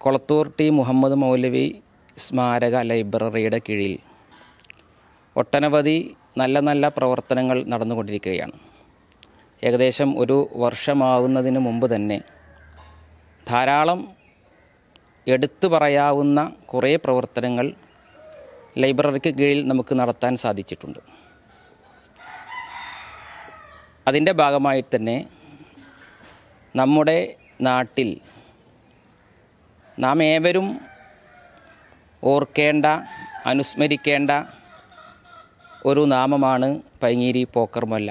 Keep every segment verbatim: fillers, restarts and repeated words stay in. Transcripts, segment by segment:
Kolathur T Muhammad മൗലവി സ്മാരക ലൈബ്രറിയുടെ കീഴിൽ ഒട്ടനവധി നല്ല നല്ല പ്രവർത്തനങ്ങൾ നടന്നുകൊണ്ടിരിക്കുകയാണ്. ഏകദേശം ഒരു വർഷമാകുന്നതിന് മുമ്പ് തന്നെ ധാരാളം എടുത്തു പറയാവുന്ന കുറേ പ്രവർത്തനങ്ങൾ ലൈബ്രറിക്ക് കീഴിൽ നമുക്ക് നടത്താൻ സാധിച്ചിട്ടുണ്ട്. അതിൻ്റെ ഭാഗമായി തന്നെ നമ്മുടെ നാട്ടിൽ നാം ഏവരും ഓർക്കേണ്ട, അനുസ്മരിക്കേണ്ട ഒരു നാമമാണ് പൈങ്ങീരി പോക്കർ മൊല്ല.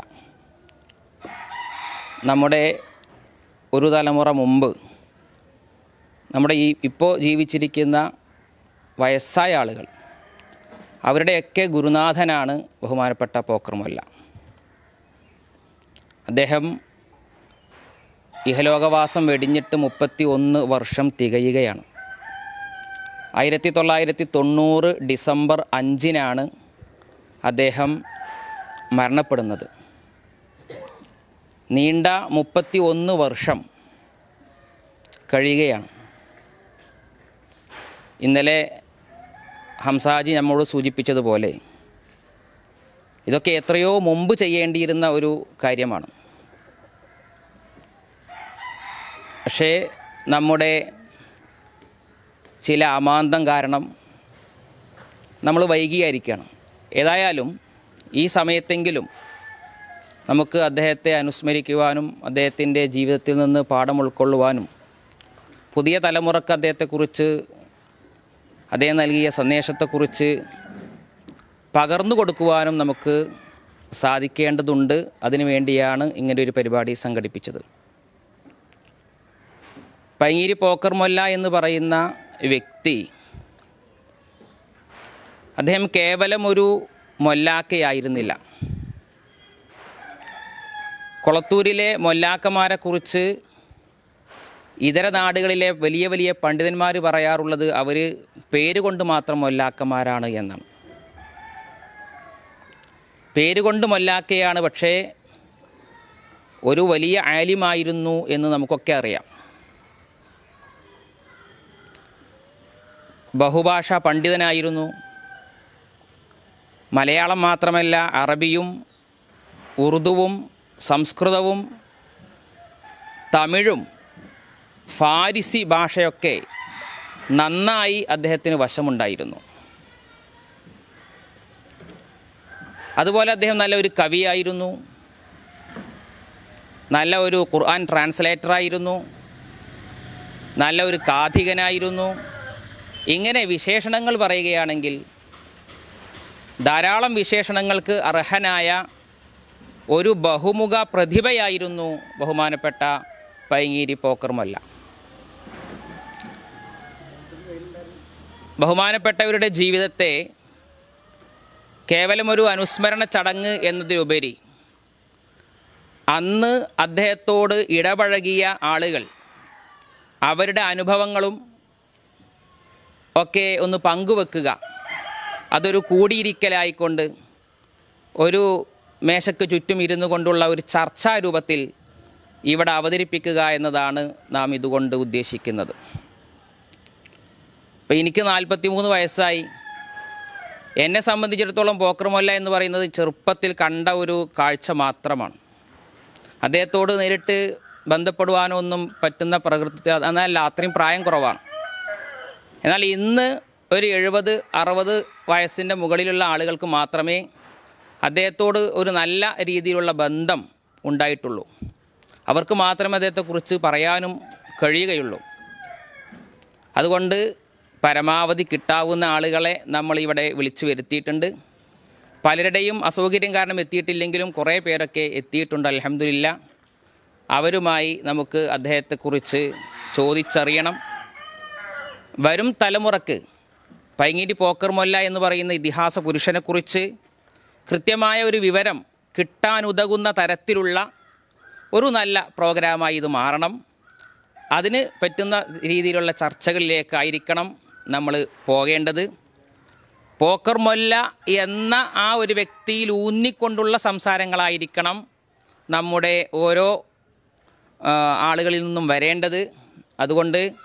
നമ്മുടെ ഒരു തലമുറ മുമ്പ് നമ്മുടെ ഈ ഇപ്പോൾ ജീവിച്ചിരിക്കുന്ന വയസ്സായ ആളുകൾ, അവരുടെയൊക്കെ ഗുരുനാഥനാണ് ബഹുമാനപ്പെട്ട പോക്കർ മൊല്ല. അദ്ദേഹം ഇഹലോകവാസം വെടിഞ്ഞിട്ട് മുപ്പത്തി ഒന്ന് വർഷം തികയുകയാണ്. ആയിരത്തി തൊള്ളായിരത്തി തൊണ്ണൂറ് ഡിസംബർ അഞ്ചിനാണ് അദ്ദേഹം മരണപ്പെടുന്നത്. നീണ്ട മുപ്പത്തി ഒന്ന് വർഷം കഴിയുകയാണ്. ഇന്നലെ ഹംസാജി നമ്മോട് സൂചിപ്പിച്ചതുപോലെ ഇതൊക്കെ എത്രയോ മുമ്പ് ചെയ്യേണ്ടിയിരുന്ന ഒരു കാര്യമാണ്. പക്ഷേ നമ്മുടെ ചില അമാന്തം കാരണം നമ്മൾ വൈകിയായിരിക്കണം. ഏതായാലും ഈ സമയത്തെങ്കിലും നമുക്ക് അദ്ദേഹത്തെ അനുസ്മരിക്കുവാനും അദ്ദേഹത്തിൻ്റെ ജീവിതത്തിൽ നിന്ന് പാഠം ഉൾക്കൊള്ളുവാനും പുതിയ തലമുറക്ക് അദ്ദേഹത്തെക്കുറിച്ച്, അദ്ദേഹം നൽകിയ സന്ദേശത്തെക്കുറിച്ച് പകർന്നു കൊടുക്കുവാനും നമുക്ക് സാധിക്കേണ്ടതുണ്ട്. അതിനു വേണ്ടിയാണ് ഇങ്ങനൊരു പരിപാടി സംഘടിപ്പിച്ചത്. പൈങ്ങീരി പോക്കർ മൊല്ല എന്ന് പറയുന്ന വ്യക്തി, അദ്ദേഹം കേവലം ഒരു മൊല്ലാക്കയായിരുന്നില്ല. കൊളത്തൂരിലെ മൊല്ലാക്കന്മാരെക്കുറിച്ച് ഇതര നാടുകളിലെ വലിയ വലിയ പണ്ഡിതന്മാർ പറയാറുള്ളത് അവർ പേരുകൊണ്ട് മാത്രം മൊല്ലാക്കന്മാരാണ് എന്നാണ്. പേരുകൊണ്ട് മൊല്ലാക്കയാണ്, പക്ഷേ ഒരു വലിയ ആലിമായിരുന്നു എന്ന് നമുക്കൊക്കെ അറിയാം. ബഹുഭാഷാ പണ്ഡിതനായിരുന്നു. മലയാളം മാത്രമല്ല, അറബിയും ഉറുദുവും സംസ്കൃതവും തമിഴും ഫാരിസി ഭാഷയൊക്കെ നന്നായി അദ്ദേഹത്തിന് വശമുണ്ടായിരുന്നു. അതുപോലെ അദ്ദേഹം നല്ല ഒരു കവിയായിരുന്നു, നല്ല ഒരു ഖുർആൻ ട്രാൻസ്ലേറ്ററായിരുന്നു, നല്ല ഒരു കാഥികനായിരുന്നു. ഇങ്ങനെ വിശേഷണങ്ങൾ പറയുകയാണെങ്കിൽ ധാരാളം വിശേഷണങ്ങൾക്ക് അർഹനായ ഒരു ബഹുമുഖ പ്രതിഭയായിരുന്നു ബഹുമാനപ്പെട്ട പൈങ്ങീരി പോക്കർ മൊല്ല. ബഹുമാനപ്പെട്ടവരുടെ ജീവിതത്തെ കേവലം ഒരു അനുസ്മരണ ചടങ്ങ് എന്നതിലുപരി അന്ന് അദ്ദേഹത്തോട് ഇടപഴകിയ ആളുകൾ അവരുടെ അനുഭവങ്ങളും ഒക്കെ ഒന്ന് പങ്കുവെക്കുക, അതൊരു കൂടിയിരിക്കലായിക്കൊണ്ട് ഒരു മേശയ്ക്ക് ചുറ്റും ഇരുന്നു കൊണ്ടുള്ള ഒരു ചർച്ചാ രൂപത്തിൽ ഇവിടെ അവതരിപ്പിക്കുക എന്നതാണ് നാം ഇതുകൊണ്ട് ഉദ്ദേശിക്കുന്നത്. ഇപ്പം എനിക്ക് നാൽപ്പത്തി മൂന്ന് വയസ്സായി. എന്നെ സംബന്ധിച്ചിടത്തോളം പോക്കർ മൊല്ല എന്ന് പറയുന്നത് ചെറുപ്പത്തിൽ കണ്ട ഒരു കാഴ്ച മാത്രമാണ്. അദ്ദേഹത്തോട് നേരിട്ട് ബന്ധപ്പെടുവാനോ ഒന്നും പറ്റുന്ന പ്രകൃതി എന്നല്ല, അത്രയും പ്രായം കുറവാണ്. എന്നാൽ ഇന്ന് ഒരു എഴുപത് അറുപത് വയസ്സിൻ്റെ മുകളിലുള്ള ആളുകൾക്ക് മാത്രമേ അദ്ദേഹത്തോട് ഒരു നല്ല രീതിയിലുള്ള ബന്ധം ഉണ്ടായിട്ടുള്ളൂ. അവർക്ക് മാത്രമേ അദ്ദേഹത്തെക്കുറിച്ച് പറയാനും കഴിയുകയുള്ളൂ. അതുകൊണ്ട് പരമാവധി കിട്ടാവുന്ന ആളുകളെ നമ്മളിവിടെ വിളിച്ചു വരുത്തിയിട്ടുണ്ട്. പലരുടെയും അസൗകര്യം കാരണം എത്തിയിട്ടില്ലെങ്കിലും കുറേ പേരൊക്കെ എത്തിയിട്ടുണ്ട്. അൽഹംദുലില്ലാ. അവരുമായി നമുക്ക് അദ്ദേഹത്തെക്കുറിച്ച് ചോദിച്ചറിയണം. വരും തലമുറക്ക് പൈങ്ങീരി പോക്കർ മൊല്ല എന്ന് പറയുന്ന ഇതിഹാസ പുരുഷനെക്കുറിച്ച് കൃത്യമായ ഒരു വിവരം കിട്ടാനുതകുന്ന തരത്തിലുള്ള ഒരു നല്ല പ്രോഗ്രാമായി ഇത് മാറണം. അതിന് പറ്റുന്ന രീതിയിലുള്ള ചർച്ചകളിലേക്കായിരിക്കണം നമ്മൾ പോകേണ്ടത്. പോക്കർ മൊല്ല എന്ന ആ ഒരു വ്യക്തിയിൽ ഊന്നിക്കൊണ്ടുള്ള സംസാരങ്ങളായിരിക്കണം നമ്മുടെ ഓരോ ആളുകളിൽ നിന്നും വരേണ്ടത്. അതുകൊണ്ട്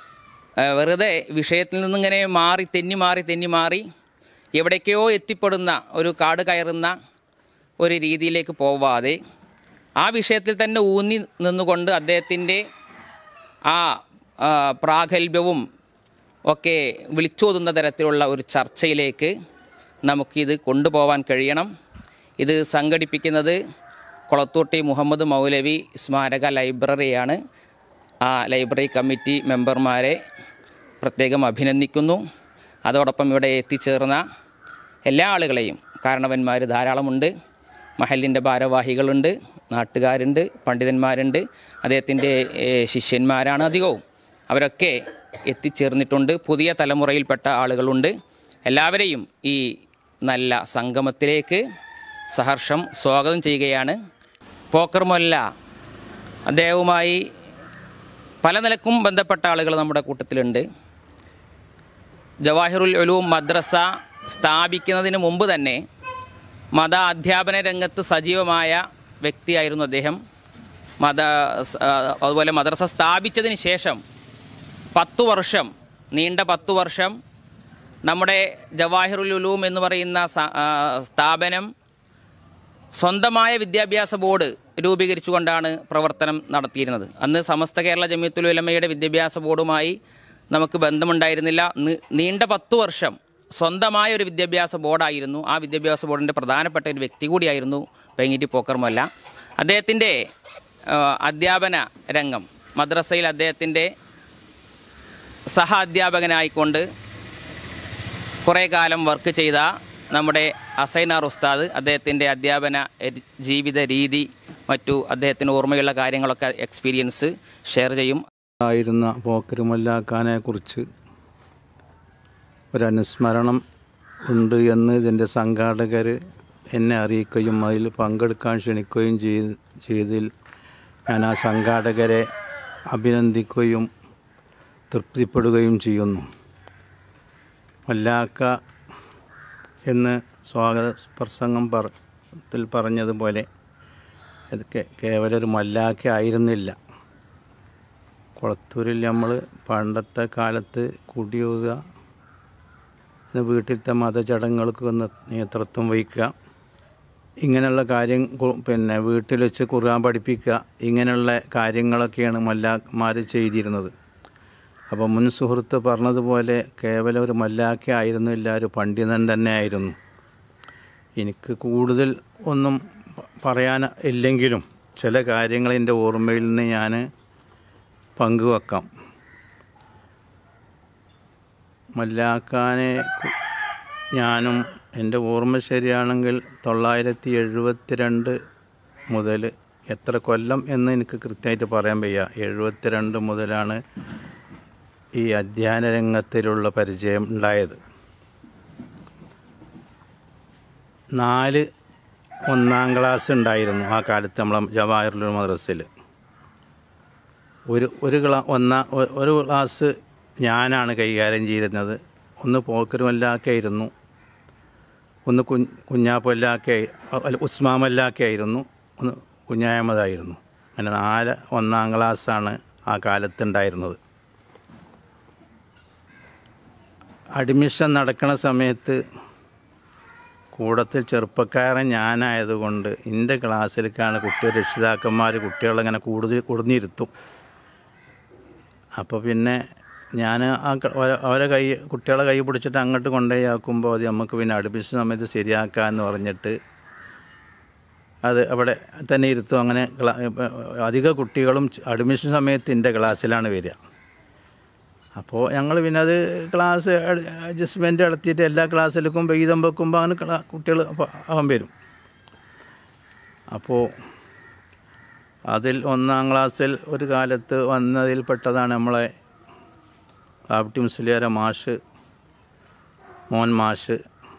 വെറുതെ വിഷയത്തിൽ നിന്നിങ്ങനെ മാറി തെന്നി മാറി തെന്നി മാറി എവിടേക്കോ എത്തിപ്പെടുന്ന ഒരു കാട് കയറുന്ന ഒരു രീതിയിലേക്ക് പോവാതെ ആ വിഷയത്തിൽ തന്നെ ഊന്നി നിന്നുകൊണ്ട് അദ്ദേഹത്തിൻ്റെ ആ പ്രാഗൽഭ്യവും ഒക്കെ വിളിച്ചോതുന്ന തരത്തിലുള്ള ഒരു ചർച്ചയിലേക്ക് നമുക്കിത് കൊണ്ടുപോകാൻ കഴിയണം. ഇത് സംഘടിപ്പിക്കുന്നത് കൊളത്തൂട്ടി മുഹമ്മദ് മൗലവി സ്മാരക ലൈബ്രറിയാണ്. ആ ലൈബ്രറി കമ്മിറ്റി മെമ്പർമാരെ പ്രത്യേകം അഭിനന്ദിക്കുന്നു. അതോടൊപ്പം ഇവിടെ എത്തിച്ചേർന്ന എല്ലാ ആളുകളെയും, കാരണവന്മാർ ധാരാളമുണ്ട്, മഹലിൻ്റെ ഭാരവാഹികളുണ്ട്, നാട്ടുകാരുണ്ട്, പണ്ഡിതന്മാരുണ്ട്, അദ്ദേഹത്തിൻ്റെ ശിഷ്യന്മാരാണ് അധികവും. അവരൊക്കെ എത്തിച്ചേർന്നിട്ടുണ്ട്. പുതിയ തലമുറയിൽപ്പെട്ട ആളുകളുണ്ട്. എല്ലാവരെയും ഈ നല്ല സംഗമത്തിലേക്ക് സഹർഷം സ്വാഗതം ചെയ്യുകയാണ്. പോക്കർ മൊല്ല അദ്ദേഹവുമായി പല നിലക്കും ബന്ധപ്പെട്ട ആളുകൾ നമ്മുടെ കൂട്ടത്തിലുണ്ട്. ജവാഹിറുൽ ഉലൂം മദ്രസ സ്ഥാപിക്കുന്നതിന് മുമ്പ് തന്നെ മത അധ്യാപന രംഗത്ത് സജീവമായ വ്യക്തിയായിരുന്നു അദ്ദേഹം. മത അതുപോലെ മദ്രസ സ്ഥാപിച്ചതിന് ശേഷം പത്തു വർഷം നീണ്ട പത്തു വർഷം നമ്മുടെ ജവാഹിറുൽ ഉലൂം എന്ന് പറയുന്ന സ്ഥാപനം സ്വന്തമായ വിദ്യാഭ്യാസ ബോർഡ് രൂപീകരിച്ചുകൊണ്ടാണ് പ്രവർത്തനം നടത്തിയിരുന്നത്. അന്ന് സമസ്ത കേരള ജമിയത്തുൽ ഉലമയുടെ വിദ്യാഭ്യാസ ബോർഡുമായി നമുക്ക് ബന്ധമുണ്ടായിരുന്നില്ല. നീണ്ട പത്തു വർഷം സ്വന്തമായ ഒരു വിദ്യാഭ്യാസ ബോർഡായിരുന്നു. ആ വിദ്യാഭ്യാസ ബോർഡിൻ്റെ പ്രധാനപ്പെട്ട ഒരു വ്യക്തി കൂടിയായിരുന്നു പൈങ്ങിറ്റി പോക്കർ മൊല്ല. അദ്ദേഹത്തിൻ്റെ അധ്യാപന രംഗം, മദ്രസയിൽ അദ്ദേഹത്തിൻ്റെ സഹ അധ്യാപകനായിക്കൊണ്ട് കുറേ കാലം വർക്ക് ചെയ്ത നമ്മുടെ അസൈനാർ ഉസ്താദ് അദ്ദേഹത്തിൻ്റെ അധ്യാപന ജീവിത രീതി, മറ്റു അദ്ദേഹത്തിന് ഓർമ്മയുള്ള കാര്യങ്ങളൊക്കെ എക്സ്പീരിയൻസ് ഷെയർ ചെയ്യും. ആയിരുന്ന പോക്കർ മൊല്ലാക്കാനെ കുറിച്ച് ഒരനുസ്മരണം ഉണ്ട് എന്ന് ഇതിൻ്റെ സംഘാടകർ എന്നെ അറിയിക്കുകയും അതിൽ പങ്കെടുക്കാൻ ക്ഷണിക്കുകയും ചെയ്ത് ചെയ്തതിൽ ഞാൻ ആ സംഘാടകരെ അഭിനന്ദിക്കുകയും തൃപ്തിപ്പെടുകയും ചെയ്യുന്നു. മൊല്ലാക്ക എന്ന് സ്വാഗത പ്രസംഗം പറത്തിൽ പറഞ്ഞതുപോലെ ഇത് കേവലം ഒരു മൊല്ലാക്ക ആയിരുന്നില്ല. കൊളത്തൂരിൽ നമ്മൾ പണ്ടത്തെ കാലത്ത് കുടിയോതുക, വീട്ടിലത്തെ മതചടങ്ങുകൾക്ക് നേതൃത്വം വഹിക്കുക, ഇങ്ങനെയുള്ള കാര്യം, പിന്നെ വീട്ടിൽ വെച്ച് ഖുർആൻ പഠിപ്പിക്കുക, ഇങ്ങനെയുള്ള കാര്യങ്ങളൊക്കെയാണ് മൊല്ലാക്കന്മാർ ചെയ്തിരുന്നത്. അപ്പോൾ മുൻ സുഹൃത്ത് പറഞ്ഞതുപോലെ കേവലം ഒരു മൊല്ലാക്ക ആയിരുന്നില്ല, ഒരു പണ്ഡിതൻ തന്നെ ആയിരുന്നു. എനിക്ക് കൂടുതൽ ഒന്നും പറയാൻ ഇല്ലെങ്കിലും ചില കാര്യങ്ങൾ എൻ്റെ ഓർമ്മയിൽ നിന്ന് ഞാൻ പങ്കുവെക്കാം. മൊല്ലാക്കാനെ ഞാനും എൻ്റെ ഓർമ്മ ശരിയാണെങ്കിൽ തൊള്ളായിരത്തി എഴുപത്തി രണ്ട് മുതൽ, എത്ര കൊല്ലം എന്ന് എനിക്ക് കൃത്യമായിട്ട് പറയാൻ വയ്യ, എഴുപത്തി രണ്ട് മുതലാണ് ഈ അധ്യയന രംഗത്തിലുള്ള പരിചയം ഉണ്ടായത്. നാല് ഒന്നാം ക്ലാസ് ഉണ്ടായിരുന്നു ആ കാലത്ത് നമ്മളെ ജവാഹിറുൽ ഉലൂം മദ്രസയിൽ. ഒരു ഒരു ക്ലാ ഒന്നാം ഒരു ക്ലാസ് ഞാനാണ് കൈകാര്യം ചെയ്യുന്നത്. ഒന്ന് പോക്കർ മൊല്ലാക്കയായിരുന്നു, ഒന്ന് കു കുഞ്ഞാപ്പൊല്ലാക്ക ഉസ്മാൻ മൊല്ലാക്കയായിരുന്നു, ഒന്ന് കുഞ്ഞായമതായിരുന്നു. അങ്ങനെ നാല് ഒന്നാം ക്ലാസ്സാണ് ആ കാലത്തുണ്ടായിരുന്നത്. അഡ്മിഷൻ നടക്കുന്ന സമയത്ത് കൂടത്തിൽ ചെറുപ്പക്കാരൻ ഞാനായതുകൊണ്ട് എൻ്റെ ക്ലാസ്സിലേക്കാണ് കുട്ടികൾ രക്ഷിതാക്കന്മാർ കുട്ടികളങ്ങനെ കൂടുതൽ കൊടുന്നിരുത്തും. അപ്പോൾ പിന്നെ ഞാൻ ആ അവരെ കൈ കുട്ടികളെ കൈ പിടിച്ചിട്ട് അങ്ങോട്ട് കൊണ്ടുപോയി ആക്കുമ്പോൾ അത് നമുക്ക് പിന്നെ അഡ്മിഷൻ സമയത്ത് ശരിയാക്കാമെന്ന് പറഞ്ഞിട്ട് അത് അവിടെ തന്നെ ഇരുത്തും. അങ്ങനെ അധിക കുട്ടികളും അഡ്മിഷൻ സമയത്ത് എൻ്റെ ക്ലാസ്സിലാണ് വരിക. അപ്പോൾ ഞങ്ങൾ പിന്നെ അത് ക്ലാസ് അഡ്ജസ്റ്റ്മെൻറ്റ് നടത്തിയിട്ട് എല്ലാ ക്ലാസ്സിലേക്കും വീതം വെക്കുമ്പോൾ അങ്ങനെ ക്ലാ കുട്ടികൾ അവൻ വരും. അപ്പോൾ അതിൽ ഒന്നാം ക്ലാസ്സിൽ ഒരു കാലത്ത് വന്നതിൽ പെട്ടതാണ് നമ്മളെ കാപ്പട്ടി മുസ്ലിയാര മാഷ്, മോൻ മാഷ്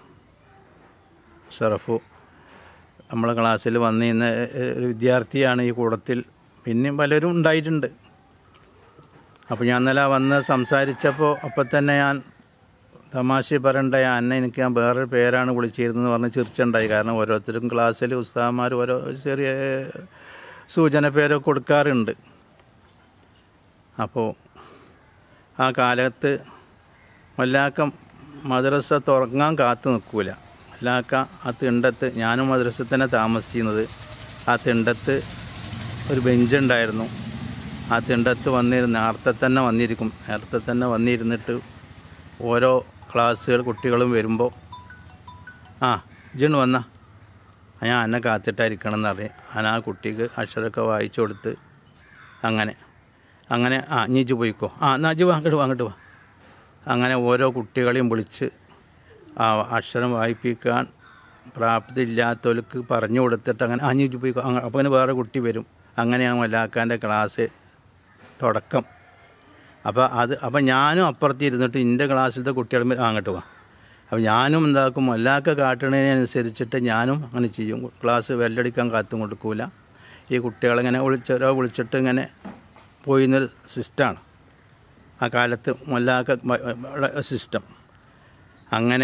ഷറഫു. നമ്മളെ ക്ലാസ്സിൽ വന്നിരുന്ന ഒരു വിദ്യാർത്ഥിയാണ് ഈ കൂടത്തിൽ. പിന്നെയും പലരും ഉണ്ടായിട്ടുണ്ട്. അപ്പോൾ ഞാൻ ഇന്നലെ വന്ന് സംസാരിച്ചപ്പോൾ അപ്പം തന്നെ ഞാൻ തമാശ പറയണ്ടായി, അന്നെ എനിക്ക് ഞാൻ വേറൊരു പേരാണ് വിളിച്ചിരുന്നതെന്ന് പറഞ്ഞ് ചിരിച്ചുണ്ടായി. കാരണം ഓരോരുത്തരും ക്ലാസ്സിൽ ഉസ്താദന്മാർ ഓരോ ചെറിയ സൂചന പേരൊക്കെ കൊടുക്കാറുണ്ട്. അപ്പോൾ ആ കാലത്ത് മല്ലാക്ക മദ്രസ തുറങ്ങാൻ കാത്തു നിൽക്കൂല. മല്ലാക്ക ആ തിണ്ടത്ത്, ഞാനും മദ്രസ തന്നെ താമസിക്കുന്നത്, ആ തിണ്ടത്ത് ഒരു ബെഞ്ചുണ്ടായിരുന്നു. ആ തിണ്ടത്ത് വന്നിരുന്ന് നേരത്തെ തന്നെ വന്നിരിക്കും. നേരത്തെ തന്നെ വന്നിരുന്നിട്ട് ഓരോ ക്ലാസ്സുകൾ കുട്ടികളും വരുമ്പോൾ ആ ഇജണ് വന്ന ഞാൻ എന്നെ കാത്തിട്ടായിരിക്കണം എന്നറിയാം. ഞാൻ ആ കുട്ടിക്ക് അക്ഷരമൊക്കെ വായിച്ചു കൊടുത്ത് അങ്ങനെ അങ്ങനെ ആ നീച്ച് പോയിക്കോ, ആ എന്നാ അജ് വാ അങ്ങോട്ട് വാ അങ്ങോട്ട് വാ അങ്ങനെ ഓരോ കുട്ടികളെയും വിളിച്ച് ആ അക്ഷരം വായിപ്പിക്കാൻ പ്രാപ്തി ഇല്ലാത്തവർക്ക് പറഞ്ഞു കൊടുത്തിട്ട് അങ്ങനെ ആ നീച്ച് പോയിക്കോ. അപ്പോൾ അങ്ങനെ വേറെ കുട്ടി വരും. അങ്ങനെയാണ് മല്ലാക്കാൻ്റെ ക്ലാസ് തുടക്കം. അപ്പോൾ അത് അപ്പോൾ ഞാനും അപ്പുറത്ത് ഇരുന്നിട്ട് എൻ്റെ ക്ലാസ്സിലത്തെ കുട്ടികളും അങ്ങോട്ട് വാ. അപ്പോൾ ഞാനും എന്താക്കും, മല്ലാക്ക കാട്ടണതിനനുസരിച്ചിട്ട് ഞാനും അങ്ങനെ ചെയ്യും. ക്ലാസ് വെല്ലടിക്കാൻ കാത്തും കൊടുക്കൂല. ഈ കുട്ടികളിങ്ങനെ വിളിച്ചോ വിളിച്ചിട്ട് ഇങ്ങനെ പോയിരുന്നൊരു സിസ്റ്റമാണ് ആ കാലത്ത് മല്ലാക്ക സിസ്റ്റം. അങ്ങനെ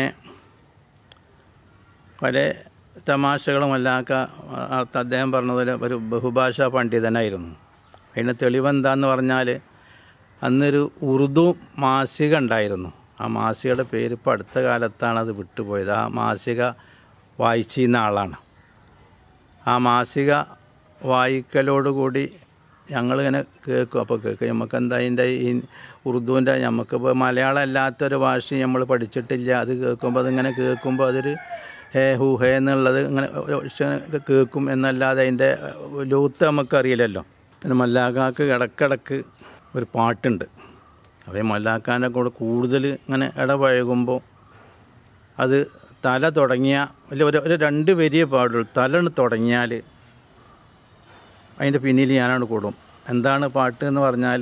പല തമാശകളും മല്ലാക്ക അദ്ദേഹം പറഞ്ഞതുപോലെ ഒരു ബഹുഭാഷാ പണ്ഡിതനായിരുന്നു. അതിന് തെളിവെന്താന്ന് പറഞ്ഞാൽ അന്നൊരു ഉറുദു മാസിക ഉണ്ടായിരുന്നു. ആ മാസികയുടെ പേര് ഇപ്പോൾ അടുത്ത കാലത്താണ് അത് വിട്ടുപോയത്. ആ മാസിക വായിച്ചിരുന്ന ആളാണ്. ആ മാസിക വായിക്കലോടുകൂടി ഞങ്ങളിങ്ങനെ കേൾക്കും. അപ്പോൾ കേൾക്കും നമുക്ക് എന്താ അതിൻ്റെ ഈ ഉറുദുവിൻ്റെ, നമുക്കിപ്പോൾ മലയാളം അല്ലാത്തൊരു ഭാഷ നമ്മൾ പഠിച്ചിട്ടില്ല. അത് കേൾക്കുമ്പോൾ അതിങ്ങനെ കേൾക്കുമ്പോൾ അതൊരു ഹേ ഹു ഹേ എന്നുള്ളത് ഇങ്ങനെ കേൾക്കും എന്നല്ലാതെ അതിൻ്റെ ലൂത്ത് നമുക്കറിയില്ലല്ലോ. പിന്നെ മല്ലാക്കാക്ക് ഇടക്കിടക്ക് ഒരു പാട്ടുണ്ട്. അപ്പോൾ ഈ മല്ലാക്കാൻ്റെ കൂടെ കൂടുതൽ ഇങ്ങനെ ഇടപഴകുമ്പോൾ അത് തല തുടങ്ങിയ അല്ല ഒരു ഒരു രണ്ട് വരിയേ പാടുള്ളൂ. തല തുടങ്ങിയാൽ അതിൻ്റെ പിന്നിൽ ഞാനവിടെ കൂടും. എന്താണ് പാട്ട് എന്ന് പറഞ്ഞാൽ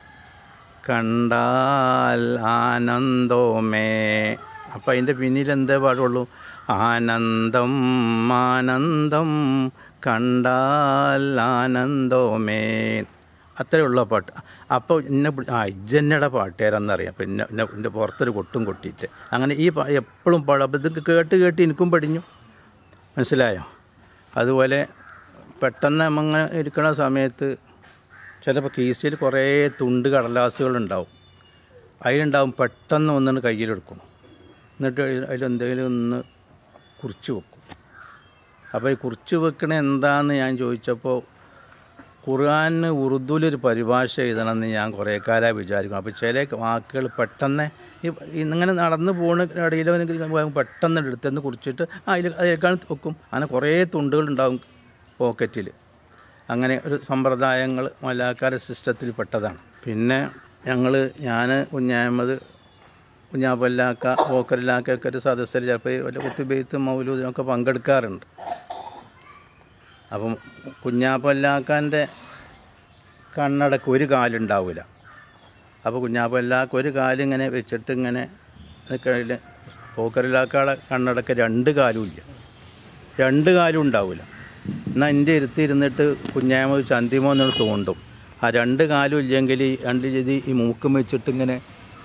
കണ്ടാൽ ആനന്ദോമേ. അപ്പം അതിൻ്റെ പിന്നിൽ എന്തേ പാടുള്ളൂ, ആനന്ദം ആനന്ദം കണ്ടാൽ ആനന്ദോമേ, അത്രയുള്ള പാട്ട്. അപ്പോൾ എന്നെ ആ ഇജ്ജന്നയുടെ പാട്ടുകാരെന്നറിയാം. അപ്പം എന്നെ എന്നെ എൻ്റെ പുറത്തൊരു കൊട്ടും കൊട്ടിയിട്ട് അങ്ങനെ ഈ എപ്പോഴും പാടും. അപ്പോൾ ഇത് കേട്ട് കേട്ട് എനിക്കും പഠിഞ്ഞു, മനസ്സിലായോ. അതുപോലെ പെട്ടെന്ന് നമ്മങ്ങനെ ഇരിക്കുന്ന സമയത്ത് ചിലപ്പോൾ കീസിൽ കുറേ തുണ്ട് കടലാസുകളുണ്ടാവും. അതിലുണ്ടാവും പെട്ടെന്ന് ഒന്നിന് കയ്യിലെടുക്കും, എന്നിട്ട് അതിലെന്തെങ്കിലും ഒന്ന് കുറിച്ച് വെക്കും. അപ്പോൾ ഈ കുറിച്ച് വെക്കണ എന്താണെന്ന് ഞാൻ ചോദിച്ചപ്പോൾ ഖുർആന് ഉറുദുവിലൊരു പരിഭാഷ എഴുതണമെന്ന് ഞാൻ കുറേ കാലമായി വിചാരിക്കും. അപ്പോൾ ചില വാക്കുകൾ പെട്ടെന്ന് ഈ ഇങ്ങനെ നടന്ന് പോകുന്ന ഇടയിൽ പെട്ടെന്ന് എടുത്തെന്ന് കുറിച്ചിട്ട് അതിൽ അതിലേക്കാണ് വെക്കും. അങ്ങനെ കുറേ തുണ്ടുകളുണ്ടാവും പോക്കറ്റിൽ. അങ്ങനെ ഒരു സമ്പ്രദായങ്ങൾ മലാക്കാര സിസ്റ്റത്തിൽ പെട്ടതാണ്. പിന്നെ ഞങ്ങൾ ഞാൻ കുഞ്ഞായ്മത് കുഞ്ഞാപ്പല്ലാക്ക പോക്കറിലാക്കൊക്കെ ഒരു സദസ്സർ ചിലപ്പോൾ വല്ല കുത്തുബെയ്ത്ത് മൗലൂദിനൊക്കെ പങ്കെടുക്കാറുണ്ട്. അപ്പം കുഞ്ഞാപ്പല്ലാക്കാൻ്റെ കണ്ണടക്ക് ഒരു കാലുണ്ടാവില്ല. അപ്പോൾ കുഞ്ഞാപ്പല്ലാക്ക ഒരു കാലിങ്ങനെ വെച്ചിട്ട് ഇങ്ങനെ കയ്യിൽ, പോക്കറിലാക്കയുടെ കണ്ണടക്ക് രണ്ട് കാലും ഇല്ല, രണ്ട് കാലും ഉണ്ടാവില്ല. എന്നാൽ എൻ്റെ ഇരുത്തിയിരുന്നിട്ട് കുഞ്ഞായ്മ ചന്തിമോ എന്നൊരു തോണ്ടും. ആ രണ്ട് കാലും ഇല്ലെങ്കിൽ രണ്ട് രീതി ഈ മൂക്കും വെച്ചിട്ട് ഇങ്ങനെ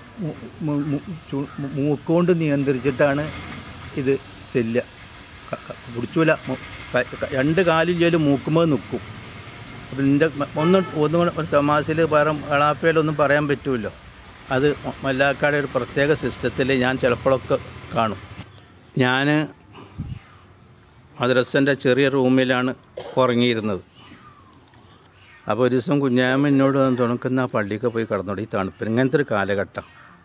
മൂക്കൊണ്ട് നിയന്ത്രിച്ചിട്ടാണ് ഇത് ചെല്ലുക. പിടിച്ചൂല, രണ്ട് കാലില്ലാലും മൂക്കുമ്പോൾ നിൽക്കും. അപ്പം ഇതിൻ്റെ ഒന്ന് ഒന്ന് തമാശയിൽ വേറെ എളാപ്പയിലൊന്നും പറയാൻ പറ്റുമല്ലോ. അത് മല്ലാക്കാടെ ഒരു പ്രത്യേക സിസ്റ്റത്തിൽ ഞാൻ ചിലപ്പോഴൊക്കെ കാണും. ഞാൻ മദ്രസൻ്റെ ചെറിയ റൂമിലാണ് ഉറങ്ങിയിരുന്നത്. അപ്പോൾ ഒരു ദിവസം കുഞ്ഞായ്മ എന്നോട് തുണക്കുന്ന ആ പള്ളിക്ക് പോയി കിടന്നോടി, ഈ തണുപ്പിന് ഇങ്ങനത്തെ ഒരു കാലഘട്ടം.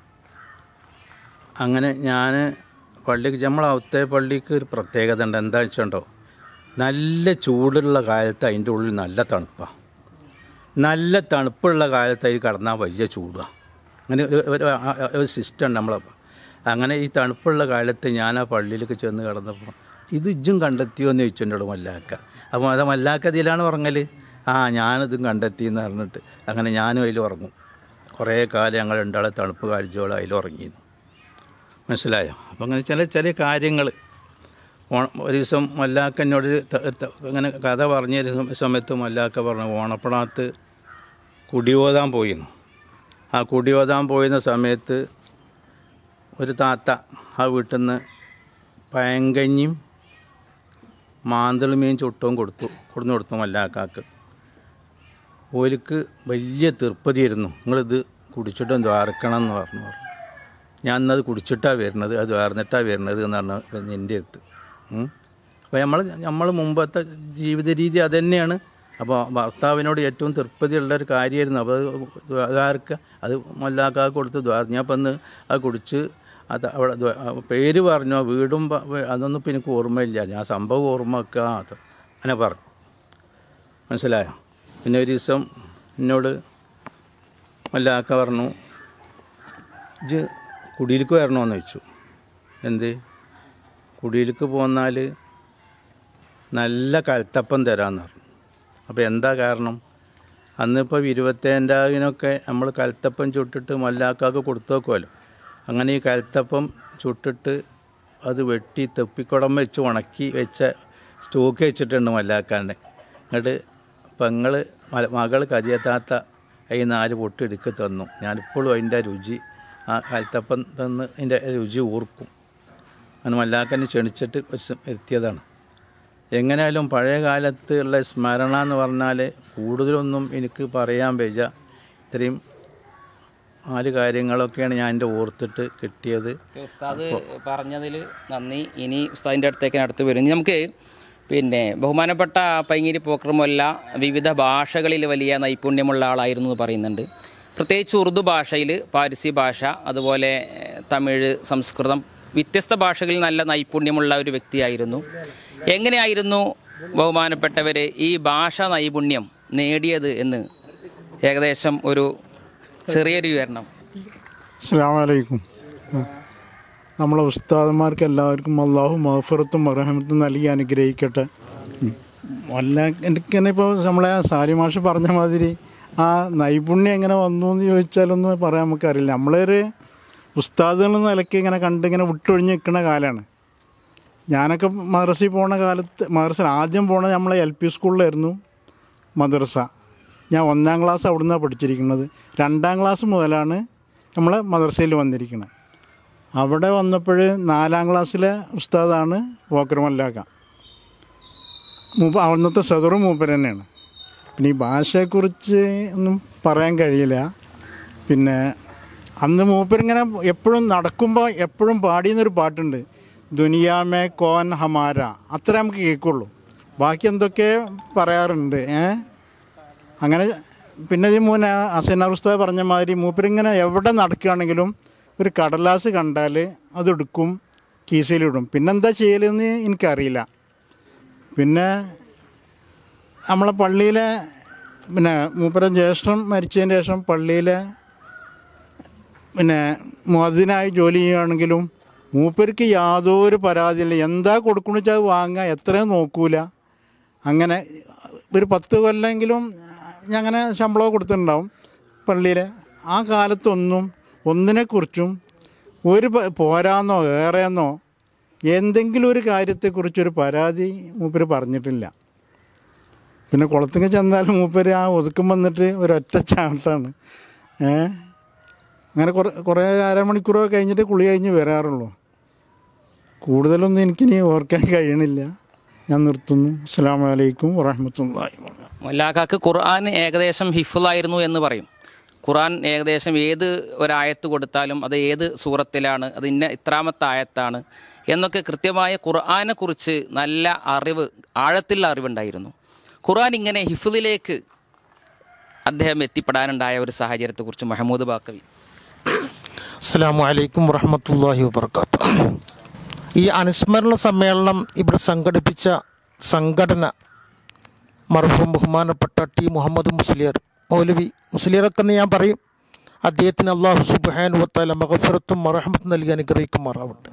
അങ്ങനെ ഞാൻ പള്ളിക്ക്, നമ്മളവിടുത്തെ പള്ളിക്ക് ഒരു പ്രത്യേകത ഉണ്ട്. എന്താ വെച്ചുണ്ടോ, നല്ല ചൂടുള്ള കാലത്ത് അതിൻ്റെ ഉള്ളിൽ നല്ല തണുപ്പാണ്, നല്ല തണുപ്പുള്ള കാലത്ത് അതിൽ കിടന്നാൽ വലിയ ചൂടാണ്. അങ്ങനെ ഒരു സിസ്റ്റം ഉണ്ട് നമ്മളെ. അങ്ങനെ ഈ തണുപ്പുള്ള കാലത്ത് ഞാൻ ആ പള്ളിയിലേക്ക് ചെന്ന് കിടന്നപ്പോൾ ഇത് ഇജ്ജും കണ്ടെത്തിയോ എന്ന് ചോദിച്ചിട്ടുണ്ടോ മല്ലാക്ക. അപ്പോൾ അത് മല്ലാക്ക ഇതിലാണ് ഉറങ്ങൽ. ആ ഞാനിതും കണ്ടെത്തി എന്ന് പറഞ്ഞിട്ട് അങ്ങനെ ഞാനും അതിൽ ഉറങ്ങും. കുറേ കാലം ഞങ്ങൾ രണ്ടാളെ തണുപ്പ് കാലിച്ചോളം അതിൽ ഉറങ്ങിയിരുന്നു, മനസ്സിലായോ. അപ്പം അങ്ങനെ ചില ചില കാര്യങ്ങൾ ഒരു ദിവസം മല്ലാക്ക എന്നോട് അങ്ങനെ കഥ പറഞ്ഞ സമയത്ത് മല്ലാക്ക പറഞ്ഞു, ഓണപ്പണത്ത് കുടിയോതാൻ പോയിരുന്നു. ആ കുടിയോതാൻ പോയിരുന്ന സമയത്ത് ഒരു താത്ത ആ വീട്ടിൽ നിന്ന് പയങ്കഞ്ഞിയും മാന്തളുമീൻ ചുട്ടവും കൊടുത്തു കൊടുന്നു കൊടുത്തു മല്ലാക്കാക്ക്. ഓലിക്ക് വലിയ തീർപ്പതിയായിരുന്നു, നിങ്ങളിത് കുടിച്ചിട്ടും ദ്വാരക്കണം എന്ന് പറഞ്ഞു പറഞ്ഞു ഞാൻ ഇന്നത് കുടിച്ചിട്ടാണ് വരുന്നത്, അത് ദ്വാർന്നിട്ടാണ് വരുന്നത് എന്ന് പറഞ്ഞു എൻ്റെ അടുത്ത്. അപ്പോൾ നമ്മൾ നമ്മൾ മുമ്പത്തെ ജീവിത രീതി അത് തന്നെയാണ്. അപ്പോൾ ഭർത്താവിനോട് ഏറ്റവും തൃപ്തിയുള്ളൊരു കാര്യമായിരുന്നു. അപ്പോൾ അത് ദ്വാരക്ക അത് മൊല്ലാക്കാക്ക് കൊടുത്ത് ദ്വാര ഞാൻ ഇപ്പം ഒന്ന് അത് കുടിച്ച് അത് അവിടെ പേര് പറഞ്ഞോ വീടും അതൊന്നും ഇപ്പം എനിക്ക് ഓർമ്മയില്ല, ഞാൻ സംഭവം ഓർമ്മ വെക്കുക അത് അങ്ങനെ പറഞ്ഞു. മനസ്സിലായോ? പിന്നെ ഒരു ദിവസം എന്നോട് മല്ലാക്ക പറഞ്ഞു ഇജ് കുടിയിലേക്ക് വരണമെന്ന് വെച്ചു. എന്ത് കുടിയിലേക്ക് പോന്നാൽ നല്ല കൽത്തപ്പം തരാമെന്ന് പറഞ്ഞു. അപ്പോൾ എന്താ കാരണം? അന്നിപ്പോൾ ഇരുപത്തേഴാവിനൊക്കെ നമ്മൾ കൽത്തപ്പം ചുട്ടിട്ട് മല്ലാക്കാക്ക് കൊടുത്തു നോക്കുമല്ലോ. അങ്ങനെ ഈ കൽത്തപ്പം ചുട്ടിട്ട് അത് വെട്ടി തെപ്പിക്കുടം വെച്ച് ഉണക്കി വെച്ച സ്റ്റോക്ക് വെച്ചിട്ടുണ്ട് മല്ലാക്കാൻ്റെ. എന്നിട്ട് പെങ്ങൾ മകൾ കതിയെത്താത്ത ഈ നാല് പൊട്ടി എടുക്കി തന്നു. ഞാനിപ്പോഴും അതിൻ്റെ രുചി ആ കൽത്തപ്പം തന്ന് അതിൻ്റെ രുചി ഓർക്കും. അങ്ങനെ മല്ലാക്കനെ ക്ഷണിച്ചിട്ട് എത്തിയതാണ്. എങ്ങനെയായാലും പഴയ കാലത്തുള്ള സ്മരണ എന്ന് പറഞ്ഞാൽ കൂടുതലൊന്നും എനിക്ക് പറയാൻ വയ്യ. ഇത്രയും നാല് കാര്യങ്ങളൊക്കെയാണ് ഞാൻ എൻ്റെ ഓർത്തിട്ട് കിട്ടിയത്. ഉസ്താദ് പറഞ്ഞതിൽ നന്ദി. ഇനി ഉസ്താദിൻ്റെ അടുത്തേക്ക് അടുത്ത് വരും. നമുക്ക് പിന്നെ ബഹുമാനപ്പെട്ട പൈങ്ങേരി പോക്രമൊല്ല വിവിധ ഭാഷകളിൽ വലിയ നൈപുണ്യമുള്ള ആളായിരുന്നു എന്ന് പറയുന്നുണ്ട്. പ്രത്യേകിച്ച് ഉറുദു ഭാഷയിൽ, പാരിസി ഭാഷ, അതുപോലെ തമിഴ്, സംസ്കൃതം, വ്യത്യസ്ത ഭാഷകളിൽ നല്ല നൈപുണ്യമുള്ള ഒരു വ്യക്തിയായിരുന്നു. എങ്ങനെയായിരുന്നു ബഹുമാനപ്പെട്ടവർ ഈ ഭാഷാ നൈപുണ്യം നേടിയത് എന്ന് ഏകദേശം ഒരു ചെറിയൊരു വിവരണം. അസ്സലാമു അലൈക്കും. നമ്മളെ ഉസ്താദന്മാർക്ക് എല്ലാവർക്കും അള്ളാഹു മഗ്ഫിറത്തും റഹ്മത്തും നൽകി അനുഗ്രഹിക്കട്ടെ. വല്ല എനിക്കെന്നെ ഇപ്പോൾ നമ്മളെ സാലിമാഷ് പറഞ്ഞ മാതിരി ആ നൈപുണ്യം എങ്ങനെ വന്നു എന്ന് ചോദിച്ചാലൊന്നും പറയാൻ നമുക്കറിയില്ല. നമ്മളൊരു ഉസ്താദുകൾ എന്ന നിലയ്ക്ക് ഇങ്ങനെ കണ്ടിങ്ങനെ വിട്ടൊഴിഞ്ഞ് നിൽക്കുന്ന കാലമാണ്. ഞാനൊക്കെ മദ്രസയിൽ പോണ കാലത്ത്, മദ്രസ ആദ്യം പോണത് നമ്മളെ എൽ പി സ്കൂളിലായിരുന്നു മദ്രസ. ഞാൻ ഒന്നാം ക്ലാസ് അവിടെ നിന്നാണ് പഠിച്ചിരിക്കുന്നത്. രണ്ടാം ക്ലാസ് മുതലാണ് നമ്മളെ മദ്രസയിൽ വന്നിരിക്കുന്നത്. അവിടെ വന്നപ്പോൾ നാലാം ക്ലാസ്സിലെ ഉസ്താദാണ് പോക്കർ മല്ലാക്ക. മൂപ്പ അന്നത്തെ സദറും മൂപ്പർ തന്നെയാണ്. പിന്നെ ഈ ഭാഷയെക്കുറിച്ച് ഒന്നും പറയാൻ കഴിയില്ല. പിന്നെ അന്ന് മൂപ്പരിങ്ങനെ എപ്പോഴും നടക്കുമ്പോൾ എപ്പോഴും പാടിയെന്നൊരു പാട്ടുണ്ട്, ദുനിയാമേ കോൻ ഹമാര. അത്ര നമുക്ക് കേൾക്കുള്ളൂ, ബാക്കി എന്തൊക്കെ പറയാറുണ്ട്. ഏ അങ്ങനെ പിന്നെ ഈ മൂന്ന് അസൈനാർ ഉസ്താദ് പറഞ്ഞ മാതിരി മൂപ്പരിങ്ങനെ എവിടെ നടക്കുകയാണെങ്കിലും ഒരു കടലാസ് കണ്ടാൽ അതെടുക്കും, കീസയിലിടും. പിന്നെന്താ ചെയ്യലെന്ന് എനിക്കറിയില്ല. പിന്നെ നമ്മളെ പള്ളിയിലെ പിന്നെ മൂപ്പര ജ്യേഷ്ഠൻ മരിച്ചതിന് ശേഷം പള്ളിയിലെ പിന്നെ മുഅദ്ദിനായി ജോലി ചെയ്യുകയാണെങ്കിലും മൂപ്പർക്ക് യാതൊരു പരാതിയില്ല. എന്താ കൊടുക്കണമെന്ന് വെച്ചാൽ വാങ്ങുക, എത്രയും നോക്കൂല. അങ്ങനെ ഒരു പത്ത് കൊല്ലെങ്കിലും അങ്ങനെ ശമ്പളം കൊടുത്തിട്ടുണ്ടാവും പള്ളിയിൽ. ആ കാലത്തൊന്നും ഒന്നിനെക്കുറിച്ചും ഒരു പോരാന്നോ ഏറെയെന്നോ എന്തെങ്കിലും ഒരു കാര്യത്തെക്കുറിച്ചൊരു പരാതി മൂപ്പര് പറഞ്ഞിട്ടില്ല. പിന്നെ കുളത്തേക്ക് ചെന്നാലും മൂപ്പര് ആ ഒതുക്കം വന്നിട്ട് ഒരൊറ്റ ചാട്ടാണ്. ഏ അങ്ങനെ കുറേ കുറേ അരമണിക്കൂറൊക്കെ കഴിഞ്ഞിട്ട് കുളി കഴിഞ്ഞ് വരാറുള്ളൂ. കൂടുതലൊന്നും എനിക്കിനി ഓർക്കാൻ കഴിയണില്ല. ഞാൻ നിർത്തുന്നു. അസ്സലാമു അലൈക്കും വറഹ്മത്തുള്ളാഹി. മല്ലാക്കാക്ക് ഖുർആൻ ഏകദേശം ഹിഫ്ളായിരുന്നു എന്ന് പറയും. ഖുർആൻ ഏകദേശം ഏത് ഒരായത്ത് കൊടുത്താലും അത് ഏത് സൂറത്തിലാണ്, അത് ഇന്ന ഇത്രാമത്തെ ആയത്താണ് എന്നൊക്കെ കൃത്യമായ ഖുർആനെക്കുറിച്ച് നല്ല അറിവ്, ആഴത്തിലുള്ള അറിവുണ്ടായിരുന്നു. ഖുർആൻ ഇങ്ങനെ ഹിഫ്ളിലേക്ക് അദ്ദേഹം എത്തിപ്പെടാനുണ്ടായ ഒരു സാഹചര്യത്തെക്കുറിച്ച് മഹമ്മൂദ് ബാക്കവി. അസ്സലാമു അലൈക്കും വറഹ്മത്തുള്ളാഹി വബറകാതുഹു. ഈ അനുസ്മരണ സമ്മേളനം ഇവിടെ സംഘടിപ്പിച്ച സംഘടന മർഹൂം ബഹുമാനപ്പെട്ട ടി മുഹമ്മദ് മുസ്ലിയാർ മൗലവി മുസ്ലിയാറൊക്കെ എന്ന് ഞാൻ പറയും. അദ്ദേഹത്തിന് അല്ലാഹു സുബ്ഹാനഹു വ തആല മഗ്ഫിറത്തും റഹ്മത്തും നൽകി അനുഗ്രഹിക്കുമാറാവട്ടെ.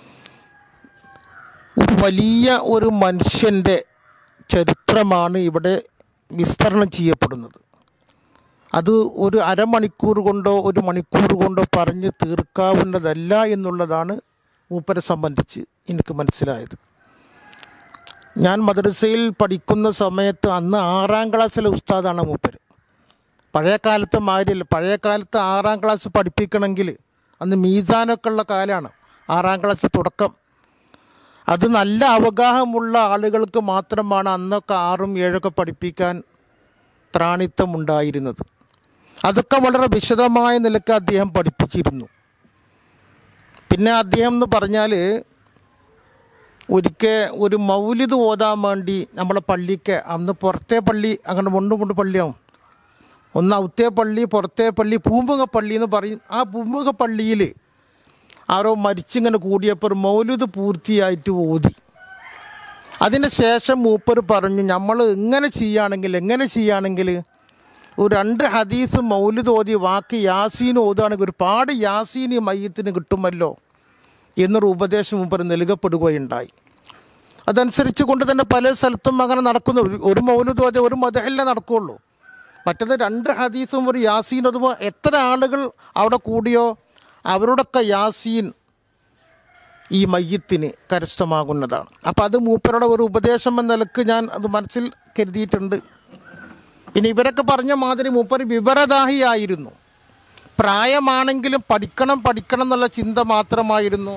ഒരു വലിയ ഒരു മനുഷ്യൻ്റെ ചരിത്രമാണ് ഇവിടെ വിസ്തരണം ചെയ്യപ്പെടുന്നത്. അത് ഒരു അരമണിക്കൂർ കൊണ്ടോ ഒരു മണിക്കൂർ കൊണ്ടോ പറഞ്ഞ് തീർക്കാവുന്നതല്ല എന്നുള്ളതാണ് മൂപ്പരെ സംബന്ധിച്ച് എനിക്ക് മനസ്സിലായത്. ഞാൻ മദ്രസയിൽ പഠിക്കുന്ന സമയത്ത് അന്ന് ആറാം ക്ലാസ്സിലെ ഉസ്താദാണ് മൂപ്പര്. പഴയ കാലത്തെ മാതിരിയല്ല. പഴയ കാലത്ത് ആറാം ക്ലാസ് പഠിപ്പിക്കണമെങ്കിൽ അന്ന് മീസാനൊക്കെ ഉള്ള കാലമാണ്, ആറാം ക്ലാസ്സിൽ തുടക്കം. അത് നല്ല അവഗാഹമുള്ള ആളുകൾക്ക് മാത്രമാണ് അന്നൊക്കെ ആറും ഏഴൊക്കെ പഠിപ്പിക്കാൻ ത്രാണിത്തമുണ്ടായിരുന്നത്. അതൊക്കെ വളരെ വിശദമായ നിലക്ക് അദ്ദേഹം പഠിപ്പിച്ചിരുന്നു. പിന്നെ അദ്ദേഹം എന്ന് പറഞ്ഞാൽ ഒരിക്കൽ ഒരു മൗലിദ് ഓതാൻ വേണ്ടി നമ്മളെ പള്ളിക്ക് അന്ന് പുറത്തെ പള്ളി അങ്ങനെ കൊണ്ടും കൊണ്ട് പള്ളിയാവും, ഒന്ന് ഔത്തേ പള്ളി പുറത്തെ പള്ളി പൂമ്പുക പള്ളി എന്ന് പറയും. ആ പൂമ്പുക പള്ളിയിൽ ആരോ മരിച്ചിങ്ങനെ കൂടിയപ്പോൾ ഒരു മൗലിദ് പൂർത്തിയായിട്ട് ഓതി. അതിന് ശേഷം മൂപ്പർ പറഞ്ഞു നമ്മൾ ഇങ്ങനെ ചെയ്യുകയാണെങ്കിൽ എങ്ങനെ ചെയ്യുകയാണെങ്കിൽ ഒരു രണ്ട് ഹദീസ് മൗലിദ് ഓതി വാക്ക് യാസീൻ ഓതുകയാണെങ്കിൽ ഒരുപാട് യാസീൻ ഈ മയ്യത്തിന് കിട്ടുമല്ലോ എന്നൊരു ഉപദേശം മൂപ്പർ നൽകപ്പെടുകയുണ്ടായി. അതനുസരിച്ച് കൊണ്ട് തന്നെ പല സ്ഥലത്തും അങ്ങനെ നടക്കുന്നു. ഒരു മൗലിദ് ഓതി ഒരു മദഹല്ലേ നടക്കുകയുള്ളൂ. മറ്റത് രണ്ട് ഹദീസും ഒരു യാസീൻ അതുമ്പോൾ എത്ര ആളുകൾ അവിടെ കൂടിയോ അവരോടൊക്കെ യാസീൻ ഈ മയ്യത്തിന് കരസ്ഥമാകുന്നതാണ്. അപ്പോൾ അത് മൂപ്പരുടെ ഒരു ഉപദേശം എന്ന നിലക്ക് ഞാൻ അത് മനസ്സിൽ കരുതിയിട്ടുണ്ട്. പിന്നെ ഇവരൊക്കെ പറഞ്ഞ മാതിരി മൂപ്പർ വിവരദാഹിയായിരുന്നു. പ്രായമാണെങ്കിലും പഠിക്കണം പഠിക്കണം എന്നുള്ള ചിന്ത മാത്രമായിരുന്നു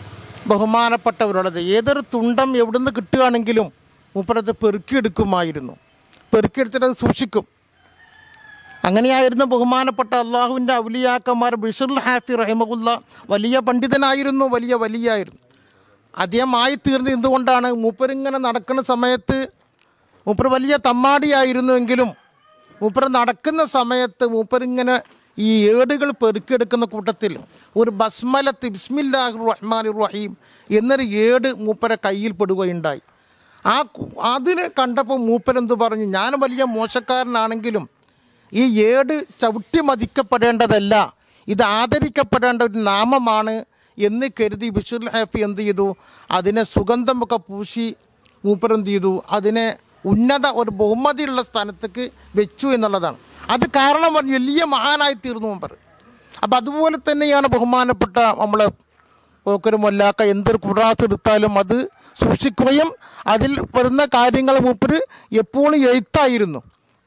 ബഹുമാനപ്പെട്ടവരുള്ളത്. ഏതൊരു തുണ്ടം എവിടുന്ന് കിട്ടുകയാണെങ്കിലും മൂപ്പരത് പെറുക്കിയെടുക്കുമായിരുന്നു. പെറുക്കിയെടുത്തിട്ട് അത് സൂക്ഷിക്കും. അങ്ങനെയായിരുന്നു ബഹുമാനപ്പെട്ട അള്ളാഹുവിൻ്റെ ഔലിയാക്കന്മാർ. ബിഷറുൽ ഹാഫി റഹിമഹുല്ല വലിയ പണ്ഡിതനായിരുന്നു, വലിയ വലിയായിരുന്നു. അദ്ദേഹം ആയിത്തീർന്നത് എന്തുകൊണ്ടാണ്? മൂപ്പരിങ്ങനെ നടക്കുന്ന സമയത്ത് മൂപ്പർ വലിയ തമ്മാടിയായിരുന്നുവെങ്കിലും മൂപ്പർ നടക്കുന്ന സമയത്ത് മൂപ്പരിങ്ങനെ ഈ ഏടുകൾ പെറുക്കിയെടുക്കുന്ന കൂട്ടത്തിൽ ഒരു ബസ്മലത്ത് ബിസ്മില്ലാഹിർ റഹ്മാനിർ റഹീം എന്നൊരു ഏട് മൂപ്പരെ കയ്യിൽ പെടുകയുണ്ടായി. ആ അതിനെ കണ്ടപ്പോൾ മൂപ്പരെന്ത് പറഞ്ഞു, ഞാൻ വലിയ മോശക്കാരനാണെങ്കിലും ഈ ഏട് ചവിട്ടി മതിക്കപ്പെടേണ്ടതല്ല, ഇത് ആദരിക്കപ്പെടേണ്ട ഒരു നാമമാണ് എന്ന് കരുതി ബിഷറുൽ ഹാഫി എന്ത് ചെയ്തു, അതിനെ സുഗന്ധമൊക്കെ പൂശി മൂപ്പരെന്ത് ചെയ്തു, അതിനെ ഉന്നത ഒരു ബഹുമതിയുള്ള സ്ഥാനത്തേക്ക് വെച്ചു എന്നുള്ളതാണ്. അത് കാരണം വലിയ മഹാനായി തീർന്നു മൂപ്പർ. അപ്പം അതുപോലെ തന്നെയാണ് ബഹുമാനപ്പെട്ട നമ്മളെ പോക്കര് മൊല്ലാക്ക എന്തൊരു കുറാസ് എടുത്താലും അത് സൂക്ഷിക്കുകയും അതിൽ വരുന്ന കാര്യങ്ങൾ മൂപ്പർ എപ്പോഴും എഴുത്തായിരുന്നു.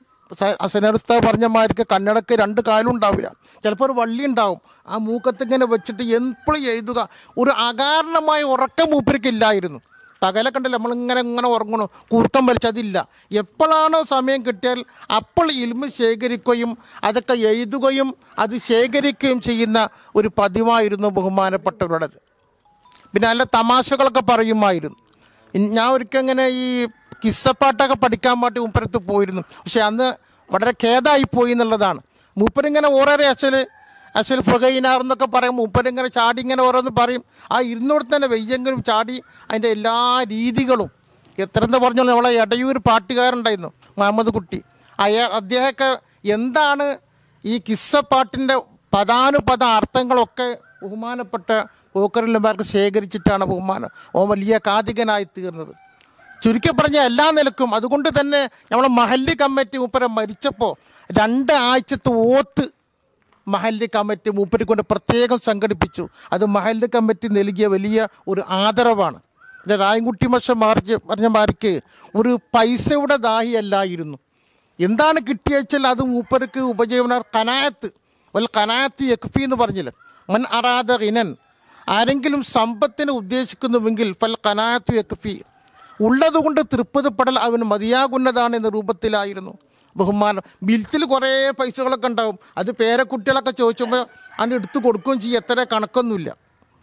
അസനർസ്ത പറഞ്ഞ മാതിരിക്ക് കന്നടക്ക് രണ്ട് കാലും ഉണ്ടാവില്ല, ചിലപ്പോൾ ഒരു വള്ളി ഉണ്ടാവും. ആ മൂക്കത്തിങ്ങനെ വെച്ചിട്ട് എപ്പോഴും എഴുതുക. ഒരു അകാരണമായ ഉറക്കം മൂപ്പർക്കില്ലായിരുന്നു. പകലെ കണ്ടല്ലോ നമ്മളിങ്ങനെ ഇങ്ങനെ ഉറങ്ങണോ, കൂർക്കം വലിച്ചതില്ല. എപ്പോഴാണോ സമയം കിട്ടിയാൽ അപ്പോൾ ഇൽമ് ശേഖരിക്കുകയും അതൊക്കെ എഴുതുകയും അത് ശേഖരിക്കുകയും ചെയ്യുന്ന ഒരു പതിവായിരുന്നു ബഹുമാനപ്പെട്ടവരുടേത്. പിന്നെ നല്ല തമാശകളൊക്കെ പറയുമായിരുന്നു. ഞാൻ ഒരിക്കൽ ഇങ്ങനെ ഈ കിസ്സപ്പാട്ടൊക്കെ പഠിക്കാൻ വേണ്ടി മൂപ്പരത്ത് പോയിരുന്നു. പക്ഷെ അന്ന് വളരെ ഖേദമായിപ്പോയി എന്നുള്ളതാണ്. മൂപ്പരിങ്ങനെ ഓരോരോ അസൽ അസൽ ഫുഗൈനാർ എന്നൊക്കെ പറയും. മൂപ്പരിങ്ങനെ ചാടി ഇങ്ങനെ ഓരോന്ന് പറയും. ആ ഇരുന്നോട് തന്നെ വെയ്യെങ്കിലും ചാടി അതിൻ്റെ എല്ലാ രീതികളും എത്ര എന്താ പറഞ്ഞാലും നമ്മളെ ഇടയൂർ പാട്ടുകാരുണ്ടായിരുന്നു മുഹമ്മദ് കുട്ടി. അയാൾ അദ്ദേഹമൊക്കെ എന്താണ് ഈ കിസ്സപ്പാട്ടിൻ്റെ പദാനുപദ അർത്ഥങ്ങളൊക്കെ ബഹുമാനപ്പെട്ട പോക്കറിലന്മാർക്ക് ശേഖരിച്ചിട്ടാണ് ബഹുമാനം ഓ വലിയ കാതികനായി തീർന്നത്. ചുരുക്കി പറഞ്ഞ എല്ലാ നിലക്കും. അതുകൊണ്ട് തന്നെ നമ്മളെ മഹല്ലി കമ്മിറ്റി മൂപ്പരെ മരിച്ചപ്പോൾ രണ്ട് ആഴ്ചത്തെ ഓത്ത് മഹല്ലി കമ്മിറ്റി മൂപ്പരെ കൊണ്ട് പ്രത്യേകം സംഘടിപ്പിച്ചു. അത് മഹല്ലി കമ്മിറ്റി നൽകിയ വലിയ ഒരു ആദരവാണ്. പിന്നെ രായൻകുട്ടി മഷ മാർജ് പറഞ്ഞമാർക്ക് ഒരു പൈസയുടെ ദാഹിയല്ലായിരുന്നു. എന്താണ് കിട്ടിയച്ചാൽ അത് മൂപ്പർക്ക് ഉപജീവന കനായത്ത് വൽ കനായത്ത് യക്ഫി എന്ന് പറഞ്ഞില്ല. മൻ അറാദ ഗിനൻ, ആരെങ്കിലും സമ്പത്തിന് ഉദ്ദേശിക്കുന്നുവെങ്കിൽ ഫൽ കനായത്ത് യക്ഫി, ഉള്ളതുകൊണ്ട് തൃപ്തിപ്പെടൽ അവന് മതിയാകുന്നതാണ് എന്ന രൂപത്തിലായിരുന്നു ബഹുമാനം. ബിൽറ്റിൽ കുറേ പൈസകളൊക്കെ ഉണ്ടാവും. അത് പേരക്കുട്ടികളൊക്കെ ചോദിച്ചുമ്പോൾ അതിന് എടുത്ത് കൊടുക്കുകയും ചെയ്യും. എത്ര കണക്കൊന്നുമില്ല.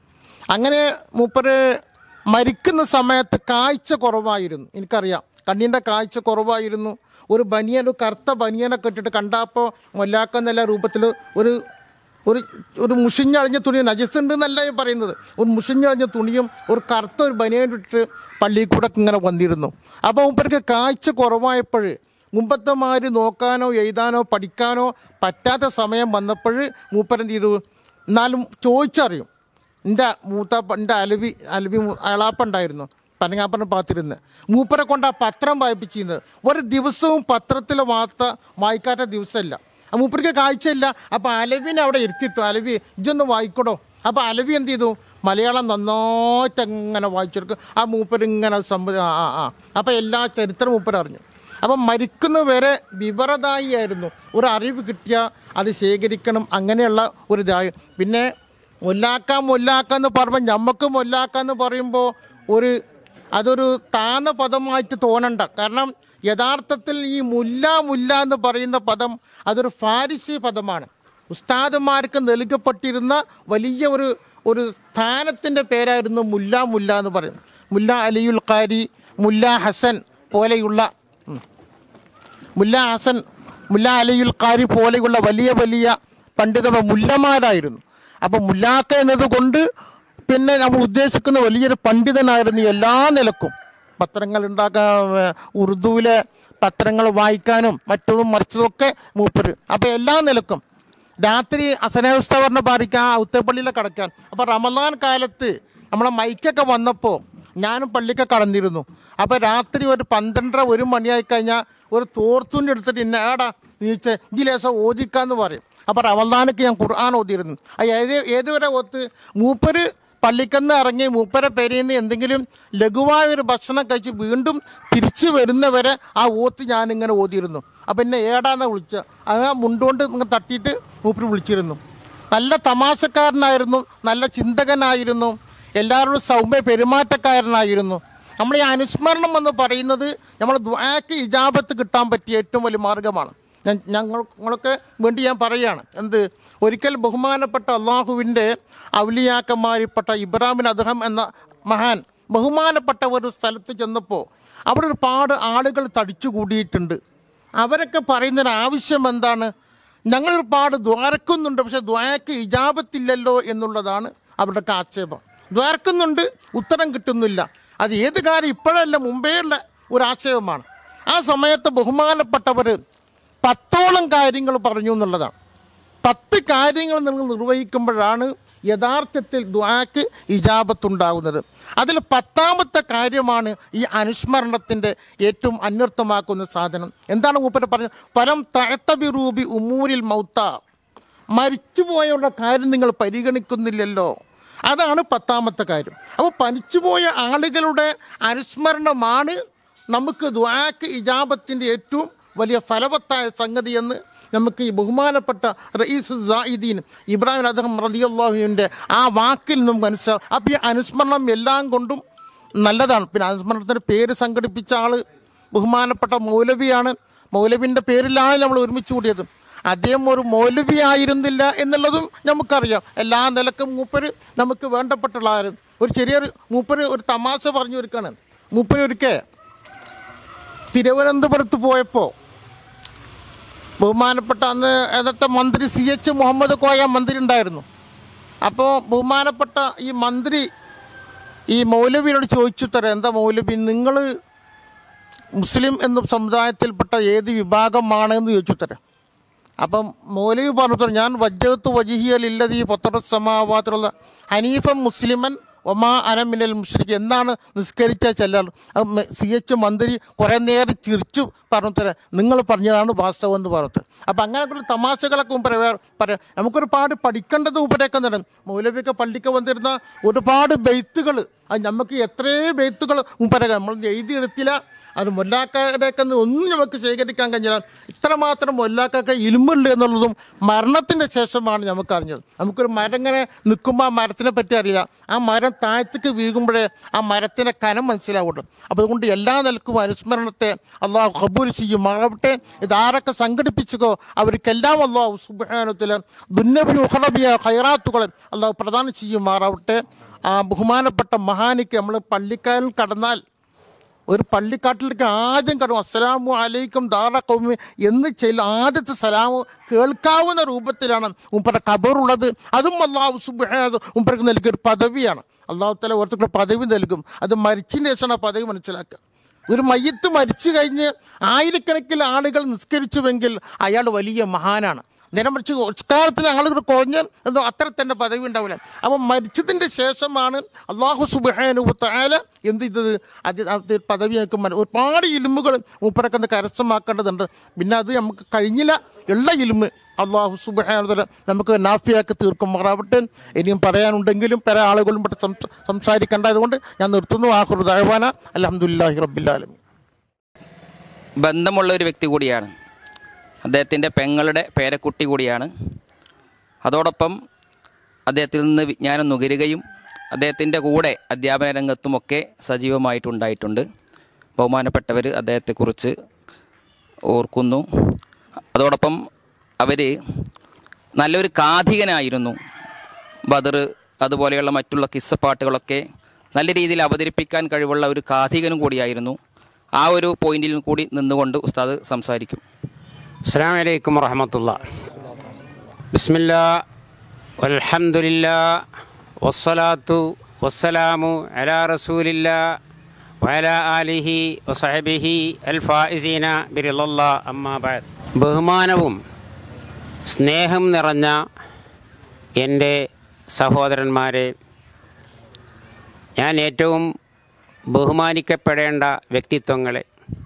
അങ്ങനെ മൂപ്പര് മരിക്കുന്ന സമയത്ത് കാഴ്ച കുറവായിരുന്നു. എനിക്കറിയാം, കണ്ണിൻ്റെ കാഴ്ച കുറവായിരുന്നു. ഒരു ബനിയൻ, ഒരു കറുത്ത ബനിയനൊക്കെ ഇട്ടിട്ട് കണ്ടപ്പോൾ മൊല്ലാക്കെന്നല്ല രൂപത്തിൽ ഒരു ഒരു ഒരു മുഷിഞ്ഞളിഞ്ഞ തുണി, നജസുണ്ട് എന്നല്ല പറയുന്നത്, ഒരു മുഷിഞ്ഞളിഞ്ഞ തുണിയും ഒരു കറുത്ത ഒരു ബനിയനിട്ട് പള്ളിയിൽ കൂടെ ഇങ്ങനെ വന്നിരുന്നു. അപ്പോൾ മൂപ്പർക്ക് കാഴ്ച കുറവായപ്പോൾ മുമ്പത്തെമാര് നോക്കാനോ എഴുതാനോ പഠിക്കാനോ പറ്റാത്ത സമയം വന്നപ്പോൾ മൂപ്പരെന്ത് ചെയ്തു, എന്നാലും ചോദിച്ചറിയും. എൻ്റെ മൂത്ത എൻ്റെ അലവി അലവി അളാപ്പുണ്ടായിരുന്നു പനങ്ങാപ്പന പാത്തിരുന്ന്, മൂപ്പരെ കൊണ്ട് ആ പത്രം വായിപ്പിച്ചിരുന്നത്. ഒരു ദിവസവും പത്രത്തിലെ വാർത്ത വായിക്കാത്ത ദിവസമല്ല. ആ മൂപ്പർക്ക് കാഴ്ചയില്ല. അപ്പോൾ അലവിനെ അവിടെ ഇരുത്തിയിട്ടു, അലവി ഇജൊന്ന് വായിക്കടോ. അപ്പോൾ അലവി എന്ത് ചെയ്തു, മലയാളം നന്നായിട്ട് അങ്ങനെ വായിച്ചെടുക്കും. ആ മൂപ്പരിങ്ങനെ സംഭവം ആ ആ അപ്പോൾ എല്ലാ ചരിത്രം മൂപ്പരറിഞ്ഞു. അപ്പം മരിക്കുന്നവരെ വിവരദായിയായിരുന്നു. ഒരു അറിവ് കിട്ടിയാൽ അത് ശേഖരിക്കണം, അങ്ങനെയുള്ള ഒരു ഇതായി. പിന്നെ മൊല്ലാക്ക മൊല്ലാക്ക എന്ന് പറയുമ്പോൾ നമുക്ക് മൊല്ലാക്ക എന്ന് പറയുമ്പോൾ ഒരു അതൊരു താന്ന പദമായിട്ട് തോന്നണ്ട. കാരണം യഥാർത്ഥത്തിൽ ഈ മുല്ല മുല്ല എന്ന് പറയുന്ന പദം അതൊരു ഫാരിസി പദമാണ്. ഉസ്താദുമാർക്ക് നൽകപ്പെട്ടിരുന്ന വലിയ ഒരു ഒരു സ്ഥാനത്തിൻ്റെ പേരായിരുന്നു മുല്ല മുല്ല എന്ന് പറയുന്നത്. മുല്ല അലിയുൽ ഖാരി, മുല്ല ഹസൻ പോലെയുള്ള മുല്ല ഹസൻ മുല്ല അലിയുൽ ഖാരി പോലെയുള്ള വലിയ വലിയ പണ്ഡിത മുല്ലമാരായിരുന്നു. അപ്പോൾ മുല്ലാക്ക എന്നതുകൊണ്ട് പിന്നെ നമ്മൾ ഉദ്ദേശിക്കുന്ന വലിയൊരു പണ്ഡിതനായിരുന്നു എല്ലാ നിലക്കും. പത്രങ്ങൾ ഉണ്ടാക്കാൻ, ഉറുദുവിലെ പത്രങ്ങൾ വായിക്കാനും മറ്റതും മറിച്ചതൊക്കെ മൂപ്പര്. അപ്പോൾ എല്ലാ നിലക്കും രാത്രി അസനാവസ്ഥ പറഞ്ഞ ബാധിക്കാൻ ആ ഉത്തരപ്പള്ളിയിലെ കിടക്കാൻ. അപ്പോൾ റമദാൻ കാലത്ത് നമ്മളെ മൈക്കൊക്കെ വന്നപ്പോൾ ഞാനും പള്ളിക്ക് കടന്നിരുന്നു. അപ്പോൾ രാത്രി ഒരു പന്ത്രണ്ടര ഒരു മണിയായി കഴിഞ്ഞാൽ ഒരു തോർത്തുണ്ടി എടുത്തിട്ട് ഇന്ന ഏടാ നീച്ച് ഇതിലേസം ഓദിക്കാന്ന് പറയും. അപ്പോൾ റമദാനൊക്കെ ഞാൻ ഖുർആൻ ഓതിയിരുന്നു. ഏത് ഏതുവരെ ഓത്ത് മൂപ്പര് പള്ളിക്കന്ന് ഇറങ്ങി മൂപ്പരെ പേരിൽ നിന്ന് എന്തെങ്കിലും ലഘുവായ ഒരു ഭക്ഷണം കഴിച്ച് വീണ്ടും തിരിച്ചു വരുന്നവരെ ആ ഓത്ത് ഞാനിങ്ങനെ ഓതിയിരുന്നു. അപ്പം എന്നെ ഏടാന്ന് വിളിച്ച അത് ആ മുണ്ടുകൊണ്ട് ഇങ്ങനെ തട്ടിയിട്ട് മൂപ്പര് വിളിച്ചിരുന്നു. നല്ല തമാശക്കാരനായിരുന്നു, നല്ല ചിന്തകനായിരുന്നു, എല്ലാവരോടും സൗമ്യ പെരുമാറ്റക്കാരനായിരുന്നു. നമ്മൾ ഈ അനുസ്മരണം എന്ന് പറയുന്നത് നമ്മൾ ദുആക്ക് ഇജാബത്ത് കിട്ടാൻ പറ്റിയ ഏറ്റവും വലിയ മാർഗ്ഗമാണ്. ഞാൻ ഞങ്ങൾ ഞങ്ങളൊക്കെ വേണ്ടി ഞാൻ പറയുകയാണ്. എന്ത് ഒരിക്കൽ ബഹുമാനപ്പെട്ട അള്ളാഹുവിൻ്റെ ഔലിയാക്കന്മാരിൽപ്പെട്ട ഇബ്രാഹിം അദ്ഹം എന്ന മഹാൻ ബഹുമാനപ്പെട്ട ഒരു സ്ഥലത്ത് ചെന്നപ്പോൾ അവിടെ ഒരുപാട് ആളുകൾ തടിച്ചു കൂടിയിട്ടുണ്ട്. അവരൊക്കെ പറയുന്നതിന് ആവശ്യം എന്താണ്? ഞങ്ങളൊരുപാട് ദ്വാരക്കുന്നുണ്ട്, പക്ഷെ ദ്വാരക്ക് ഇജാബത്തില്ലല്ലോ എന്നുള്ളതാണ് അവരുടെയൊക്കെ ആക്ഷേപം. ദ്വാരക്കുന്നുണ്ട്, ഉത്തരം കിട്ടുന്നില്ല. അത് ഏത് കാര്യം ഇപ്പോഴല്ല മുമ്പേ ഉള്ള ഒരു ആശയമാണ്. ആ സമയത്ത് ബഹുമാനപ്പെട്ടവർ പത്തോളം കാര്യങ്ങൾ പറഞ്ഞു എന്നുള്ളതാണ്. പത്ത് കാര്യങ്ങൾ നിങ്ങൾ നിർവഹിക്കുമ്പോഴാണ് യഥാർത്ഥത്തിൽ ദുആക്ക് ഇജാബത്തുണ്ടാകുന്നത്. അതിൽ പത്താമത്തെ കാര്യമാണ് ഈ അനുസ്മരണത്തിൻ്റെ ഏറ്റവും അന്വർത്ഥമാക്കുന്ന സാധനം. എന്താണ് മൂപ്പര് പറഞ്ഞത്? പരം തഅതബിറൂബി ഉമൂരിൽ മൗത്ത, മരിച്ചുപോയുള്ള കാര്യം നിങ്ങൾ പരിഗണിക്കുന്നില്ലല്ലോ. അതാണ് പത്താമത്തെ കാര്യം. അപ്പോൾ മരിച്ചുപോയ ആളുകളുടെ അനുസ്മരണമാണ് നമുക്ക് ദുആക്ക് ഇജാബത്തിൻ്റെ ഏറ്റവും വലിയ ഫലവത്തായ സംഗതി എന്ന് നമുക്ക് ഈ ബഹുമാനപ്പെട്ട റഈസു സായിദീൻ ഇബ്രാഹിം അദ്ഹം റളിയല്ലാഹുവിൻ്റെ ആ വാക്കിൽ നിന്നും മനസ്സിലാവും. അപ്പോൾ ഈ അനുസ്മരണം എല്ലാം കൊണ്ടും നല്ലതാണ്. പിന്നെ അനുസ്മരണത്തിൻ്റെ പേര് സംഘടിപ്പിച്ച ആൾ ബഹുമാനപ്പെട്ട മൗലവിയാണ്. മൗലവിൻ്റെ പേരിലാണ് നമ്മൾ ഒരുമിച്ച് കൂടിയത്. അദ്ദേഹം ഒരു മൗലവി ആയിരുന്നില്ല എന്നുള്ളതും നമുക്കറിയാം. എല്ലാ നിലക്കും മൂപ്പര് നമുക്ക് വേണ്ടപ്പെട്ടുള്ള ആരും. ഒരു ചെറിയൊരു മൂപ്പര് ഒരു തമാശ പറഞ്ഞു ഒരുക്കാണ്. മൂപ്പര് ഒരിക്കൽ തിരുവനന്തപുരത്ത് പോയപ്പോൾ ബഹുമാനപ്പെട്ട അന്ന് ഏതത്തെ മന്ത്രി സി എച്ച് മുഹമ്മദ് കോയ മന്ത്രി ഉണ്ടായിരുന്നു. അപ്പോൾ ബഹുമാനപ്പെട്ട ഈ മന്ത്രി ഈ മൗലവിയോട് ചോദിച്ചു തരാം, എന്താ മൗലവി, നിങ്ങൾ മുസ്ലിം എന്ന സമുദായത്തിൽപ്പെട്ട ഏത് വിഭാഗമാണെന്ന് ചോദിച്ചു തരാം. അപ്പം മൗലവി പറഞ്ഞു തരാം, ഞാൻ വജ്ജത്ത് വജിഹിയലില്ലതീ പത്തറസമാവാത്തുള്ള ഹനീഫൻ മുസ്ലിമൻ ഒമാ അനമിനൽ മുഷ്രിക്ക്. എന്താണ് നിസ്കരിച്ച ചെല്ലാർ? സി എച്ച് മന്ത്രി കുറേ നേരം ചിരിച്ചു പറഞ്ഞു തരാം, നിങ്ങൾ പറഞ്ഞതാണ് വാസ്തവം എന്ന് പറഞ്ഞിട്ട്. അപ്പം അങ്ങനെയൊക്കെ തമാശകളൊക്കെ മുമ്പ് പറയാം. നമുക്കൊരുപാട് പഠിക്കേണ്ടത് ഉപരൊക്കെ നടൻ. മൗലവിയൊക്കെ പള്ളിക്ക് വന്നിരുന്ന ഒരുപാട് ബെയ്ത്തുകൾ, അത് നമുക്ക് എത്രയോ ബെയ്ത്തുകൾ മുമ്പരക നമ്മൾ എഴുതിയെടുത്തില്ല. അത് മൊല്ലാക്കയുടെയൊക്കെ ഒന്നും നമുക്ക് ശേഖരിക്കാൻ കഴിഞ്ഞില്ല. ഇത്രമാത്രം മൊല്ലാക്കൊക്കെ ഇൽമുണ്ട് എന്നുള്ളതും മരണത്തിൻ്റെ ശേഷമാണ് നമുക്കറിഞ്ഞത്. നമുക്കൊരു മരം ഇങ്ങനെ നിൽക്കുമ്പോൾ ആ മരത്തിനെ പറ്റി അറിയില്ല. ആ മരം താഴത്തേക്ക് വീകുമ്പോഴേ ആ മരത്തിൻ്റെ കനം മനസ്സിലാവുള്ളൂ. അപ്പോൾ അതുകൊണ്ട് എല്ലാ നിലക്കും അനുസ്മരണത്തെ അള്ളാഹു ഖബൂൽ ചെയ്യുമാറാവട്ടെ. ഇതാരൊക്കെ സംഘടിപ്പിച്ചുകോ അവർക്കെല്ലാം അള്ളാഹു സുബ്ഹാനഹു വ തആല ദുന്യവിൽ ഉഖറബിയ ഖൈറാത്തുകളെ അള്ളാഹു പ്രദാനം ചെയ്യുമാറാവട്ടെ. ആ ബഹുമാനപ്പെട്ട മഹാനിക്ക് നമ്മൾ പള്ളിക്കാരിൽ കടന്നാൽ ഒരു പള്ളിക്കാട്ടിലേക്ക് ആദ്യം കടന്നു അസ്സലാമു അലൈക്കും ദാറ ഖൗമി എന്ന് ചെല്ലും. ആദ്യത്തെ സലാമു കേൾക്കാവുന്ന രൂപത്തിലാണ് ഉമ്പരുടെ ഖബറുള്ളത്. അതും അള്ളാഹു സുബ്ഹാനഹു ഉമ്പർക്ക് നൽകിയൊരു പദവിയാണ്. അള്ളാഹു തആല ഓർത്തുള്ള പദവി നൽകും. അത് മരിച്ചതിന് ശേഷമാണ് ആ പദവി മനസ്സിലാക്കുക. ഒരു മയ്യത്ത് മരിച്ചു കഴിഞ്ഞ് ആയിരക്കണക്കിന് ആളുകൾ നിസ്കരിച്ചുവെങ്കിൽ അയാൾ വലിയ മഹാനാണ്. നേരം മറിച്ച് സംസ്കാരത്തിന് ആളുകൾ കുറഞ്ഞ എന്തോ അത്ര തന്നെ പദവി ഉണ്ടാവില്ല. അപ്പം മരിച്ചതിൻ്റെ ശേഷമാണ് അള്ളാഹു സുബ്ഹാനഹു വ തആല എന്ത് ചെയ്തത്? അത് പദവിയൊക്കെ ഒരുപാട് ഇൽമുകൾ മൂപ്പരൊക്കെ കരസ്ഥമാക്കേണ്ടതുണ്ട്. പിന്നെ അത് നമുക്ക് കഴിഞ്ഞില്ല. ഉള്ള ഇൽമ് അള്ളാഹു സുബ്ഹാനഹു വ തആല നമുക്ക് നാഫിയാക്കി തീർക്കുമാറാവട്ടെ. ഇനിയും പറയാനുണ്ടെങ്കിലും പല ആളുകളും പെട്ട് സംസാരിക്കേണ്ടതുകൊണ്ട് ഞാൻ നിർത്തുന്നു. ആഖിറു ദഅവാന അൽഹംദുലില്ലാഹി റബ്ബിൽ ആലമീൻ. ബന്ധമുള്ള ഒരു വ്യക്തി കൂടിയാണ്. അദ്ദേഹത്തിൻ്റെ പെങ്ങളുടെ പേരക്കുട്ടി കൂടിയാണ്. അതോടൊപ്പം അദ്ദേഹത്തിൽ നിന്ന് വിജ്ഞാനം നുകരുകയും അദ്ദേഹത്തിൻ്റെ കൂടെ അധ്യാപന രംഗത്തുമൊക്കെ സജീവമായിട്ടുണ്ടായിട്ടുണ്ട്. ബഹുമാനപ്പെട്ടവർ അദ്ദേഹത്തെക്കുറിച്ച് ഓർക്കുന്നു. അതോടൊപ്പം അവർ നല്ലൊരു കാഥികനായിരുന്നു. ബദർ അതുപോലെയുള്ള മറ്റുള്ള കിസ്സപ്പാട്ടുകളൊക്കെ നല്ല രീതിയിൽ അവതരിപ്പിക്കാൻ കഴിവുള്ള ഒരു കാഥികനും കൂടിയായിരുന്നു. ആ ഒരു പോയിന്റിൽ കൂടി നിന്നുകൊണ്ട് ഉസ്താദ് സംസാരിക്കും. അസ്സലാമു അലൈക്കും വറഹ്മത്തുള്ളാഹി. ബിസ്മില്ലാഹ് വൽഹംദുലില്ലാഹ് വസ്സലാത്തു വസ്സലാമു അലാ റസൂലില്ലാഹ് വഅലാ ആലിഹി വസഹബിഹി അൽ ഫായിസീന ബിറിളല്ലാഹ് അമ്മാ ബഅദ്. ബഹുമാനവും സ്നേഹം നിറഞ്ഞ എൻ്റെ സഹോദരന്മാരെ, ഞാൻ ഏറ്റവും ബഹുമാനിക്കപ്പെടേണ്ട വ്യക്തിത്വങ്ങളെ,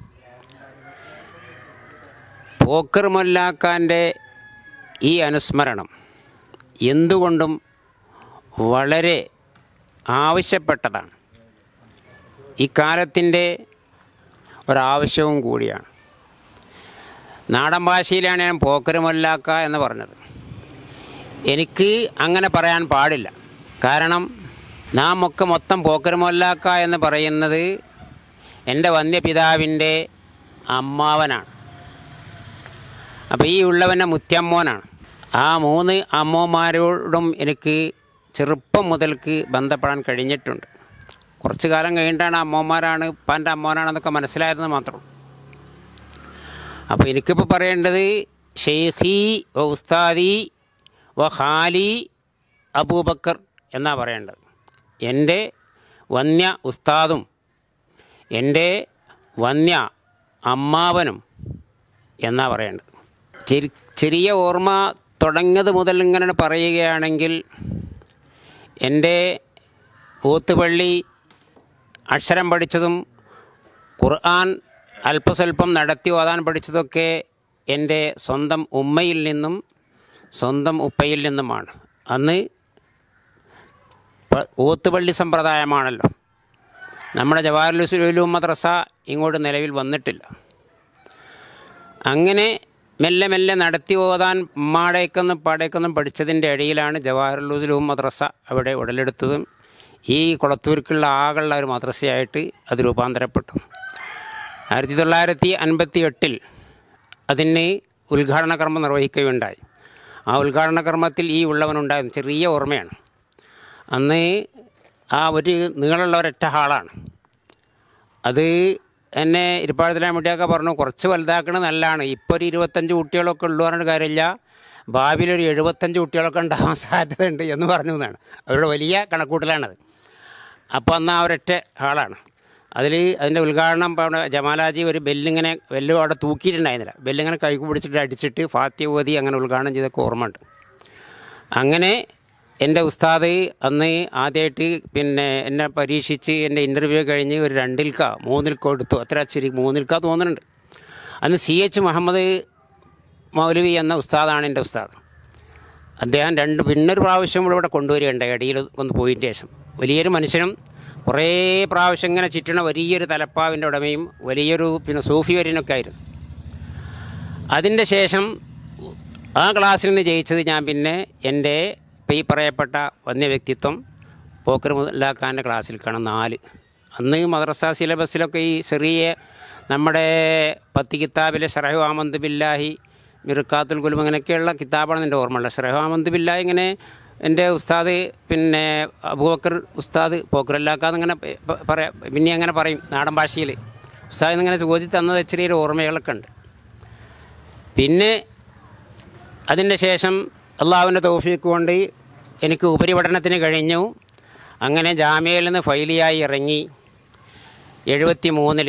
പോക്കർ മൊല്ലാക്കാൻ്റെ ഈ അനുസ്മരണം എന്തുകൊണ്ടും വളരെ ആവശ്യപ്പെട്ടതാണ്. ഈ കാലത്തിൻ്റെ ഒരാവശ്യവും കൂടിയാണ്. നാടൻ ഭാഷയിലാണ് ഞാൻ പോക്കർ മൊല്ലാക്ക എന്ന് പറഞ്ഞത്. എനിക്ക് അങ്ങനെ പറയാൻ പാടില്ല. കാരണം നാം ഒക്കെ മൊത്തം പോക്കർ മൊല്ലാക്ക എന്ന് പറയുന്നത് എൻ്റെ വന്യപിതാവിൻ്റെ അമ്മാവനാണ്. അപ്പോൾ ഈ ഉള്ളവൻ്റെ മുത്തമ്മോനാണ്. ആ മൂന്ന് അമ്മമാരോടും എനിക്ക് ചെറുപ്പം മുതൽക്ക് ബന്ധപ്പെടാൻ കഴിഞ്ഞിട്ടുണ്ട്. കുറച്ച് കാലം കഴിഞ്ഞിട്ടാണ് അമ്മമാരാണ് ഉപ്പാൻ്റെ അമ്മോനാണെന്നൊക്കെ മനസ്സിലായിരുന്നത് മാത്രം. അപ്പോൾ എനിക്കിപ്പോൾ പറയേണ്ടത് ഷെയ്ഖി വ ഉസ്താദി വ ഖാലി അബൂബക്കർ എന്നാണ് പറയേണ്ടത്. എൻ്റെ വന്യ ഉസ്താദും എൻ്റെ വന്യ അമ്മാവനും എന്നാണ് പറയേണ്ടത്. ചെറി ചെറിയ ഓർമ്മ തുടങ്ങിയത് മുതൽ ഇങ്ങനെ പറയുകയാണെങ്കിൽ എൻ്റെ ഓത്തുപള്ളി അക്ഷരം പഠിച്ചതും ഖുർആൻ അല്പസ്വല്പം നടത്തി ഓതാൻ പഠിച്ചതൊക്കെ എൻ്റെ സ്വന്തം ഉമ്മയിൽ നിന്നും സ്വന്തം ഉപ്പയിൽ നിന്നുമാണ്. അന്ന് ഓത്തുപള്ളി സമ്പ്രദായമാണല്ലോ. നമ്മുടെ ജവാഹറുൽ ഉലൂം മദ്രസ ഇങ്ങോട്ട് നിലവിൽ വന്നിട്ടില്ല. അങ്ങനെ മെല്ലെ മെല്ലെ നടത്തി ഓതാൻ ഉമ്മാടേക്കൊന്നും പാടേക്കൊന്നും പഠിച്ചതിൻ്റെ ഇടയിലാണ് ജവാഹറുൽ ഉലൂം മദ്രസ അവിടെ ഉടലെടുത്തതും ഈ കുളത്തൂർക്കുള്ള ആകളുള്ള ഒരു മദ്രസയായിട്ട് അത് രൂപാന്തരപ്പെട്ടു. ആയിരത്തി തൊള്ളായിരത്തി അൻപത്തി എട്ടിൽ അതിന് ഉദ്ഘാടന കർമ്മം നിർവഹിക്കുകയുണ്ടായി. ആ ഉദ്ഘാടന കർമ്മത്തിൽ ഈ ഉള്ളവനുണ്ടായിരുന്നു. ചെറിയ ഓർമ്മയാണ്. അന്ന് ആ ഒരു നീളമുള്ള ഒരൊറ്റ ഹാളാണ്. അത് എന്നെ ഇരിപ്പാടത്തിലാൻ വേണ്ടിയൊക്കെ പറഞ്ഞു, കുറച്ച് വലുതാക്കണത് നല്ലതാണ്. ഇപ്പോൾ ഒരു ഇരുപത്തഞ്ച് കുട്ടികളൊക്കെ ഉള്ളു പറഞ്ഞിട്ട് കാര്യമില്ല, ഭാവിയിലൊരു എഴുപത്തഞ്ച് കുട്ടികളൊക്കെ ഉണ്ടാകാൻ സാധ്യതയുണ്ട് എന്ന് പറഞ്ഞു എന്നാണ്. അവരുടെ വലിയ കണക്കൂട്ടലാണത്. അപ്പോൾ അന്ന് ആ ഒരൊറ്റ ഹാളാണ്. അതിൽ അതിൻ്റെ ഉദ്ഘാടനം ജമാലാജി ഒരു ബെല്ലിങ്ങനെ ബെല്ല് അവിടെ തൂക്കിയിട്ടുണ്ടായിരുന്നില്ല. ബെല്ലിങ്ങനെ കൈക്ക് പിടിച്ചിട്ട് അടിച്ചിട്ട് ഫാത്തിഹ ഓതി അങ്ങനെ ഉദ്ഘാടനം ചെയ്തൊക്കെ ഓർമ്മയുണ്ട്. അങ്ങനെ എൻ്റെ ഉസ്താദ് അന്ന് ആദ്യമായിട്ട് പിന്നെ എന്നെ പരീക്ഷിച്ച് എൻ്റെ ഇൻ്റർവ്യൂ കഴിഞ്ഞ് ഒരു രണ്ടിൽക്ക മൂന്നിൽക്ക എടുത്തു. അത്ര ശരി മൂന്നിൽക്ക തോന്നുന്നുണ്ട്. അന്ന് സി എച്ച് മുഹമ്മദ് മൗലവി എന്ന ഉസ്താദാണ് എൻ്റെ ഉസ്താദ്. അദ്ദേഹം രണ്ട് പിന്നൊരു പ്രാവശ്യം ഇവിടെ കൊണ്ടുവരികയുണ്ടായി. ഇടയിൽ ഒന്ന് പോയതിന് ശേഷം വലിയൊരു മനുഷ്യനും കുറേ പ്രാവശ്യം ഇങ്ങനെ ചുറ്റണ വലിയൊരു തലപ്പാവിൻ്റെ ഉടമയും വലിയൊരു പിന്നെ സൂഫി വര്യനൊക്കെ ആയിരുന്നു. അതിൻ്റെ ശേഷം ആ ക്ലാസ്സിൽ നിന്ന് ജയിച്ചത് ഞാൻ പിന്നെ എൻ്റെ ഇപ്പോൾ ഈ പറയപ്പെട്ട വന്യ വ്യക്തിത്വം പോക്കർ മുല്ലാക്കാൻ്റെ ക്ലാസ്സിൽ കാണാം നാല്. അന്ന് മദ്രസ സിലബസിലൊക്കെ ഈ ചെറിയ നമ്മുടെ പത്ത് കിതാബിലെ ഷറഹു ആമന്ത് ബില്ലാഹി മിർക്കാത്തുൽ കുലും അങ്ങനെയൊക്കെയുള്ള കിതാബാണ് എൻ്റെ ഓർമ്മയുള്ള. ഷറഹു ആമന്ത് ബില്ലാഹി ഇങ്ങനെ എൻ്റെ ഉസ്താദ് പിന്നെ അബൂബക്കർ ഉസ്താദ് പോക്കറല്ലാക്കാന്ന് ഇങ്ങനെ പറയാം, പിന്നെ അങ്ങനെ പറയും നാടൻ ഭാഷയിൽ. ഉസ്താദ് ഇങ്ങനെ ചോദി തന്നത് ചെറിയൊരു ഓർമ്മകളൊക്കെ ഉണ്ട്. പിന്നെ അതിൻ്റെ ശേഷം അള്ളാഹുവിൻ്റെ തൗഫീഖ് കൊണ്ട് എനിക്ക് ഉപരിപഠനത്തിന് കഴിഞ്ഞു. അങ്ങനെ ജാമ്യയിൽ നിന്ന് ഫൈലിയായി ഇറങ്ങി എഴുപത്തി മൂന്നിൽ.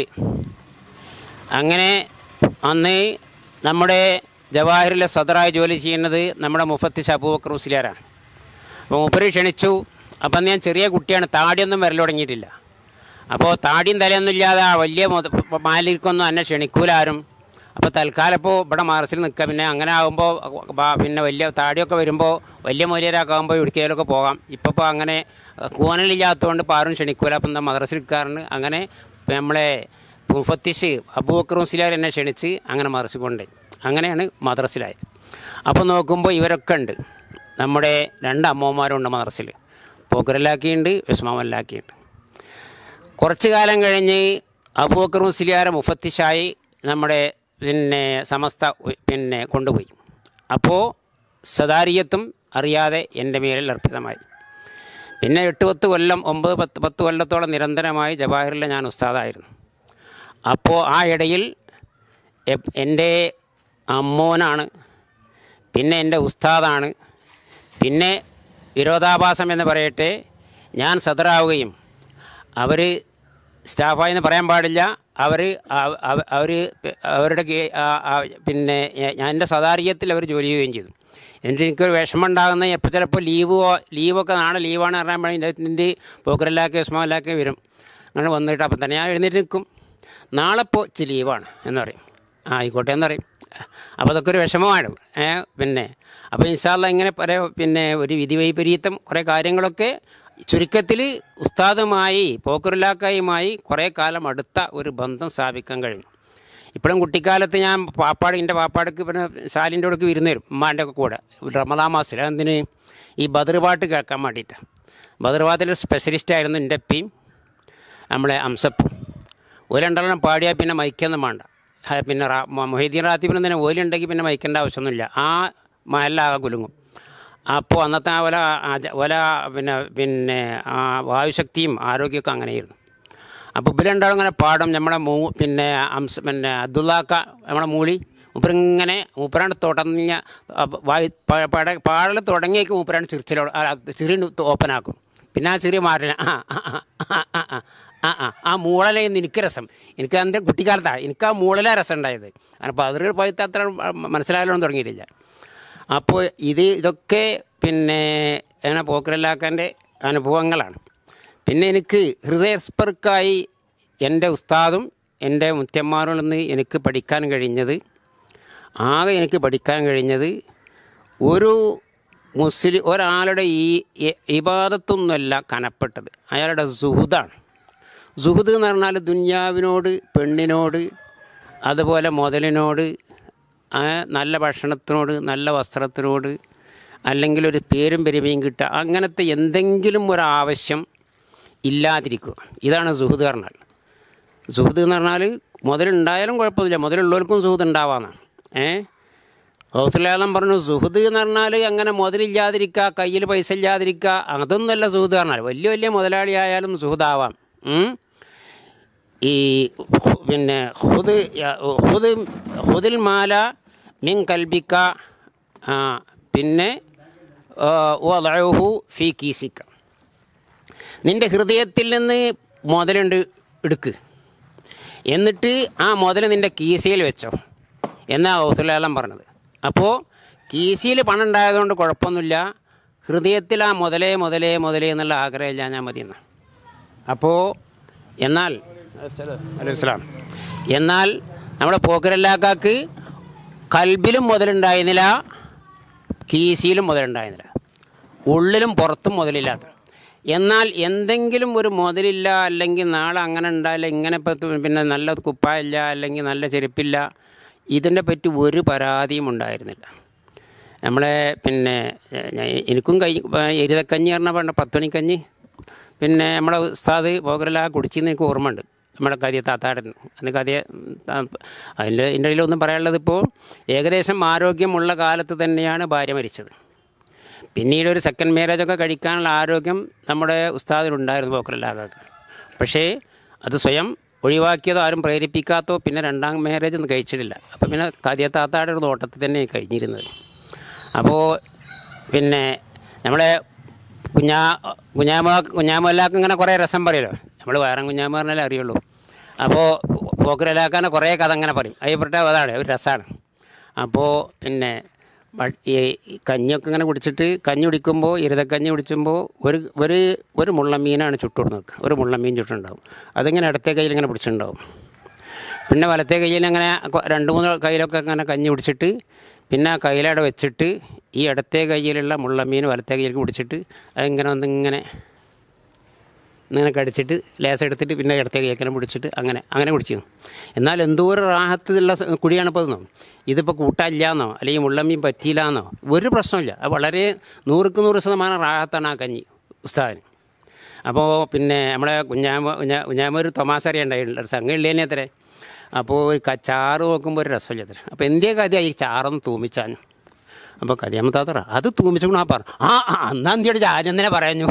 അങ്ങനെ അന്ന് നമ്മുടെ ജവാഹറിലെ സദറായി ജോലി ചെയ്യുന്നത് നമ്മുടെ മുഫത്തിസ് അബൂബക്കർ മുസ്ലിയാരാണ്. അപ്പോൾ മൂപ്പര് ക്ഷണിച്ചു. അപ്പം ഞാൻ ചെറിയ കുട്ടിയാണ്, താടിയൊന്നും വരൽ തുടങ്ങിയിട്ടില്ല. അപ്പോൾ താടിയും തലയൊന്നും ഇല്ലാതെ വലിയ മാലിക്കൊന്നും എന്നെ ക്ഷണിക്കൂലാരും. അപ്പോൾ തൽക്കാലം ഇപ്പോൾ ഇവിടെ മാർസിൽ നിൽക്കുക. പിന്നെ അങ്ങനെ ആകുമ്പോൾ പിന്നെ വലിയ താടിയൊക്കെ വരുമ്പോൾ വലിയ മൂല്യരാക്കെ ആകുമ്പോൾ ഇടുക്കിയിലൊക്കെ പോകാം. ഇപ്പോൾ ഇപ്പോൾ അങ്ങനെ കൂനലില്ലാത്തതുകൊണ്ട് ഇപ്പോൾ ആരും ക്ഷണിക്കൂല. അപ്പം എന്താ മദ്രസിൽ നിൽക്കാറുണ്ട്. അങ്ങനെ നമ്മളെ മുഫത്തിസ് അബൂബക്കർ മുസ്ലിയാർ എന്നെ ക്ഷണിച്ച് അങ്ങനെ മദ്രസിൽ കൊണ്ടുപോയി. അങ്ങനെയാണ് മദ്രസിലായത്. അപ്പോൾ നോക്കുമ്പോൾ ഇവരൊക്കെ ഉണ്ട്. നമ്മുടെ രണ്ട് അമ്മമാരുണ്ട് മദ്രസിൽ. പോക്കറിലാക്കിയുണ്ട്, വിസ്മാമല്ലാക്കിയുണ്ട്. കുറച്ച് കാലം കഴിഞ്ഞ് അബൂബക്കർ മുസ്ലിയാരെ മുഫത്തിഷായി നമ്മുടെ പിന്നെ സമസ്ത പിന്നെ കൊണ്ടുപോയി. അപ്പോൾ സദാരിയത്തും അറിയാതെ എൻ്റെ മേലിൽ അർപ്പിതമായി. പിന്നെ എട്ട് പത്ത് കൊല്ലം ഒമ്പത് പത്ത് പത്ത് കൊല്ലത്തോളം നിരന്തരമായി ജവാഹറിലെ ഞാൻ ഉസ്താദായിരുന്നു. അപ്പോൾ ആ ഇടയിൽ എൻ്റെ അമ്മോനാണ്, പിന്നെ എൻ്റെ ഉസ്താദാണ്, പിന്നെ വിരോധാഭാസം എന്ന് പറയട്ടെ, ഞാൻ സദറാവുകയും അവർ സ്റ്റാഫായെന്ന് പറയാൻ പാടില്ല, അവർ അവർ അവരുടെ പിന്നെ ഞാൻ എൻ്റെ സദാരിയത്തിൽ അവർ ജോലി ചെയ്യുകയും ചെയ്തു. എന്നിട്ട് എനിക്കൊരു വിഷമം ഉണ്ടാകുന്ന എപ്പോൾ ചിലപ്പോൾ ലീവ് ലീവൊക്കെ നാളെ ലീവാണ് അറിയാൻ പാടില്ല, എൻ്റെ പോക്കറിലാക്കി വിസ്മാലാക്കി വരും. അങ്ങനെ വന്നിട്ട് അപ്പം തന്നെ ഞാൻ എഴുന്നേറ്റ് നിൽക്കും, നാളെ ഇപ്പോൾ ഇച്ചിരി ലീവാണ് എന്ന് പറയും. ആ ആയിക്കോട്ടെ എന്ന് പറയും. അപ്പോൾ അതൊക്കെ ഒരു വിഷമമാണ്. പിന്നെ അപ്പോൾ ഇൻഷാ അല്ലാഹ് ഇങ്ങനെ പറയാം. പിന്നെ ഒരു വിധി വൈപരീത്യം കുറേ കാര്യങ്ങളൊക്കെ ചുരുക്കത്തിൽ ഉസ്താദുമായി പോക്കറിലാക്കായുമായി കുറേ കാലം അടുത്ത ഒരു ബന്ധം സ്ഥാപിക്കാൻ കഴിഞ്ഞു. ഇപ്പോഴും കുട്ടിക്കാലത്ത് ഞാൻ പാപ്പാട് എൻ്റെ പാപ്പാടക്ക് പിന്നെ ശാലിൻ്റെ കൂടെ വിരുന്ന് വരും, ഉമ്മാൻ്റെ ഒക്കെ കൂടെ റമദാൻ മാസത്തിൽ. എന്തിന് ഈ ബദർ പാട്ട് കേൾക്കാൻ വേണ്ടിയിട്ടാണ്. ബദർ പാട്ടിൽ സ്പെഷ്യലിസ്റ്റായിരുന്നു എൻ്റെ അപ്പിയും നമ്മളെ അംസപ്പും. ഓല രണ്ടാളും പാടിയാൽ പിന്നെ മൈക്കൊന്നും വേണ്ട. പിന്നെ മൊഹീദ്ദീൻ റാത്തീബിനും തന്നെ ഓലുണ്ടെങ്കിൽ പിന്നെ മൈക്കേണ്ട ആവശ്യമൊന്നുമില്ല, ആ മഹലാകെ കുലുങ്ങും. അപ്പോൾ അന്നത്തെ ആ ഒല ഒല പിന്നെ പിന്നെ ആ വായുശക്തിയും ആരോഗ്യമൊക്കെ അങ്ങനെയായിരുന്നു. അപ്പോൾ ഇവർ രണ്ടാളും ഇങ്ങനെ പാടും. നമ്മളെ മൂ പിന്നെ അംസ പിന്നെ അബ്ദുള്ളാക്ക നമ്മളെ മൂളി മൂപ്പരിങ്ങനെ മൂപ്പരാണ്ട് തുടങ്ങിയ വായു പാട പാടൽ തുടങ്ങിയേക്ക് മൂപ്പരാണ്ട് ചിരിച്ചിലോ ചിരി ഓപ്പനാക്കും. പിന്നെ ആ ചെറിയ മാറില്ല ആ ആ ആ ആ ആ ആ മൂളലായിരുന്നു എനിക്ക് രസം. എനിക്ക് എൻ്റെ കുട്ടിക്കാലത്താണ് എനിക്ക് ആ മൂളല രസം ഉണ്ടായത്. അപ്പോൾ അതൊരു പോയത്തെ അത്ര മനസ്സിലായാലൊന്നും തുടങ്ങിയിട്ടില്ല. അപ്പോൾ ഇത് ഇതൊക്കെ പിന്നെ അങ്ങനെ പോക്കറിലാക്കാൻ്റെ അനുഭവങ്ങളാണ്. പിന്നെ എനിക്ക് ഹൃദയസ്പർക്കായി എൻ്റെ ഉസ്താദും എൻ്റെ മുത്യന്മാരിൽ നിന്ന് എനിക്ക് പഠിക്കാൻ കഴിഞ്ഞത്, ആകെ എനിക്ക് പഠിക്കാൻ കഴിഞ്ഞത് ഒരു മുസ്ലിം ഒരാളുടെ ഈ ഇബാദത്തൊന്നുമല്ല കനപ്പെട്ടത്, അയാളുടെ സുഹൃദാണ്. സുഹൃദ് എന്ന് പറഞ്ഞാൽ ദുന്യാവിനോട്, പെണ്ണിനോട്, അതുപോലെ മുതലിനോട്, നല്ല ഭക്ഷണത്തിനോട്, നല്ല വസ്ത്രത്തിനോട്, അല്ലെങ്കിൽ ഒരു പേരും പെരുമയും കിട്ടുക, അങ്ങനത്തെ എന്തെങ്കിലും ഒരാവശ്യം ഇല്ലാതിരിക്കുക. ഇതാണ് സുഹൃദ് പറഞ്ഞാൽ. സുഹൃദ് എന്ന് പറഞ്ഞാൽ മുതലുണ്ടായാലും കുഴപ്പമില്ല, മുതലുള്ളവർക്കും സുഹൃദ് ഉണ്ടാവാമെന്നാണ്. ഏഹ് ഹൗസുലാലം പറഞ്ഞു സുഹൃദ് എന്ന് പറഞ്ഞാൽ അങ്ങനെ മുതലില്ലാതിരിക്കുക, കയ്യിൽ പൈസ ഇല്ലാതിരിക്കുക, അതൊന്നുമല്ല സുഹൃദ് പറഞ്ഞാൽ. വലിയ വലിയ മുതലാളിയായാലും സുഹൃദാവാം. ഈ പിന്നെ ഹുദ് ഹുദ് ഹുദിൽ മാല മിൻ കൽബിക്ക, പിന്നെ വദഉഹു ഫീ കീസിക്ക, നിൻ്റെ ഹൃദയത്തിൽ നിന്ന് മുതലുണ്ട് എടുക്ക്, എന്നിട്ട് ആ മുതൽ നിൻ്റെ കീസയിൽ വെച്ചോ എന്നാ ഹൗസുലാലം പറഞ്ഞത്. അപ്പോൾ കീസിയിൽ പണം ഉണ്ടായതുകൊണ്ട് കുഴപ്പമൊന്നുമില്ല, ഹൃദയത്തിൽ ആ മുതലേ മുതലേ മുതലേ എന്നുള്ള ആഗ്രഹമില്ല ഞാൻ മതിയെന്ന്. അപ്പോൾ എന്നാൽ അലൈഹിസ്സലാം എന്നാൽ നമ്മുടെ പോക്കരല്ലാക്കാക്ക് കൽബിലും മുതലുണ്ടായിരുന്നില്ല, കീസിയിലും മുതലുണ്ടായിരുന്നില്ല, ഉള്ളിലും പുറത്തും മുതലില്ലാത്ത. എന്നാൽ എന്തെങ്കിലും ഒരു മുതലില്ല, അല്ലെങ്കിൽ നാളെ അങ്ങനെ ഉണ്ടായില്ല, ഇങ്ങനെ ഇപ്പം പിന്നെ നല്ല കുപ്പായില്ല, അല്ലെങ്കിൽ നല്ല ചെരുപ്പില്ല, ഇതിനെ പറ്റി ഒരു പരാതിയും ഉണ്ടായിരുന്നില്ല. നമ്മളെ പിന്നെ എനിക്കും കൈ എരുതക്കഞ്ഞി പറഞ്ഞ പറഞ്ഞ പത്ത് മണിക്കഞ്ഞി പിന്നെ നമ്മളെ ഉസ്താദ് പോകരല്ല കുടിച്ചെന്ന് എനിക്ക് ഓർമ്മയുണ്ട്. നമ്മുടെ കഥയെ താത്താടുന്നു അന്ന് കഥയെ അതിൻ്റെ ഇതിൻ്റെ ഇടയിലൊന്നും പറയാനുള്ളത്, ഇപ്പോൾ ഏകദേശം ആരോഗ്യമുള്ള കാലത്ത് തന്നെയാണ് ഭാര്യ മരിച്ചത്. പിന്നീട് ഒരു സെക്കൻഡ് മാരേജൊക്കെ കഴിക്കാനുള്ള ആരോഗ്യം നമ്മുടെ ഉസ്താദിനുണ്ടായിരുന്നു പോക്കരല്ലാകാക്ക്. പക്ഷേ അത് സ്വയം ഒഴിവാക്കിയതോ ആരും പ്രേരിപ്പിക്കാത്തോ പിന്നെ രണ്ടാം മാരേജ് ഒന്നും കഴിച്ചിട്ടില്ല. അപ്പോൾ പിന്നെ കഥയെ താത്താടെ ഒരു നോട്ടത്തിൽ തന്നെ കഴിഞ്ഞിരുന്നത്. അപ്പോൾ പിന്നെ നമ്മളെ കുഞ്ഞാ കുഞ്ഞാമ കുഞ്ഞാമല്ലാക്ക് ഇങ്ങനെ കുറേ രസം പറയുമല്ലോ, നമ്മൾ വേറെ കുഞ്ഞാമ പറഞ്ഞാലേ അറിയുള്ളൂ. അപ്പോൾ പോക്കരലാക്കാനെ കുറേ കഥ അങ്ങനെ പറയും, അതിൽപ്പെട്ട അതാണ് ഒരു രസമാണ്. അപ്പോൾ പിന്നെ ഈ കഞ്ഞിയൊക്കെ ഇങ്ങനെ കുടിച്ചിട്ട് കഞ്ഞി കുടിക്കുമ്പോൾ ഇരുതക്കഞ്ഞി കുടിക്കുമ്പോൾ ഒരു ഒരു ഒരു മുള്ളമീനാണ് ചുട്ടുകൊടുത്ത് നിൽക്കുക, ഒരു മുള്ളമീൻ ചുട്ടുണ്ടാവും. അതിങ്ങനെ ഇടത്തെ കയ്യിൽ ഇങ്ങനെ പിടിച്ചിട്ടുണ്ടാവും. പിന്നെ വലത്തെ കയ്യിൽ അങ്ങനെ രണ്ട് മൂന്ന് കയ്യിലൊക്കെ അങ്ങനെ കഞ്ഞി കുടിച്ചിട്ട് പിന്നെ ആ കയ്യിലവിടെ വെച്ചിട്ട് ഈ ഇടത്തെ കയ്യിലുള്ള മുള്ളമീൻ വലത്തെ കയ്യിലേക്ക് പിടിച്ചിട്ട് അതിങ്ങനെ ഒന്നിങ്ങനെ ഇങ്ങനെ കടിച്ചിട്ട് ലേസം എടുത്തിട്ട് പിന്നെ ഇടത്തെ കയ്യേക്കനെ പിടിച്ചിട്ട് അങ്ങനെ അങ്ങനെ കുടിച്ചിരുന്നു. എന്നാൽ എന്തോ ഒരു റാഹത്തുള്ള കുടിയാണ് ഇപ്പോൾ ഇതെന്നോ, ഇതിപ്പോൾ കൂട്ടാനില്ലാന്നോ അല്ലെങ്കിൽ മുള്ളമീൻ പറ്റിയില്ലാന്നോ ഒരു പ്രശ്നമില്ല. അത് വളരെ നൂറുക്ക് നൂറ് ശതമാനം റാഹത്താണ് ആ കഞ്ഞി. ഉസ്താദിന്. അപ്പോൾ പിന്നെ നമ്മളെ കുഞ്ഞാമ കുഞ്ഞാ കുഞ്ഞാമ ഒരു തമാശ അറിയണ്ടായിട്ടുണ്ട്, സംഘമില്ലേനെ അത്രേ. അപ്പോൾ ഒരു ചാറ് നോക്കുമ്പോൾ ഒരു രസമില്ല അത്ര. അപ്പോൾ എന്തിയ കഥ ഈ ചാറൊന്ന് തൂമിച്ചാഞ്ഞു. അപ്പോൾ കഥയാമത്താത്തറ അത് തൂമിച്ചു ആ പറഞ്ഞു ആ എന്നാ എന്തിയുടെ ചാരം തന്നെ പറഞ്ഞു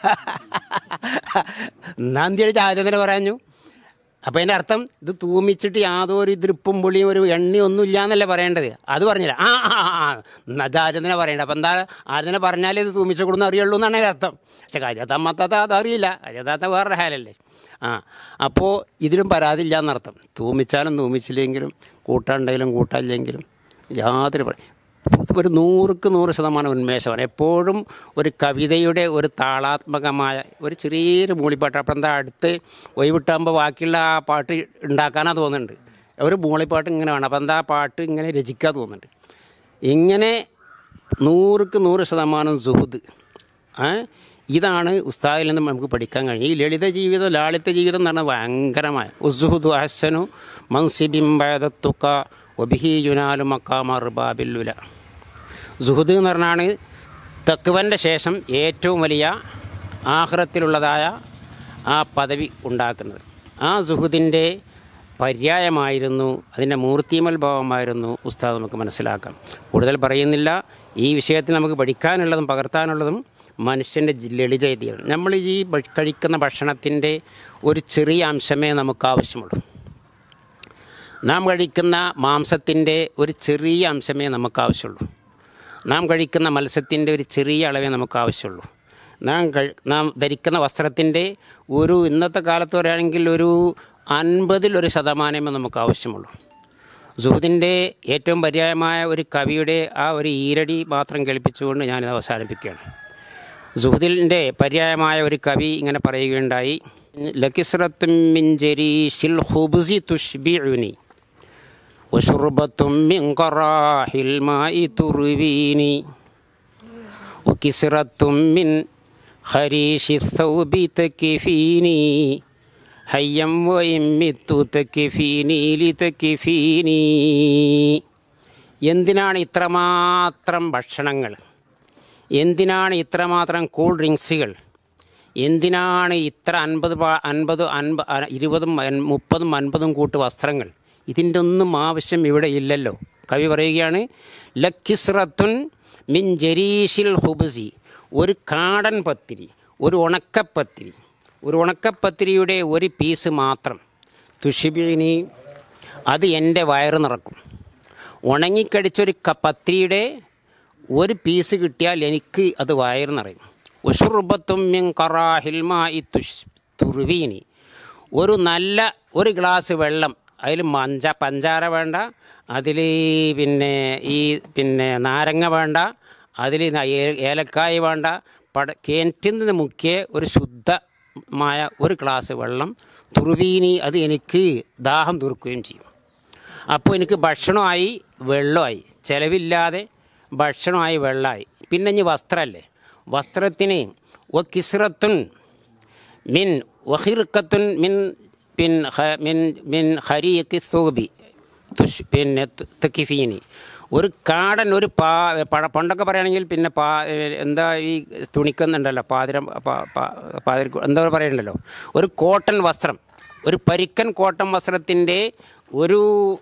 എന്നാ എന്തിയുടെ ചാരം തന്നെ പറഞ്ഞു. അപ്പോൾ അതിൻ്റെ അർത്ഥം ഇത് തൂമിച്ചിട്ട് യാതൊരു ഇതിരിപ്പും പുളിയും ഒരു എണ്ണയും ഒന്നും ഇല്ല എന്നല്ലേ പറയേണ്ടത്. അത് പറഞ്ഞില്ല. ആ ആ ആ അത് ആരും തന്നെ പറയേണ്ടത്. അപ്പോൾ എന്താ ആരും തന്നെ പറഞ്ഞാലേ ഇത് തൂമിച്ചു കൊടുന്ന് അറിയുള്ളൂ എന്നാണ് അതിൻ്റെ അർത്ഥം. പക്ഷെ കാര്യത്താത്ത അതറിയില്ല, കാര്യത്താത്ത വേറൊരു ഹാലല്ലേ. ആ അപ്പോൾ ഇതിലും പരാതി ഇല്ല എന്നർത്ഥം. തൂമിച്ചാലും തൂമിച്ചില്ലെങ്കിലും കൂട്ടാണ്ടെങ്കിലും കൂട്ടാനില്ലെങ്കിലും യാതൊരു ഒരു നൂറുക്ക് നൂറ് ശതമാനം ഉന്മേഷമാണ്. എപ്പോഴും ഒരു കവിതയുടെ ഒരു താളാത്മകമായ ഒരു ചെറിയൊരു മൂളിപ്പാട്ട്. അപ്പം എന്താ അടുത്ത് ഒഴിവിട്ടാകുമ്പോൾ ബാക്കിയുള്ള ആ പാട്ട് ഉണ്ടാക്കാനാണ് തോന്നുന്നുണ്ട്. ഒരു മൂളിപ്പാട്ട് ഇങ്ങനെ വേണം. അപ്പം എന്താ ആ പാട്ട് ഇങ്ങനെ രചിക്കാൻ തോന്നുന്നുണ്ട്. ഇങ്ങനെ നൂറുക്ക് നൂറ് ശതമാനം സുഹൃദ് ഇതാണ് ഉസ്താദിൽ നിന്ന് നമുക്ക് പഠിക്കാൻ കഴിയും. ഈ ലളിത ജീവിതം ലാളിത്യ ജീവിതം എന്ന് പറഞ്ഞാൽ ഭയങ്കരമായ ഉസ്ഹുദു അഹ്സനു മൻസിബിം ബഅദത്തുക വബിഹി യുനാലു മഖാമ റിബാബില്ലുല. സുഹുദ് എന്ന് പറഞ്ഞാണ് തഖ്വൻ്റെ ശേഷം ഏറ്റവും വലിയ ആഖിറത്തിലുള്ളതായ ആ പദവി ഉണ്ടാക്കുന്നത്. ആ സുഹുദിൻ്റെ പര്യായമായിരുന്നു, അതിൻ്റെ മൂർത്തിമൽ ഭാവമായിരുന്നു ഉസ്താദ് നമുക്ക് മനസ്സിലാക്കാം. കൂടുതൽ പറയുന്നില്ല. ഈ വിഷയത്തിൽ നമുക്ക് പഠിക്കാനുള്ളതും പകർത്താനുള്ളതും മനുഷ്യൻ്റെ ലളിതയാണ്. നമ്മൾ ഈ കഴിക്കുന്ന ഭക്ഷണത്തിൻ്റെ ഒരു ചെറിയ അംശമേ നമുക്ക് ആവശ്യമുള്ളൂ. നാം കഴിക്കുന്ന മാംസത്തിൻ്റെ ഒരു ചെറിയ അംശമേ നമുക്ക് ആവശ്യമുള്ളൂ. നാം കഴിക്കുന്ന മത്സ്യത്തിൻ്റെ ഒരു ചെറിയ അളവേ നമുക്ക് ആവശ്യമുള്ളൂ. നാം കഴി നാം ധരിക്കുന്ന വസ്ത്രത്തിൻ്റെ ഒരു ഇന്നത്തെ കാലത്ത് പറയുകയാണെങ്കിൽ ഒരു അൻപതിൽ ഒരു ശതമാനമേ നമുക്ക് ആവശ്യമുള്ളൂ. സുഹൃത്തിൻ്റെ ഏറ്റവും പര്യായമായ ഒരു കവിയുടെ ആ ഒരു ഈരടി മാത്രം കേൾപ്പിച്ചുകൊണ്ട് ഞാനിത് അവസാനിപ്പിക്കുകയാണ്. സുഹൃത്തിൻ്റെ പര്യായമായ ഒരു കവി ഇങ്ങനെ പറയുകയുണ്ടായി. ലക്കിസ്റത്തും മിൻ ജരീഷിൽ ഖുബ്സി തുഷ്ബിഉനി വശുർബത്തും മിൻ ഖറാഹിൽ മാഇ തുർവീനി വകിസ്റത്തും മിൻ ഖരീഷി ثൗബി തകിഫീനി ഹയ്യം വഇമ്മിത്തു തകിഫീനി ലിതകിഫീനി. എന്തിനാണ് ഇത്രമാത്രം ഭക്ഷണങ്ങൾ? എന്തിനാണ് ഇത്രമാത്രം കൂൾ ഡ്രിങ്ക്സുകൾ? എന്തിനാണ് ഇത്ര അൻപത് അൻപത് അൻപ ഇരുപതും മുപ്പതും അൻപതും കൂട്ട് വസ്ത്രങ്ങൾ? ഇതിൻ്റെ ഒന്നും ആവശ്യം ഇവിടെ ഇല്ലല്ലോ. കവി പറയുകയാണ് ലക്കിസ്റത്തുൻ മിൻ ജരീഷിൽ ഹുബ്സി, ഒരു കാടൻ പത്തിരി, ഒരു ഉണക്കപ്പത്തിരി, ഒരു ഉണക്കപ്പത്തിരിയുടെ ഒരു പീസ് മാത്രം. തുഷിബിനി, അത് എൻ്റെ വയറ് നിറക്കും. ഉണങ്ങിക്കടിച്ചൊരു പത്തിരിയുടെ ഒരു പീസ് കിട്ടിയാൽ എനിക്ക് അത് വയറ് നിറയും. ഉഷുർബത്തും മിൻ ഖറാഹിൽ മാഇ തുഷ് തുർവീനി, ഒരു നല്ല ഒരു ഗ്ലാസ് വെള്ളം, അതിൽ മഞ്ച പഞ്ചാര വേണ്ട, അതിൽ പിന്നെ ഈ പിന്നെ നാരങ്ങ വേണ്ട, അതിൽ ഏലക്കായ വേണ്ട, പട കിണറ്റിൽ നിന്ന് മുക്കിയ ഒരു ശുദ്ധമായ ഒരു ഗ്ലാസ് വെള്ളം തുർവീനി, അത് എനിക്ക് ദാഹം തീർക്കുകയും ചെയ്യും. അപ്പോൾ എനിക്ക് ഭക്ഷണമായി വെള്ളമായി, ചിലവില്ലാതെ ഭക്ഷണമായി വെള്ളമായി. പിന്നെ ഇനി വസ്ത്രമല്ലേ, വസ്ത്രത്തിന് ഒ കിസ്റത്തുൻ മിൻ വഹിർക്കത്തുൻ മിൻ പിൻ മിൻ മിൻ ഹരീഖി സൂബി തുഷ് പിന്നെ തക്കിഫീനി, ഒരു കാടൻ ഒരു പാ പണ്ടൊക്കെ പറയുകയാണെങ്കിൽ പിന്നെ പാ എന്താ ഈ തുണിക്കുന്നുണ്ടല്ലോ പാതിര പാതിര എന്താ പറയുന്നുണ്ടല്ലോ, ഒരു കോട്ടൺ വസ്ത്രം, ഒരു പരിക്കൻ കോട്ടൺ വസ്ത്രത്തിൻ്റെ ഒരു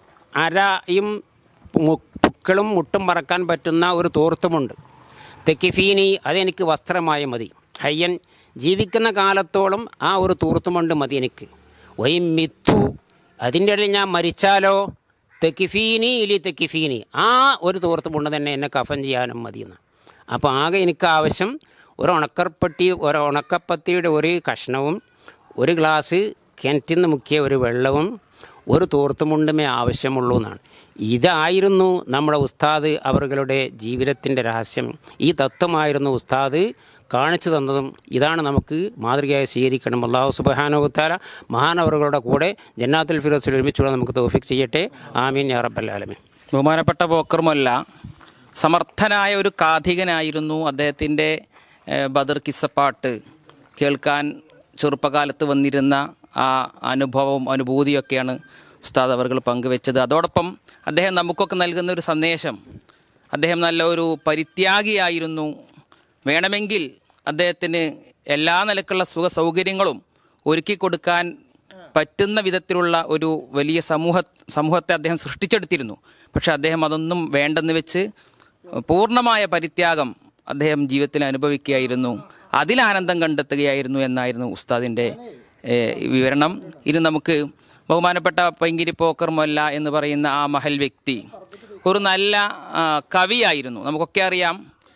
അരയും പുക്കളും മുട്ടും മറക്കാൻ പറ്റുന്ന ഒരു തോർത്തുമുണ്ട്. തെക്കിഫീനി, അതെനിക്ക് വസ്ത്രമായി മതി. ഹയ്യൻ, ജീവിക്കുന്ന കാലത്തോളം ആ ഒരു തോർത്തുമുണ്ട് മതി എനിക്ക്. വൈം മിത്തു, അതിൻ്റെ ഇടയിൽ ഞാൻ മരിച്ചാലോ തെക്കിഫീനി ഇലി തെക്കിഫീനി, ആ ഒരു തോർത്തുമുണ്ട് തന്നെ എന്നെ കഫൻ ചെയ്യാനും മതിയെന്ന്. അപ്പോൾ ആകെ എനിക്ക് ആവശ്യം ഒരു ഉണക്കപ്പട്ടി ഒരു ഉണക്കപ്പത്തിയുടെ ഒരു കഷ്ണവും ഒരു ഗ്ലാസ് കിണറ്റിൽ നിന്ന് മുക്കിയ ഒരു വെള്ളവും ഒരു തോർത്തുമുണ്ടുമേ ആവശ്യമുള്ളൂ എന്നാണ്. ഇതായിരുന്നു നമ്മുടെ ഉസ്താദ് അവരുടെ ജീവിതത്തിൻ്റെ രഹസ്യം. ഈ തത്വമായിരുന്നു ഉസ്താദ് കാണിച്ചു തന്നതും. ഇതാണ് നമുക്ക് മാതൃകയായി സ്വീകരിക്കണം. അല്ലാഹു സുബ്ഹാനഹു വ തആല മഹാനവറുകളുടെ കൂടെ ജന്നാത്തുൽ ഫിർദൗസിൽ ഒരുമിച്ചുള്ള നമുക്ക് തൗഫീഖ് ചെയ്യട്ടെ. ആമീൻ യാ റബ്ബൽ ആലമീൻ. ബഹുമാനപ്പെട്ട പോക്കർമല്ല സമർത്ഥനായ ഒരു കാഥികനായിരുന്നു. അദ്ദേഹത്തിൻ്റെ ബദർ കിസ്സപ്പാട്ട് കേൾക്കാൻ ചെറുപ്പകാലത്ത് വന്നിരുന്ന ആ അനുഭവവും അനുഭൂതിയൊക്കെയാണ് ഉസ്താദ് അവർകൾ പങ്കുവെച്ചത്. അതോടൊപ്പം അദ്ദേഹം നമുക്കൊക്കെ നൽകുന്ന ഒരു സന്ദേശം, അദ്ദേഹം നല്ല ഒരു പരിത്യാഗിയായിരുന്നു. വേണമെങ്കിൽ അദ്ദേഹത്തിന് എല്ലാ നിലക്കുള്ള സുഖ സൗകര്യങ്ങളും ഒരുക്കി കൊടുക്കാൻ പറ്റുന്ന വിധത്തിലുള്ള ഒരു വലിയ സമൂഹ സമൂഹത്തെ അദ്ദേഹം സൃഷ്ടിച്ചെടുത്തിരുന്നു. പക്ഷെ അദ്ദേഹം അതൊന്നും വേണ്ടെന്ന് വെച്ച് പൂർണ്ണമായ പരിത്യാഗം അദ്ദേഹം ജീവിതത്തിൽ അനുഭവിക്കുകയായിരുന്നു, അതിലാനന്ദം കണ്ടെത്തുകയായിരുന്നു എന്നായിരുന്നു ഉസ്താദിൻ്റെ വിവരണം. ഇനി നമുക്ക് ബഹുമാനപ്പെട്ട പൈങ്കിരി പോക്കർ മൊല്ല എന്ന് പറയുന്ന ആ മഹൽ വ്യക്തി ഒരു നല്ല കവിയായിരുന്നു. നമുക്കൊക്കെ അറിയാം,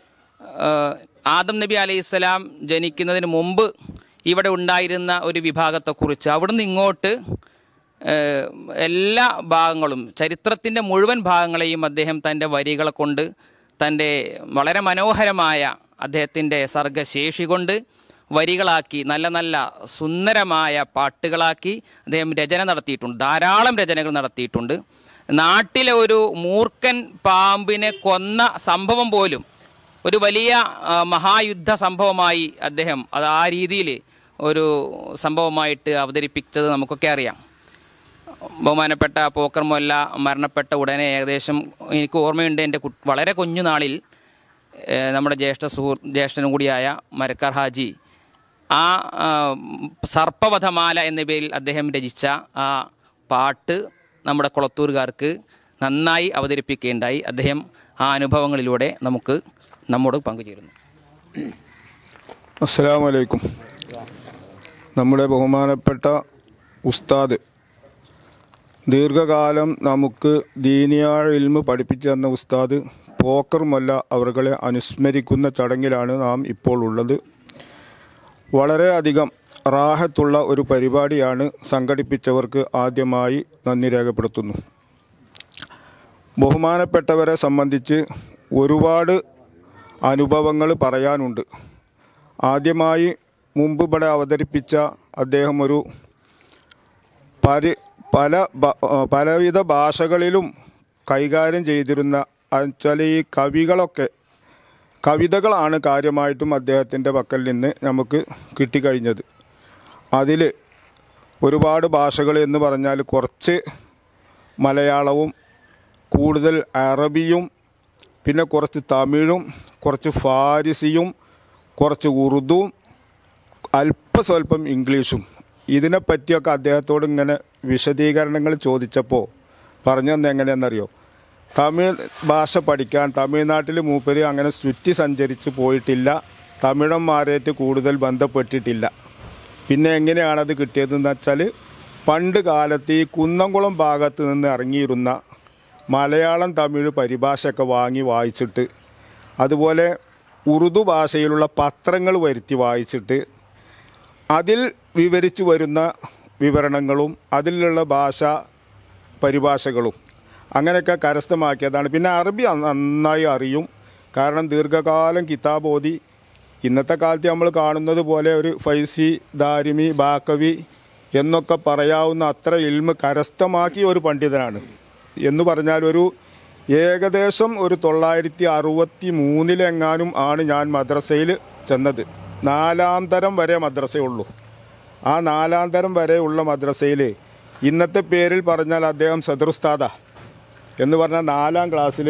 ആദം നബി അലൈഹിസ്സലാം ജനിക്കുന്നതിന് മുമ്പ് ഇവിടെ ഉണ്ടായിരുന്ന ഒരു വിഭാഗത്തെക്കുറിച്ച് അവിടുന്ന് ഇങ്ങോട്ട് എല്ലാ ഭാഗങ്ങളും ചരിത്രത്തിൻ്റെ മുഴുവൻ ഭാഗങ്ങളെയും അദ്ദേഹം തൻ്റെ വരികളെ കൊണ്ട്, തൻ്റെ വളരെ മനോഹരമായ അദ്ദേഹത്തിൻ്റെ സർഗശേഷി കൊണ്ട് വരികളാക്കി, നല്ല നല്ല സുന്ദരമായ പാട്ടുകളാക്കി അദ്ദേഹം രചന നടത്തിയിട്ടുണ്ട്. ധാരാളം രചനകൾ നടത്തിയിട്ടുണ്ട്. നാട്ടിലെ ഒരു മൂർഖൻ പാമ്പിനെ കൊന്ന സംഭവം പോലും ഒരു വലിയ മഹായുദ്ധ സംഭവമായി അദ്ദേഹം അത് ആ രീതിയിൽ ഒരു സംഭവമായിട്ട് അവതരിപ്പിച്ചത് നമുക്കൊക്കെ അറിയാം. ബഹുമാനപ്പെട്ട പോക്കർ മൊല്ല മരണപ്പെട്ട ഉടനെ ഏകദേശം എനിക്ക് ഓർമ്മയുണ്ട്, എൻ്റെ വളരെ കുഞ്ഞുനാളിൽ നമ്മുടെ ജ്യേഷ്ഠ സുഹൃത്ത് ജ്യേഷ്ഠനും കൂടിയായ മരക്കാർ ഹാജി ആ സർപ്പവധമാല എന്ന പേരിൽ അദ്ദേഹം രചിച്ച ആ പാട്ട് നമ്മുടെ കൊളത്തൂരുകാർക്ക് നന്നായി അവതരിപ്പിക്കുകയുണ്ടായി. അദ്ദേഹം ആ അനുഭവങ്ങളിലൂടെ നമുക്ക് നമ്മോട് പങ്കുചേരുന്നു. അസ്സലാമു അലൈക്കും. നമ്മുടെ ബഹുമാനപ്പെട്ട ഉസ്താദ് ദീർഘകാലം നമുക്ക് ദീനിയായ ഇൽമ് പഠിപ്പിച്ചു തന്ന ഉസ്താദ് പോക്കർ മൊല്ല അവരുടെ അനുസ്മരിക്കുന്ന ചടങ്ങിലാണ് നാം ഇപ്പോൾ ഉള്ളത്. വളരെയധികം റാഹത്തുള്ള ഒരു പരിപാടിയാണ് സംഘടിപ്പിച്ചവർക്ക് ആദ്യമായി നന്ദി രേഖപ്പെടുത്തുന്നു. ബഹുമാനപ്പെട്ടവരെ സംബന്ധിച്ച് ഒരുപാട് അനുഭവങ്ങൾ പറയാനുണ്ട്. ആദ്യമായി മുമ്പ് ഇവിടെ അവതരിപ്പിച്ച അദ്ദേഹം ഒരു പരി പല പലവിധ ഭാഷകളിലും കൈകാര്യം ചെയ്തിരുന്ന വെച്ചാൽ ഈ കവികളൊക്കെ കവിതകളാണ് കാര്യമായിട്ടും അദ്ദേഹത്തിൻ്റെ പക്കൽ നിന്ന് നമുക്ക് കിട്ടിക്കഴിഞ്ഞത്. അതിൽ ഒരുപാട് ഭാഷകൾ എന്ന് പറഞ്ഞാൽ കുറച്ച് മലയാളവും കൂടുതൽ അറബിയും പിന്നെ കുറച്ച് തമിഴും കുറച്ച് ഫാരിസിയും കുറച്ച് ഉറുദുവും അല്പസ്വല്പം ഇംഗ്ലീഷും. ഇതിനെപ്പറ്റിയൊക്കെ അദ്ദേഹത്തോട് ഇങ്ങനെ വിശദീകരണങ്ങൾ ചോദിച്ചപ്പോൾ പറഞ്ഞു തന്നെ എങ്ങനെയാണെന്നറിയോ, തമിഴ് ഭാഷ പഠിക്കാൻ തമിഴ്നാട്ടിൽ മൂപ്പര് അങ്ങനെ ചുറ്റി സഞ്ചരിച്ച് പോയിട്ടില്ല, തമിഴന്മാരായിട്ട് കൂടുതൽ ബന്ധപ്പെട്ടിട്ടില്ല. പിന്നെ എങ്ങനെയാണത് കിട്ടിയതെന്ന് വെച്ചാൽ പണ്ട് കാലത്ത് ഈ കുന്നംകുളം ഭാഗത്ത് നിന്ന് ഇറങ്ങിയിരുന്ന മലയാളം തമിഴ് പരിഭാഷയൊക്കെ വാങ്ങി വായിച്ചിട്ട്, അതുപോലെ ഉറുദു ഭാഷയിലുള്ള പത്രങ്ങൾ വരുത്തി വായിച്ചിട്ട് അതിൽ വിവരിച്ചു വരുന്ന വിവരണങ്ങളും അതിലുള്ള ഭാഷ പരിഭാഷകളും അങ്ങനെയൊക്കെ കരസ്ഥമാക്കിയതാണ്. പിന്നെ അറബി നന്നായി അറിയും, കാരണം ദീർഘകാലം കിതാബ് ഓതി. ഇന്നത്തെ കാലത്ത് നമ്മൾ കാണുന്നത് പോലെ ഒരു ഫൈസി, ദാരിമി, ബാക്കവി എന്നൊക്കെ പറയാവുന്ന അത്ര ഇൽമ് കരസ്ഥമാക്കിയ ഒരു പണ്ഡിതനാണ്. എന്ന് പറഞ്ഞാൽ ഒരു ഏകദേശം ഒരു തൊള്ളായിരത്തി അറുപത്തി മൂന്നിലെങ്ങാനും ആണ് ഞാൻ മദ്രസയിൽ ചെന്നത്. നാലാം തരം വരെ മദ്രസയുള്ളൂ. ആ നാലാം തരം വരെ ഉള്ള മദ്രസയിൽ ഇന്നത്തെ പേരിൽ പറഞ്ഞാൽ അദ്ദേഹം സദറുസ്താദ എന്ന് പറഞ്ഞാൽ നാലാം ക്ലാസ്സിൽ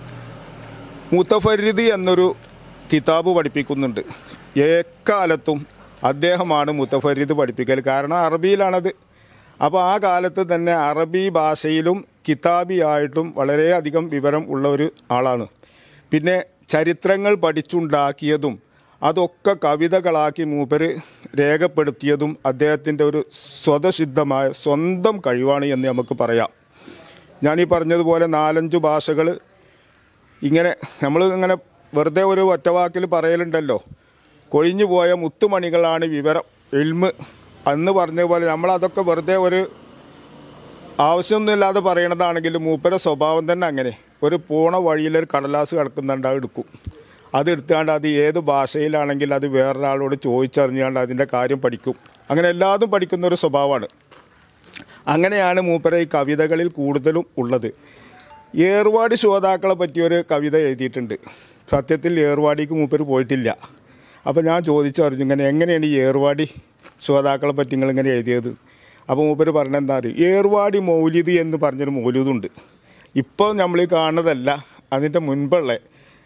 മുത്തഫരിദ് എന്നൊരു കിതാബ് പഠിപ്പിക്കുന്നുണ്ട്. എക്കാലത്തും അദ്ദേഹമാണ് മുത്തഫരിദ് പഠിപ്പിക്കൽ, കാരണം അറബിയിലാണത്. അപ്പോൾ ആ കാലത്ത് തന്നെ അറബി ഭാഷയിലും കിതാബിയായിട്ടും വളരെയധികം വിവരം ഉള്ള ഒരു ആളാണ്. പിന്നെ ചരിത്രങ്ങൾ പഠിച്ചുണ്ടാക്കിയതും അതൊക്കെ കവിതകളാക്കി മൂപ്പര് രേഖപ്പെടുത്തിയതും അദ്ദേഹത്തിൻ്റെ ഒരു സ്വതസിദ്ധമായ സ്വന്തം കഴിവാണ് എന്ന് നമുക്ക് പറയാം. ഞാനീ പറഞ്ഞതുപോലെ നാലഞ്ച് ഭാഷകൾ ഇങ്ങനെ നമ്മൾ ഇങ്ങനെ വെറുതെ ഒരു ഒറ്റവാക്കിൽ പറയലുണ്ടല്ലോ, കൊഴിഞ്ഞു പോയ മുത്തുമണികളാണ് വിവരം ഇൽമ് അന്ന് പറഞ്ഞതുപോലെ. നമ്മളതൊക്കെ വെറുതെ ഒരു ആവശ്യമൊന്നുമില്ലാതെ പറയണതാണെങ്കിൽ മൂപ്പര സ്വഭാവം തന്നെ അങ്ങനെ. ഒരു പോണ വഴിയിലൊരു കടലാസ് കിടക്കുന്നുണ്ട്, അത് എടുക്കും. അത് എടുത്തുകൊണ്ട് അത് ഏത് ഭാഷയിലാണെങ്കിൽ അത് വേറൊരാളോട് ചോദിച്ചറിഞ്ഞുകൊണ്ട് അതിൻ്റെ കാര്യം പഠിക്കും. അങ്ങനെ എല്ലാതും പഠിക്കുന്ന ഒരു സ്വഭാവമാണ്. അങ്ങനെയാണ് മൂപ്പര ഈ കവിതകളിൽ കൂടുതലും ഉള്ളത്. ഏർവാടി ശ്രോതാക്കളെ പറ്റിയൊരു കവിത എഴുതിയിട്ടുണ്ട്. സത്യത്തിൽ ഏർവാടിക്ക് മൂപ്പര് പോയിട്ടില്ല. അപ്പോൾ ഞാൻ ചോദിച്ചറിഞ്ഞു, ഇങ്ങനെ എങ്ങനെയാണ് ഈ ഏർവാടി ശ്രോതാക്കളെ പറ്റി നിങ്ങളിങ്ങനെ എഴുതിയത്? അപ്പോൾ മൂപ്പര് പറഞ്ഞെന്താ അറിയും, ഏർവാടി മൗലിദ് എന്ന് പറഞ്ഞൊരു മൗലിദുണ്ട്. ഇപ്പോൾ നമ്മൾ ഈ കാണുന്നതല്ല, അതിൻ്റെ മുൻപുള്ള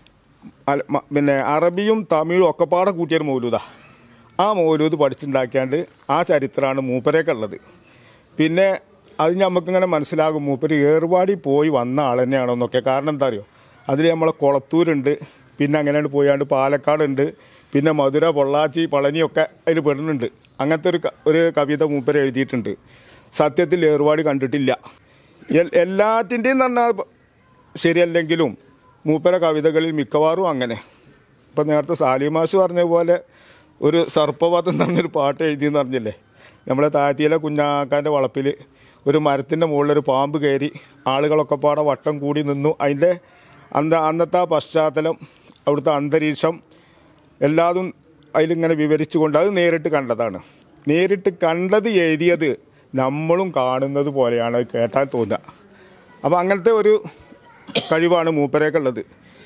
പിന്നെ അറബിയും തമിഴും ഒക്കെ പാടെ കൂട്ടിയൊരു മൗലൂദാണ്. ആ മൗലൂദ് പഠിച്ചുണ്ടാക്കിയാണ്ട് ആ ചരിത്രമാണ് മൂപ്പരൊക്കെ ഉള്ളത്. പിന്നെ അത് നമുക്കിങ്ങനെ മനസ്സിലാകും മൂപ്പര് ഏർവാടി പോയി വന്ന ആൾ തന്നെയാണോ എന്നൊക്കെ. കാരണം എന്താ അറിയോ, അതിൽ നമ്മളെ കൊളത്തൂരുണ്ട്, പിന്നെ അങ്ങനെയാണ് പോയാണ്ട് പാലക്കാടുണ്ട്, പിന്നെ മധുര, പൊള്ളാച്ചി, പളനിയൊക്കെ അതിൽ പെടുന്നുണ്ട്. അങ്ങനത്തെ ഒരു ഒരു കവിത മൂപ്പര് എഴുതിയിട്ടുണ്ട്. സത്യത്തിൽ ഏർവാടി കണ്ടിട്ടില്ല. എല്ലാറ്റിൻ്റെയും പറഞ്ഞാൽ ശരിയല്ലെങ്കിലും മൂപ്പര കവിതകളിൽ മിക്കവാറും അങ്ങനെ. ഇപ്പം നേരത്തെ സാലിമാഷ് പറഞ്ഞ പോലെ ഒരു സർപ്പവധം എന്ന് പറഞ്ഞൊരു പാട്ട് എഴുതിയെന്ന് പറഞ്ഞില്ലേ, നമ്മളെ താഴ്ത്തിയിലെ കുഞ്ഞാക്കാൻ്റെ വളപ്പിൽ ഒരു മരത്തിൻ്റെ മുകളിലൊരു പാമ്പ് കയറി ആളുകളൊക്കെ പാടെ വട്ടം കൂടി നിന്നു. അതിൻ്റെ അന്ത അന്നത്തെ ആ പശ്ചാത്തലം, അവിടുത്തെ അന്തരീക്ഷം എല്ലാതും അതിലിങ്ങനെ വിവരിച്ചുകൊണ്ട് അത് നേരിട്ട് കണ്ടതാണ്. നേരിട്ട് കണ്ടത് എഴുതിയത് നമ്മളും കാണുന്നത് പോലെയാണ് കേട്ടാൽ തോന്നുക. അപ്പോൾ അങ്ങനത്തെ ഒരു കഴിവാണ് മൂപ്പരേക്കുള്ളത്.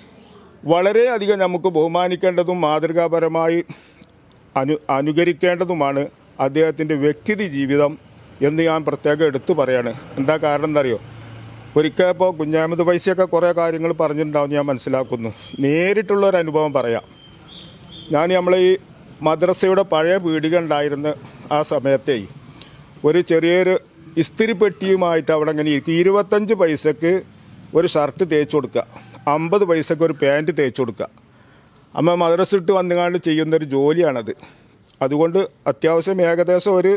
വളരെയധികം നമുക്ക് ബഹുമാനിക്കേണ്ടതും മാതൃകാപരമായി അനു അനുകരിക്കേണ്ടതുമാണ് അദ്ദേഹത്തിൻ്റെ വ്യക്തി ജീവിതം എന്ന് ഞാൻ പ്രത്യേകം എടുത്തു പറയാണ്. എന്താ കാരണം എന്താ അറിയോ, ഒരിക്കൽ ഇപ്പോൾ കുഞ്ഞാമത് പൈസയൊക്കെ കുറേ കാര്യങ്ങൾ പറഞ്ഞിട്ടുണ്ടാവും ഞാൻ മനസ്സിലാക്കുന്നു. നേരിട്ടുള്ളൊരനുഭവം പറയാം. ഞാൻ നമ്മൾ ഈ മദ്രസയുടെ പഴയ പീടിക ഉണ്ടായിരുന്ന ആ സമയത്തേ ഒരു ചെറിയൊരു ഇസ്തിരി പെട്ടിയുമായിട്ട് അവിടെ അങ്ങനെ ഇരിക്കും. ഇരുപത്തഞ്ച് പൈസക്ക് ഒരു ഷർട്ട് തേച്ച് കൊടുക്കുക, അമ്പത് പൈസക്ക് ഒരു പാൻറ്റ് തേച്ച് കൊടുക്കുക. അമ്മ മദ്രസ ഇട്ട് വന്നുകൊണ്ട് ചെയ്യുന്നൊരു ജോലിയാണത്. അതുകൊണ്ട് അത്യാവശ്യം ഏകദേശം ഒരു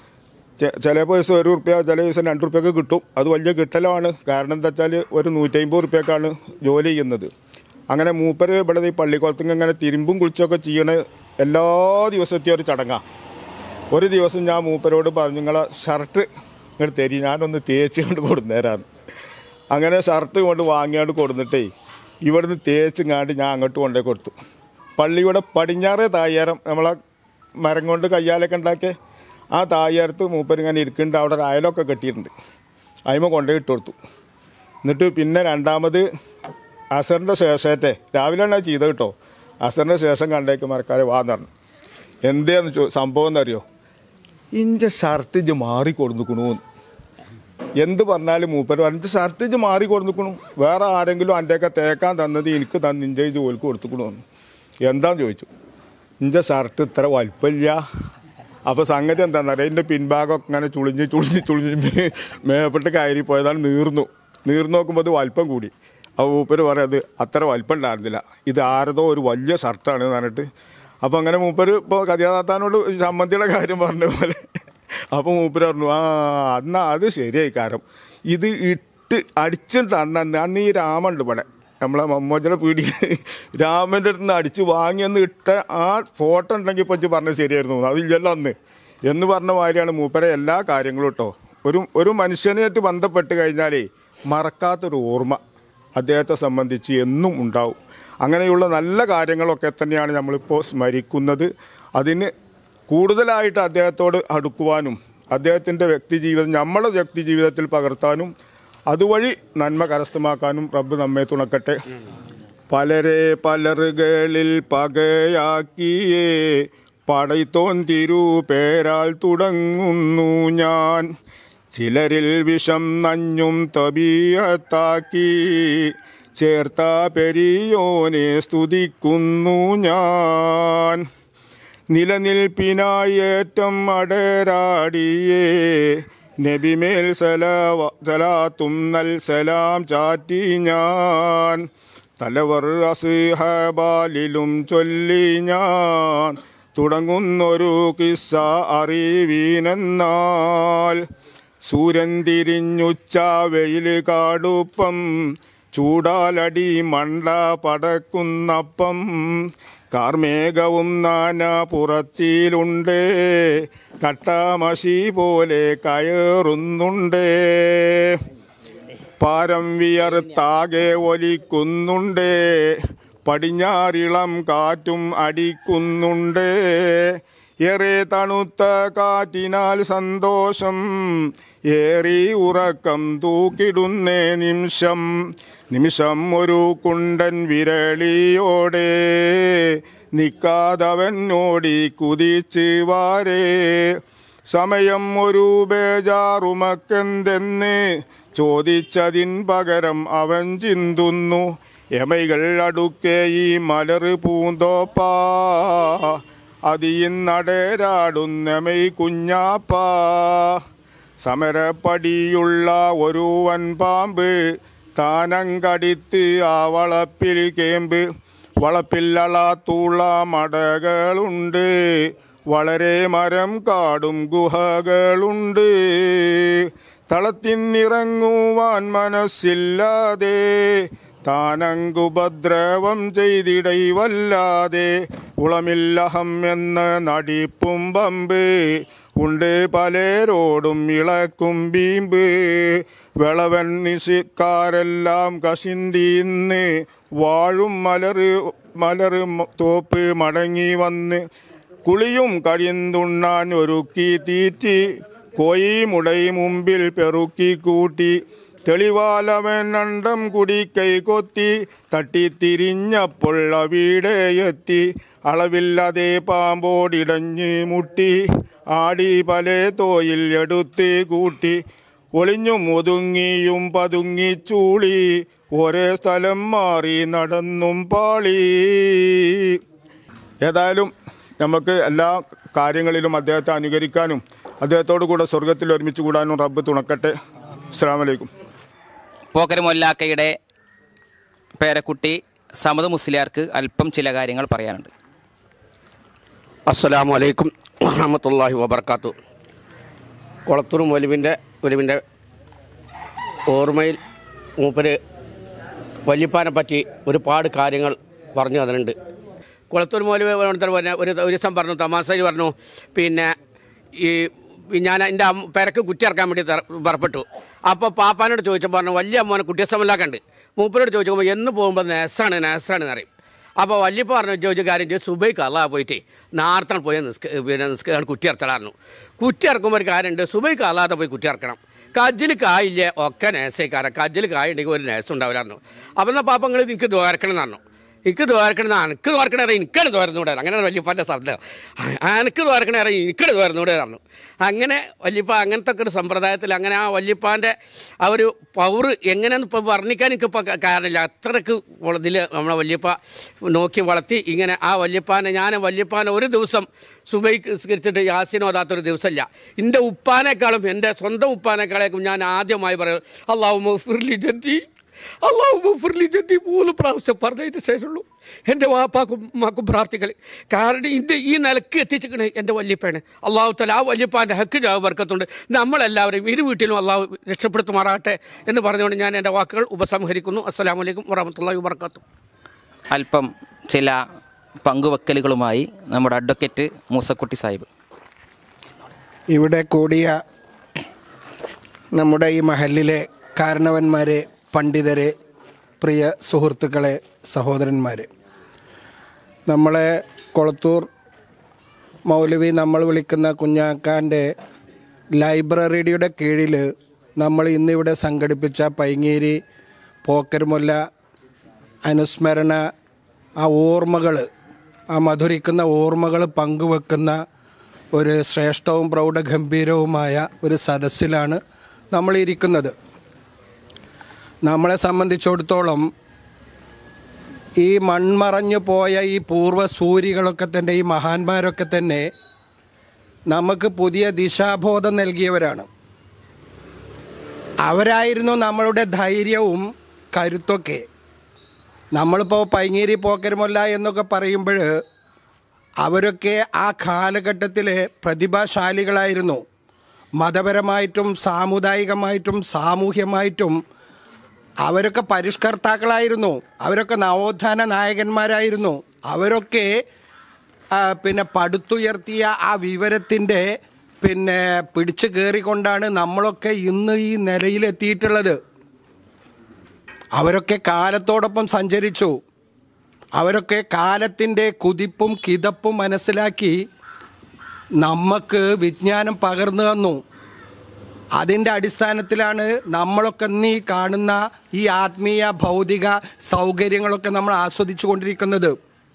ചില ദിവസം ഒരു റുപ്യ, ചില ദിവസം രണ്ട് റുപ്യൊക്കെ കിട്ടും. അത് വലിയ കിട്ടലാണ്. കാരണം എന്താ വെച്ചാൽ ഒരു നൂറ്റമ്പത് റുപ്യക്കാണ് ജോലി ചെയ്യുന്നത്. അങ്ങനെ മൂപ്പര് ഇവിടെ ഈ പള്ളിക്കുളത്തുനിന്ന് ഇങ്ങനെ തിരുമ്പും കുളിച്ചൊക്കെ ചെയ്യണ എല്ലാ ദിവസത്തെയും ഒരു ചടങ്ങാണ്. ഒരു ദിവസം ഞാൻ മൂപ്പരോട് പറഞ്ഞു, നിങ്ങളെ ഷർട്ട് ഇങ്ങോട്ട് തരി, ഞാനൊന്ന് തേച്ച് കൊണ്ട് കൊടുന്നേരാന്ന്. അങ്ങനെ ഷർട്ട് കൊണ്ട് വാങ്ങിയാണ്ട് കൊടുന്നിട്ടേ ഇവിടുന്ന് തേച്ചിങ്ങാണ്ട് ഞാൻ അങ്ങോട്ട് കൊണ്ടേ കൊടുത്തു. പള്ളിയുടെ പടിഞ്ഞാറേ തായ്യാരം, നമ്മളെ മരം കൊണ്ട് കയ്യാലൊക്കെ ഉണ്ടാക്കിയ ആ തായ്യാരത്ത് മൂപ്പരിങ്ങനെ ഇരിക്കുന്നുണ്ട്. അവിടെ ഒരു അയലൊക്കെ കെട്ടിയിട്ടുണ്ട്. അതിമ കൊണ്ടുപോയി ഇട്ട് കൊടുത്തു. എന്നിട്ട് പിന്നെ രണ്ടാമത് അസറിൻ്റെ ശേഷത്തെ രാവിലെയാണ് അത് ചെയ്തത് കേട്ടോ. അസറിൻ്റെ ശേഷം കണ്ടേക്ക് മറക്കാതെ വാന്ന് പറഞ്ഞു. എന്തേന്ന് ചോ സംഭവം എന്നറിയോ, ഇഞ്ച ഷർട്ട് ഇഞ്ച് മാറി കൊടുക്കുണു. എന്ത് പറഞ്ഞാലും മൂപ്പര് പറഞ്ഞു, ഷർട്ട് ഇഞ്ച് മാറി കൊടുക്കണു, വേറെ ആരെങ്കിലും എൻ്റെയൊക്കെ തേക്കാൻ തന്നത് എനിക്ക് തന്ന് ഇഞ്ച ജോലിക്ക് കൊടുത്തുക്കണു. എന്താന്ന് ചോദിച്ചു. ഇഞ്ച ഷർട്ട് ഇത്ര വലിപ്പമില്ല. അപ്പോൾ സംഗതി എന്താണെന്നറിയാം, എൻ്റെ പിൻഭാഗമൊക്കെ ഇങ്ങനെ ചുളിഞ്ഞ് ചുളിഞ്ഞ് ചുളിഞ്ഞ് മേപ്പെട്ട് കയറി പോയതാണ്. നീർന്നു നീർന്നു നോക്കുമ്പോൾ അത് വലിപ്പം കൂടി. അപ്പോൾ മൂപ്പര് പറയാം, അത് അത്ര വലിപ്പം ഉണ്ടായിരുന്നില്ല, ഇത് ആരതോ ഒരു വലിയ ഷർട്ടാണ് എന്ന് പറഞ്ഞിട്ട്. അപ്പോൾ അങ്ങനെ മൂപ്പര് ഇപ്പോൾ കഥയാതാത്താനോട് ചമ്മന്തിയുടെ കാര്യം പറഞ്ഞ പോലെ അപ്പോൾ മൂപ്പര് പറഞ്ഞു, ആ എന്നാൽ അത് ശരിയായി. കാരണം ഇത് ഇട്ട് അടിച്ച് തന്ന അന്ന് ഈ രാമുണ്ട് ഇവിടെ നമ്മളെ മമ്മോജയുടെ പീടി രാമൻ്റെ അടുത്ത് നിന്ന് അടിച്ച് വാങ്ങിയെന്ന് ഇട്ട ആ ഫോട്ടോ ഉണ്ടെങ്കിൽ ഇപ്പോൾ വെച്ച് പറഞ്ഞത് ശരിയായിരുന്നു, അതില്ലല്ലോ അന്ന് എന്ന് പറഞ്ഞ മാതിരിയാണ് മൂപ്പരെ എല്ലാ കാര്യങ്ങളും കേട്ടോ. ഒരു ഒരു മനുഷ്യനായിട്ട് ബന്ധപ്പെട്ട് കഴിഞ്ഞാലേ മറക്കാത്തൊരു ഓർമ്മ അദ്ദേഹത്തെ സംബന്ധിച്ച് എന്നും ഉണ്ടാവും. അങ്ങനെയുള്ള നല്ല കാര്യങ്ങളൊക്കെ തന്നെയാണ് നമ്മളിപ്പോൾ സ്മരിക്കുന്നത്. അതിന് കൂടുതലായിട്ട് അദ്ദേഹത്തോട് അടുക്കുവാനും അദ്ദേഹത്തിൻ്റെ വ്യക്തിജീവിതം നമ്മുടെ വ്യക്തിജീവിതത്തിൽ പകർത്താനും അതുവഴി നന്മ കരസ്ഥമാക്കാനും റബ്ബ് നമ്മെ തുണക്കട്ടെ. പലരെ പലറുകളിൽ പകയാക്കിയേ പടയ്ത്തോൻ തിരുപേരാൽ തുടങ്ങുന്നു ഞാൻ, ചിലരിൽ വിഷം നഞ്ഞും തബീയത്താക്കി ചേർത്ത പെരിയോനെ സ്തുതിക്കുന്നു ഞാൻ. നിലനിൽപ്പിനായി ഏറ്റം അടരാടിയേ നബിമേൽ സലാവ സലാത്തും നൽ സലാം ചാറ്റി ഞാൻ, തലവർ അസ്ഹബാലിലും ചൊല്ലി ഞാൻ തുടങ്ങുന്നൊരു കിസ്സ അറിവീനെന്നാൽ. സൂര്യൻ തിരിഞ്ഞുച്ച വെയിൽ കാടുപ്പം ചൂടാലടി മണ്ട പടക്കുന്നപ്പം, കാർമേഘവും നാനാ പുറത്തിലുണ്ടേ കട്ടാമശി പോലെ കയറുന്നുണ്ടേ, പാരം വിയർത്താകെ ഒലിക്കുന്നുണ്ടേ പടിഞ്ഞാറിളം കാറ്റും അടിക്കുന്നുണ്ടേ, ഏറെ തണുത്ത കാറ്റിനാൽ സന്തോഷം ഏറി ഉറക്കം തൂക്കിടുന്നേ നിമിഷം നിമിഷം ഒരു കുണ്ടൻ വിരളിയോടെ നിൽക്കാതവനോടി കുതിച്ച് വാരേ, സമയം ഒരു ബേജാറുമക്കെന്തെന്ന് ചോദിച്ചതിൻ പകരം അവൻ ചിന്തുന്നു, എമൈകൾ അടുക്കെ ഈ മലറ് പൂന്തോപ്പാ അതിയിന്നടരാടുന്നെമൈ കുഞ്ഞാപ്പാ സമരപ്പടിയുള്ള ഒരു വൻപാമ്പ് താനങ്കടിത്ത് ആ വളപ്പിൽ കേമ്പ് വളപ്പില്ലളാത്തുള്ള മടകളുണ്ട് വളരെ മരം കാടും ഗുഹകളുണ്ട് തളത്തിന്നിറങ്ങുവാൻ മനസ്സില്ലാതെ താനങ്കുപദ്രവം ചെയ്തിടൈ വല്ലാതെ ഉളമില്ലഹം എന്ന നടിപ്പും പമ്പ് ഉണ്ട് പലരോടും ഇളക്കും ബീമ്പ് വിളവൻ നിശക്കാരെല്ലാം കശിന്തിന്ന് വാഴും മലറ് മലറ് തോപ്പ് മടങ്ങി വന്ന് കുളിയും കഴിന്തുണ്ണാൻ ഒരുക്കി തീറ്റി കോയി മുടൈ മുമ്പിൽ പെറുക്കി കൂട്ടി തെളിവാലവൻ അണ്ടം കുടി കൈ കൊത്തി തട്ടിത്തിരിഞ്ഞപ്പോൾ അവിടെ എത്തി അളവില്ലാതെ പാമ്പോടിടഞ്ഞ് മുട്ടി ആടി പല തോയിൽ എടുത്ത് കൂട്ടി ഒളിഞ്ഞും ഒതുങ്ങിയും പതുങ്ങി ചൂളി ഒരേ സ്ഥലം മാറി നടന്നും പാളി. ഏതായാലും നമുക്ക് എല്ലാ കാര്യങ്ങളിലും അദ്ദേഹത്തെ അനുകരിക്കാനും അദ്ദേഹത്തോടു കൂടെ സ്വർഗത്തിൽ ഒരുമിച്ച് കൂടാനും റബ്ബ് തുണക്കട്ടെ. അസ്സലാമു അലൈക്കും. പോക്കർ മൊല്ലാക്കയുടെ പേരക്കുട്ടി സമദ് മുസ്ലിയാർക്ക് അല്പം ചില കാര്യങ്ങൾ പറയാനുണ്ട്. അസ്സലാമു അലൈക്കും വറഹ്മത്തുള്ളാഹി വബർക്കാത്തു. കൊളത്തൂർ മൗലവിൻ്റെ മൗലവിൻ്റെ ഓർമ്മയിൽ മൂപ്പര് വല്യപ്പാനെ പറ്റി ഒരുപാട് കാര്യങ്ങൾ പറഞ്ഞു തന്നിട്ടുണ്ട്. കൊളത്തൂർ മൗലവി പറഞ്ഞ ഒരു ഒരു ദിവസം പറഞ്ഞു, തമാശയിൽ പറഞ്ഞു, പിന്നെ ഈ ഞാൻ എൻ്റെ പെരക്ക് കുറ്റി ഇറക്കാൻ വേണ്ടി പുറപ്പെട്ടു. അപ്പോൾ പാപ്പാനോട് ചോദിച്ചപ്പോൾ പറഞ്ഞു വലിയ അമ്മോനെ കുട്ടിയസമല്ലാക്കുണ്ട്. മൂപ്പരോട് ചോദിക്കുമ്പോൾ എന്ന് പോകുമ്പോൾ നേസാണ് നേസാണ് എന്നറിയും. അപ്പോൾ വല്യപ്പ പറഞ്ഞു ചോദിച്ച കാര്യം ചെയ്ത് സുബൈക്ക് അല്ലാ പോയിട്ട് നാർത്തണം പോയി നിസ്ക പിന്നെ നിസ്ക കുറ്റി ഇറത്തലായിരുന്നു. കുറ്റി ഇറക്കുമ്പോൾ ഒരു കാര്യമുണ്ട്, സുബൈക്ക് അല്ലാതെ പോയി കുറ്റി ഇറക്കണം. കജ്ജിൽ കായില്ലേ ഒക്കെ നേസേക്കാരം, കജ്ജിൽ കായ ഉണ്ടെങ്കിൽ ഒരു നേസം ഉണ്ടാവില്ലായിരുന്നു. അപ്പം എന്നാൽ പാപ്പ നിങ്ങൾ എനിക്ക് ദ്വാരക്കണം എന്ന് പറഞ്ഞു. എനിക്ക് ദ്വാരക്കണം എനിക്ക് ദ്വാരക്കണ അറിയാം എനിക്കട് ദ്വാരന്നൂടെ, അങ്ങനെ വല്യപ്പാൻ്റെ ശബ്ദം എനിക്ക് ദ്വാരക്കണ അറിയാം എനിക്കട് ദ്വാരന്നൂടെ പറഞ്ഞു. അങ്ങനെ വല്യപ്പ അങ്ങനത്തെ ഒക്കെ ഒരു സമ്പ്രദായത്തിൽ അങ്ങനെ ആ വല്യപ്പാൻ്റെ ആ ഒരു പവർ എങ്ങനെയാണെന്ന് ഇപ്പോൾ വർണ്ണിക്കാൻ എനിക്കിപ്പോൾ കാരണമില്ല. അത്രയ്ക്ക് ഇതിൽ നമ്മളെ വല്യപ്പ നോക്കി വളർത്തി. ഇങ്ങനെ ആ വല്യപ്പാനെ ഞാൻ വല്യപ്പാനെ ഒരു ദിവസം സുബൈക്ക് സ്കരിച്ചിട്ട് യാസീൻ ഓതാത്തൊരു ദിവസമില്ല. എൻ്റെ ഉപ്പാനേക്കാളും എൻ്റെ സ്വന്തം ഉപ്പാനേക്കാളേക്കും ഞാൻ ആദ്യമായി പറയും അല്ലാഹു മഗ്ഫിർലി ജദ്ദി അള്ളാഹു മഗ്ഫിർലി ജദ്ദി മൂന്ന് പ്രാവശ്യം പറഞ്ഞതിന് ശേഷമുള്ളൂ എൻ്റെ വാപ്പാക്കും ഉമ്മാക്കും പ്രാർത്ഥിക്കൽ. കാരണം ഇത് ഈ നിലക്ക് എത്തിച്ചിരിക്കണേ എൻ്റെ വല്യപ്പയാണ്. അള്ളാഹു തആല ആ വല്യപ്പാൻ്റെ ഹക്ക് ജാവ് വർക്കത്തുണ്ട്. നമ്മളെല്ലാവരും ഇരു വീട്ടിലും അള്ളാഹു രക്ഷപ്പെടുത്തുമാറാട്ടെ എന്ന് പറഞ്ഞുകൊണ്ട് ഞാൻ എൻ്റെ വാക്കുകൾ ഉപസംഹരിക്കുന്നു. അസ്സലാമു അലൈക്കും വറഹ്മത്തുള്ളാഹി വബറകാതുഹു. അല്പം ചില പങ്കുവെക്കലുകളുമായി നമ്മുടെ അഡ്വക്കേറ്റ് മൂസക്കുട്ടി സാഹിബ്. ഇവിടെ കൂടിയ നമ്മുടെ ഈ മഹലിലെ കാരണവന്മാരെ, പണ്ഡിതരെ, പ്രിയ സുഹൃത്തുക്കളെ, സഹോദരന്മാരെ, നമ്മളെ കൊളത്തൂർ മൗലവി നമ്മൾ വിളിക്കുന്ന കുഞ്ഞാക്കാൻ്റെ ലൈബ്രറിയുടെ കീഴിൽ നമ്മൾ ഇന്നിവിടെ സംഘടിപ്പിച്ച പൈങ്ങേരി പോക്കർമുല്ല അനുസ്മരണ ആ ഓർമ്മകൾ, ആ മധുരിക്കുന്ന ഓർമ്മകൾ പങ്കുവെക്കുന്ന ഒരു ശ്രേഷ്ഠവും പ്രൗഢഗംഭീരവുമായ ഒരു സദസ്സിലാണ് നമ്മളിരിക്കുന്നത്. നമ്മളെ സംബന്ധിച്ചിടത്തോളം ഈ മൺമറഞ്ഞു പോയ ഈ പൂർവ്വസൂരികളൊക്കെ തന്നെ, ഈ മഹാന്മാരൊക്കെ തന്നെ നമുക്ക് പുതിയ ദിശാബോധം നൽകിയവരാണ്. അവരായിരുന്നു നമ്മളുടെ ധൈര്യവും കരുത്തൊക്കെ. നമ്മളിപ്പോൾ പൈങ്ങേരി പോക്കരുമല്ല എന്നൊക്കെ പറയുമ്പോൾ അവരൊക്കെ ആ കാലഘട്ടത്തിലെ പ്രതിഭാശാലികളായിരുന്നു. മതപരമായിട്ടും സാമുദായികമായിട്ടും സാമൂഹ്യമായിട്ടും അവരൊക്കെ പരിഷ്കർത്താക്കളായിരുന്നു. അവരൊക്കെ നവോത്ഥാന നായകന്മാരായിരുന്നു. അവരൊക്കെ പിന്നെ പടുത്തുയർത്തിയ ആ വിവരത്തിൻ്റെ പിന്നെ പിടിച്ചു കയറിക്കൊണ്ടാണ് നമ്മളൊക്കെ ഇന്ന് ഈ നിലയിലെത്തിയിട്ടുള്ളത്. അവരൊക്കെ കാലത്തോടൊപ്പം സഞ്ചരിച്ചു. അവരൊക്കെ കാലത്തിൻ്റെ കുതിപ്പും കിതപ്പും മനസ്സിലാക്കി നമുക്ക് വിജ്ഞാനം പകർന്നു തന്നു. അതിൻ്റെ അടിസ്ഥാനത്തിലാണ് നമ്മളൊക്കെ ഇന്ന് ഈ കാണുന്ന ഈ ആത്മീയ ഭൗതിക സൗകര്യങ്ങളൊക്കെ നമ്മൾ ആസ്വദിച്ചു കൊണ്ടിരിക്കുന്നത്.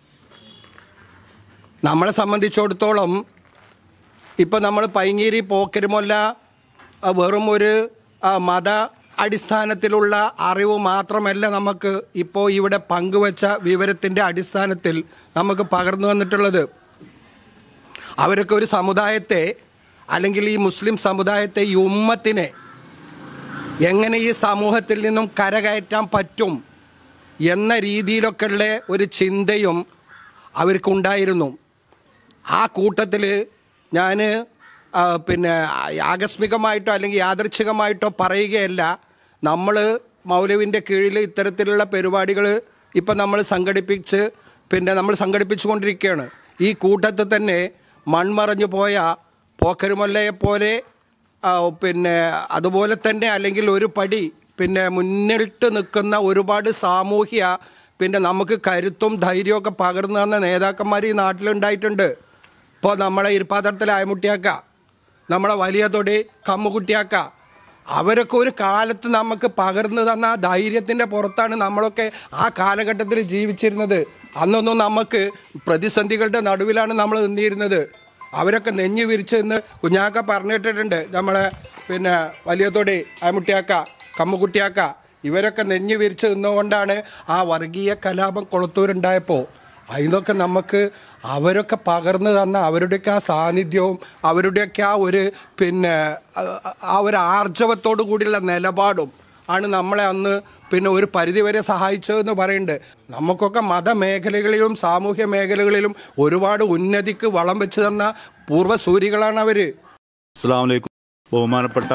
നമ്മളെ സംബന്ധിച്ചിടത്തോളം ഇപ്പോൾ നമ്മൾ പൈങ്ങേരി പോക്കരുമല്ല വെറും ഒരു മത അടിസ്ഥാനത്തിലുള്ള അറിവ് മാത്രമല്ല നമുക്ക് ഇപ്പോൾ ഇവിടെ പങ്കുവച്ച വിവരത്തിൻ്റെ അടിസ്ഥാനത്തിൽ നമുക്ക് പകർന്നു വന്നിട്ടുള്ളത്. അവരൊക്കെ ഒരു സമുദായത്തെ, അല്ലെങ്കിൽ ഈ മുസ്ലിം സമുദായത്തെ, ഈ ഉമ്മത്തിനെ എങ്ങനെ ഈ സമൂഹത്തിൽ നിന്നും കരകയറ്റാൻ പറ്റും എന്ന രീതിയിലൊക്കെയുള്ള ഒരു ചിന്തയും അവർക്കുണ്ടായിരുന്നു. ആ കൂട്ടത്തിൽ ഞാൻ പിന്നെ ആകസ്മികമായിട്ടോ അല്ലെങ്കിൽ യാദൃച്ഛികമായിട്ടോ പറയുകയല്ല. നമ്മൾ മൗലവിൻ്റെ കീഴിൽ ഇത്തരത്തിലുള്ള പരിപാടികൾ ഇപ്പം നമ്മൾ സംഘടിപ്പിച്ച് പിന്നെ നമ്മൾ സംഘടിപ്പിച്ചു കൊണ്ടിരിക്കുകയാണ്. ഈ കൂട്ടത്തിൽ തന്നെ മൺമറഞ്ഞു പോയ പോക്കരുമല്ലയെപ്പോലെ പിന്നെ അതുപോലെ തന്നെ അല്ലെങ്കിൽ ഒരു പടി പിന്നെ മുന്നിട്ട് നിൽക്കുന്ന ഒരുപാട് സാമൂഹ്യ പിന്നെ നമുക്ക് കരുത്തും ധൈര്യമൊക്കെ പകർന്നു തന്ന നേതാക്കന്മാർ ഈ നാട്ടിലുണ്ടായിട്ടുണ്ട്. ഇപ്പോൾ നമ്മളെ ഇരിപ്പാത്രത്തിൽ അയമുട്ടിയാക്ക, നമ്മളെ വലിയ തൊടി കമ്മുകുട്ടിയാക്ക, അവരൊക്കെ ഒരു കാലത്ത് നമുക്ക് പകർന്നു തന്ന ആ ധൈര്യത്തിൻ്റെ പുറത്താണ് നമ്മളൊക്കെ ആ കാലഘട്ടത്തിൽ ജീവിച്ചിരുന്നത്. അന്നൊന്നും നമുക്ക് പ്രതിസന്ധികളുടെ നടുവിലാണ് നമ്മൾ നിന്നിരുന്നത്. അവരൊക്കെ നെഞ്ഞു വിരിച്ച് ഇന്ന് കുഞ്ഞാക്ക പറഞ്ഞിട്ടിട്ടുണ്ട്. നമ്മളെ പിന്നെ വലിയ തൊടി അയമുട്ടിയാക്ക, കമ്മുകുട്ടിയാക്ക, ഇവരൊക്കെ നെഞ്ഞു വിരിച്ച് നിന്നുകൊണ്ടാണ് ആ വർഗീയ കലാപം കൊളത്തൂരുണ്ടായപ്പോൾ അതിനൊക്കെ നമുക്ക് അവരൊക്കെ പകർന്നു തന്ന അവരുടെയൊക്കെ ആ സാന്നിധ്യവും അവരുടെയൊക്കെ ആ ഒരു പിന്നെ ആ ഒരു ആർജവത്തോടു കൂടിയുള്ള നിലപാടും ആണ് നമ്മളെ അന്ന് പിന്നെ ഒരു പരിധിവരെ സഹായിച്ചതെന്ന് പറയുന്നുണ്ട്. നമുക്കൊക്കെ മതമേഖലകളിലും സാമൂഹ്യ മേഖലകളിലും ഒരുപാട് ഉന്നതിക്ക് വളം വെച്ച് തന്ന പൂർവ്വസൂരികളാണ് അവർ. അസ്സലാമു അലൈക്കും. ബഹുമാനപ്പെട്ട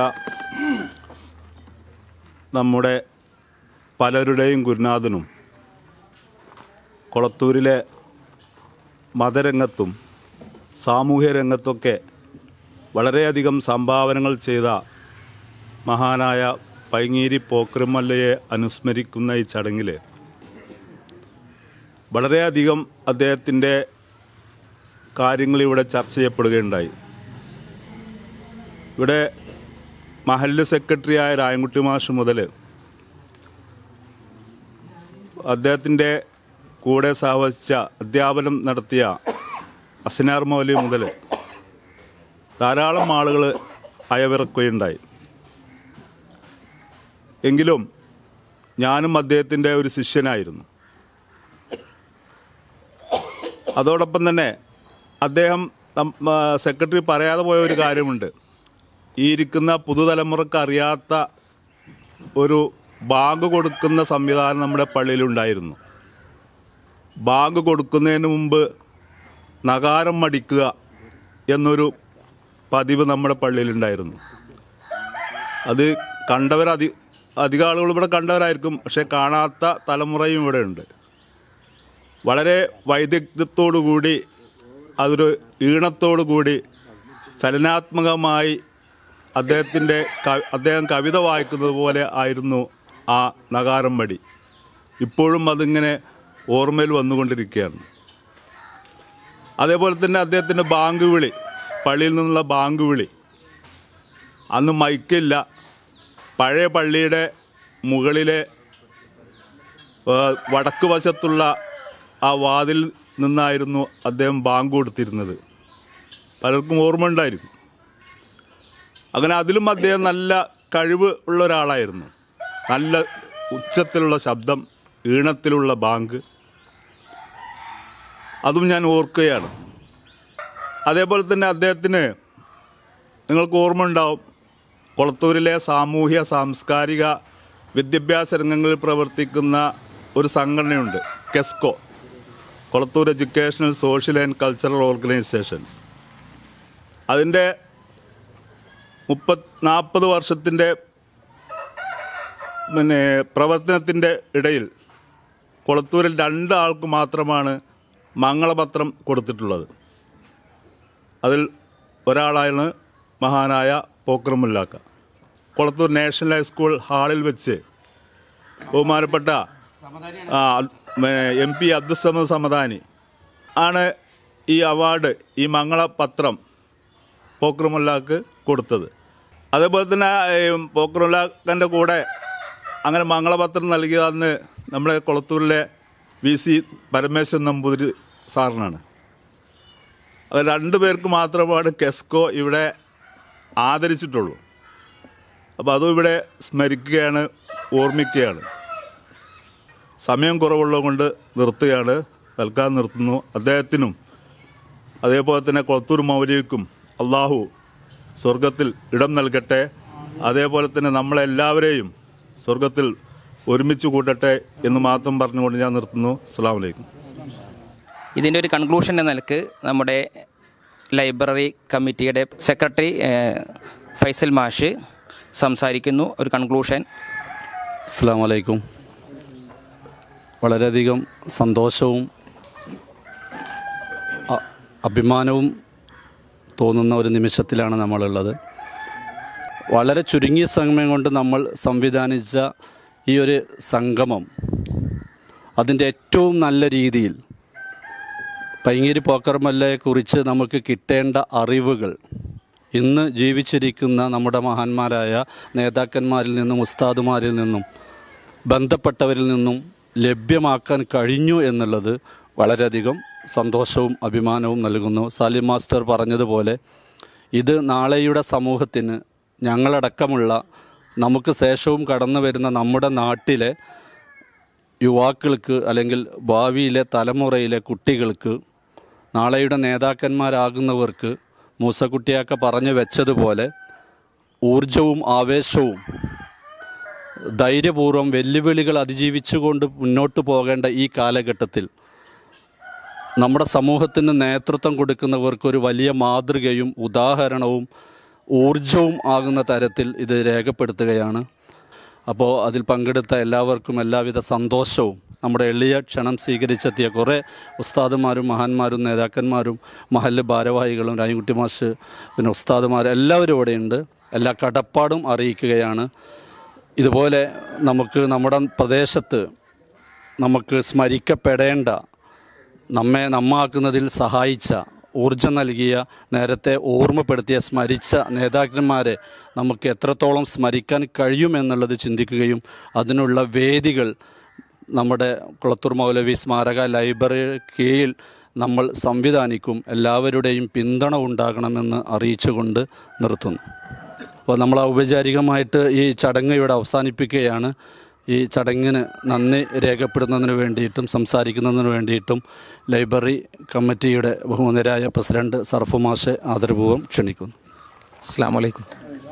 നമ്മുടെ പലരുടെയും ഗുരുനാഥനും കൊളത്തൂരിലെ മതരംഗത്തും സാമൂഹ്യ രംഗത്തൊക്കെ വളരെയധികം സംഭാവനകൾ ചെയ്ത മഹാനായ പൈങ്ങീരി പോക്കരുമല്ലയെ അനുസ്മരിക്കുന്ന ഈ ചടങ്ങിൽ വളരെയധികം അദ്ദേഹത്തിൻ്റെ കാര്യങ്ങളിവിടെ ചർച്ച ചെയ്യപ്പെടുകയുണ്ടായി. ഇവിടെ മഹല്ല് സെക്രട്ടറിയായ രായൻകുട്ടി മാഷ് മുതൽ അദ്ദേഹത്തിൻ്റെ കൂടെ സഹവസിച്ച അധ്യാപനം നടത്തിയ അസ്നാർ മൗലവി മുതൽ ധാരാളം ആളുകൾ അയവിറക്കുകയുണ്ടായി. എങ്കിലും ഞാനും അദ്ദേഹത്തിൻ്റെ ഒരു ശിഷ്യനായിരുന്നു. അതോടൊപ്പം തന്നെ അദ്ദേഹം സെക്രട്ടറി പറയാതെ പോയ ഒരു കാര്യമുണ്ട്. ഈ ഇരിക്കുന്ന പുതുതലമുറക്ക് അറിയാത്ത ഒരു ബാങ്ക് കൊടുക്കുന്ന സംവിധാനം നമ്മുടെ പള്ളിയിലുണ്ടായിരുന്നു. ബാങ്ക് കൊടുക്കുന്നതിന് മുമ്പ് നഗാരം മടിക്കുക എന്നൊരു പതിവ് നമ്മുടെ പള്ളിയിലുണ്ടായിരുന്നു. അത് കണ്ടവർ അധി അധിക ആളുകൾ ഇവിടെ കണ്ടവരായിരിക്കും, പക്ഷെ കാണാത്ത തലമുറയും ഇവിടെ ഉണ്ട്. വളരെ വൈദഗ്ധ്യത്തോടു കൂടി അതൊരു ഈണത്തോടു കൂടി ചലനാത്മകമായി അദ്ദേഹത്തിൻ്റെ അദ്ദേഹം കവിത വായിക്കുന്നത് പോലെ ആയിരുന്നു ആ നഗാരം മടി. ഇപ്പോഴും അതിങ്ങനെ ഓർമ്മയിൽ വന്നുകൊണ്ടിരിക്കുകയാണ്. അതേപോലെ തന്നെ അദ്ദേഹത്തിൻ്റെ ബാങ്ക് വിളി, പള്ളിയിൽ നിന്നുള്ള ബാങ്ക് വിളി, അന്ന് മൈക്കില്ല. പഴയ പള്ളിയുടെ മുകളിലെ വടക്ക് വശത്തുള്ള ആ വാതിൽ നിന്നായിരുന്നു അദ്ദേഹം ബാങ്ക് കൊടുത്തിരുന്നത്. പലർക്കും ഓർമ്മ ഉണ്ടായിരിക്കും. അങ്ങനെ അതിലും അദ്ദേഹം നല്ല കഴിവ് ഉള്ള ഒരാളായിരുന്നു. നല്ല ഉച്ചത്തിലുള്ള ശബ്ദം, ഈണത്തിലുള്ള ബാങ്ക്, അതും ഞാൻ ഓർക്കുകയാണ്. അതേപോലെ തന്നെ അദ്ദേഹത്തിന് നിങ്ങൾക്ക് ഓർമ്മ ഉണ്ടാവും, കൊളത്തൂരിലെ സാമൂഹ്യ സാംസ്കാരിക വിദ്യാഭ്യാസ രംഗങ്ങളിൽ പ്രവർത്തിക്കുന്ന ഒരു സംഘടനയുണ്ട്, KESCO, Kolathur educational social and cultural organisation. അതിൻ്റെ മുപ്പത് നാൽപ്പത് വർഷത്തിൻ്റെ പിന്നെ പ്രവർത്തനത്തിൻ്റെ ഇടയിൽ കൊളത്തൂരിൽ രണ്ട് ആൾക്ക് മാത്രമാണ് മംഗളപത്രം കൊടുത്തിട്ടുള്ളത്. അതിൽ ഒരാളാണ് മഹാനായ പോക്കറുമുല്ലാക്ക. കൊളത്തൂർ നാഷണൽ ഹൈസ്കൂൾ ഹാളിൽ വെച്ച് ബഹുമാനപ്പെട്ട എം പി അബ്ദുസമദ് സമദാനി ആണ് ഈ അവാർഡ്, ഈ മംഗളപത്രം പോക്കറുമുല്ലാക്ക് കൊടുത്തത്. അതേപോലെ തന്നെ പോക്കറുമുല്ലാക്കൻ്റെ കൂടെ അങ്ങനെ മംഗളപത്രം നൽകിയതെന്ന് നമ്മുടെ കൊളത്തൂരിലെ വി സി പരമേശ്വരൻ നമ്പൂതിരി സാറിനാണ്. അത് രണ്ടു പേർക്ക് മാത്രമാണ് കെസ്കോ ഇവിടെ ആദരിച്ചിട്ടുള്ളൂ. അപ്പോൾ അതും ഇവിടെ സ്മരിക്കുകയാണ്, ഓർമ്മിക്കുകയാണ്. സമയം കുറവുള്ളത് കൊണ്ട് നിർത്തുകയാണ്, തൽക്കാലം നിർത്തുന്നു. അദ്ദേഹത്തിനും അതേപോലെ തന്നെ കൊളത്തൂർ മൗലവിക്കും അള്ളാഹു സ്വർഗത്തിൽ ഇടം നൽകട്ടെ. അതേപോലെ തന്നെ നമ്മളെല്ലാവരെയും സ്വർഗത്തിൽ ഒരുമിച്ച് കൂട്ടട്ടെ എന്ന് മാത്രം പറഞ്ഞുകൊണ്ട് ഞാൻ നിർത്തുന്നു. അസ്സലാമു അലൈക്കും. ഇതിൻ്റെ ഒരു കൺക്ലൂഷൻ എന്ന നിലക്ക് നമ്മുടെ ലൈബ്രറി കമ്മിറ്റിയുടെ സെക്രട്ടറി ഫൈസൽ മാഷ് സംസാരിക്കുന്നു. ഒരു കൺക്ലൂഷൻ. അസ്സലാമു അലൈക്കും. വളരെയധികം സന്തോഷവും അഭിമാനവും തോന്നുന്ന ഒരു നിമിഷത്തിലാണ് നമ്മളുള്ളത്. വളരെ ചുരുങ്ങിയ സമയം കൊണ്ട് നമ്മൾ സംവിധാനിച്ച ഈ ഒരു സംഗമം അതിൻ്റെ ഏറ്റവും നല്ല രീതിയിൽ പൈങ്ങേരി പോക്കർമല്ലയെക്കുറിച്ച് നമുക്ക് കിട്ടേണ്ട അറിവുകൾ ഇന്ന് ജീവിച്ചിരിക്കുന്ന നമ്മുടെ മഹാന്മാരായ നേതാക്കന്മാരിൽ നിന്നും ഉസ്താദുമാരിൽ നിന്നും ബന്ധപ്പെട്ടവരിൽ നിന്നും ലഭ്യമാക്കാൻ കഴിഞ്ഞു എന്നുള്ളത് വളരെയധികം സന്തോഷവും അഭിമാനവും നൽകുന്നു. സാലിം മാസ്റ്റർ പറഞ്ഞതുപോലെ ഇത് നാളെയുടെ സമൂഹത്തിന്, ഞങ്ങളടക്കമുള്ള നമുക്ക് ശേഷവും കടന്നു വരുന്ന നമ്മുടെ നാട്ടിലെ യുവാക്കൾക്ക് അല്ലെങ്കിൽ ഭാവിയിലെ തലമുറയിലെ കുട്ടികൾക്ക്, നാളെയുടെ നേതാക്കന്മാരാകുന്നവർക്ക് മൂസക്കുട്ടിയൊക്കെ പറഞ്ഞു വെച്ചതുപോലെ ഊർജവും ആവേശവും ധൈര്യപൂർവ്വം വെല്ലുവിളികൾ അതിജീവിച്ചുകൊണ്ട് മുന്നോട്ട് പോകേണ്ട ഈ കാലഘട്ടത്തിൽ നമ്മുടെ സമൂഹത്തിന് നേതൃത്വം കൊടുക്കുന്നവർക്കൊരു വലിയ മാതൃകയും ഉദാഹരണവും ഊർജവും ആകുന്ന തരത്തിൽ ഇത് രേഖപ്പെടുത്തുകയാണ്. അപ്പോൾ അതിൽ പങ്കെടുത്ത എല്ലാവർക്കും എല്ലാവിധ സന്തോഷവും, നമ്മുടെ എളിയ ക്ഷണം സ്വീകരിച്ചെത്തിയ കുറേ ഉസ്താദുമാരും മഹാന്മാരും നേതാക്കന്മാരും മഹല്ല് ഭാരവാഹികളും രായൻകുട്ടി മാഷ് പിന്നെ ഉസ്താദുമാർ എല്ലാവരും ഇവിടെയുണ്ട്. എല്ലാ കടപ്പാടും അറിയിക്കുകയാണ്. ഇതുപോലെ നമുക്ക് നമ്മുടെ പ്രദേശത്ത് നമുക്ക് സ്മരിക്കപ്പെടേണ്ട, നമ്മെ നമ്മാക്കുന്നതിൽ സഹായിച്ച, ഊർജം നൽകിയ, നേരത്തെ ഓർമ്മപ്പെടുത്തിയ, സ്മരിച്ച നേതാക്കന്മാരെ നമുക്ക് എത്രത്തോളം സ്മരിക്കാൻ കഴിയുമെന്നുള്ളത് ചിന്തിക്കുകയും അതിനുള്ള വേദികൾ നമ്മുടെ കുളത്തൂർ മൗലവി സ്മാരക ലൈബ്രറി കീഴിൽ നമ്മൾ സംവിധാനിക്കും. എല്ലാവരുടെയും പിന്തുണ ഉണ്ടാകണമെന്ന് അറിയിച്ചുകൊണ്ട് നിർത്തുന്നു. അപ്പോൾ നമ്മൾ ഔപചാരികമായിട്ട് ഈ ചടങ്ങ് ഇവിടെ അവസാനിപ്പിക്കുകയാണ്. ഈ ചടങ്ങിന് നന്ദി രേഖപ്പെടുന്നതിന് വേണ്ടിയിട്ടും സംസാരിക്കുന്നതിന് വേണ്ടിയിട്ടും ലൈബ്രറി കമ്മിറ്റിയുടെ ബഹുമാന്യരായ പ്രസിഡന്റ് സർഫു മാഷെ ആദരപൂർവ്വം ക്ഷണിക്കുന്നു. അസ്സലാമു അലൈക്കും.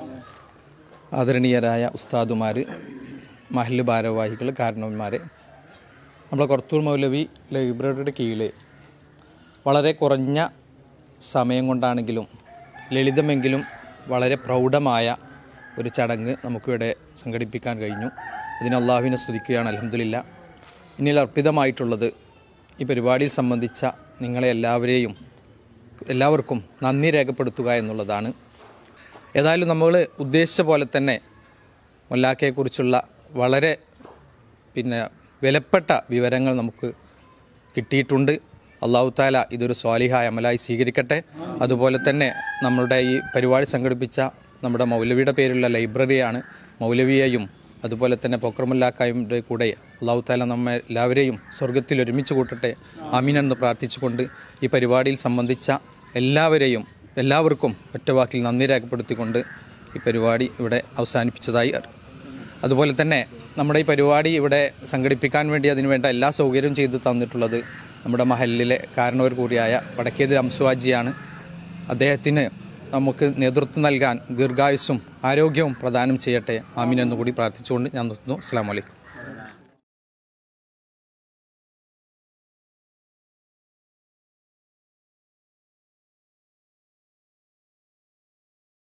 ആദരണീയരായ ഉസ്താദുമാർ, മഹല്ല് ഭാരവാഹികൾ, കാരണവന്മാർ, നമ്മളെ കൊളത്തൂർ മൗലവി ലൈബ്രറിയുടെ കീഴിൽ വളരെ കുറഞ്ഞ സമയം കൊണ്ടാണെങ്കിലും ലളിതമെങ്കിലും വളരെ പ്രൗഢമായ ഒരു ചടങ്ങ് നമുക്കിവിടെ സംഘടിപ്പിക്കാൻ കഴിഞ്ഞു. അതിന് അള്ളാഹുവിനെ സ്തുതിക്കുകയാണ്. അൽഹംദുലില്ലാ. ഇനിയിൽ അർപ്പിതമായിട്ടുള്ളത് ഈ പരിപാടിയിൽ സംബന്ധിച്ച നിങ്ങളെ എല്ലാവരെയും എല്ലാവർക്കും നന്ദി രേഖപ്പെടുത്തുക എന്നുള്ളതാണ്. ഏതായാലും നമ്മൾ ഉദ്ദേശിച്ച പോലെ തന്നെ മൊല്ലാക്കയെക്കുറിച്ചുള്ള വളരെ പിന്നെ വിലപ്പെട്ട വിവരങ്ങൾ നമുക്ക് കിട്ടിയിട്ടുണ്ട്. അള്ളാഹു താല ഇതൊരു സ്വാലിഹായ അമലായി സ്വീകരിക്കട്ടെ. അതുപോലെ തന്നെ നമ്മളുടെ ഈ പരിപാടി സംഘടിപ്പിച്ച നമ്മുടെ മൗലവിയുടെ പേരുള്ള ലൈബ്രറിയാണ്. മൗലവിയെയും അതുപോലെ തന്നെ പൊക്രമുല്ലാക്കായുടെ കൂടെ അള്ളാഹു താല നമ്മെ എല്ലാവരെയും സ്വർഗത്തിൽ ഒരുമിച്ച് കൂട്ടട്ടെ. ആമീൻ എന്ന് പ്രാർത്ഥിച്ചുകൊണ്ട് ഈ പരിപാടിയിൽ സംബന്ധിച്ച എല്ലാവരെയും എല്ലാവർക്കും ഒറ്റവാക്കിൽ നന്ദി രേഖപ്പെടുത്തിക്കൊണ്ട് ഈ പരിപാടി ഇവിടെ അവസാനിപ്പിച്ചതായി. അതുപോലെ തന്നെ നമ്മുടെ ഈ പരിപാടി ഇവിടെ സംഘടിപ്പിക്കാൻ വേണ്ടി അതിനുവേണ്ട എല്ലാ സൗകര്യവും ചെയ്ത് തന്നിട്ടുള്ളത് നമ്മുടെ മഹല്ലിലെ കാരണവർ കൂടിയായ വടക്കേതിൽ അംസുവാജിയാണ്. അദ്ദേഹത്തിന് നമുക്ക് നേതൃത്വം നൽകാൻ ദീർഘായുസ്സും ആരോഗ്യവും പ്രദാനം ചെയ്യട്ടെ. ആമീൻ എന്നുകൂടി പ്രാർത്ഥിച്ചുകൊണ്ട് ഞാൻ നിർത്തുന്നു. അസ്സലാമു അലൈക്കും.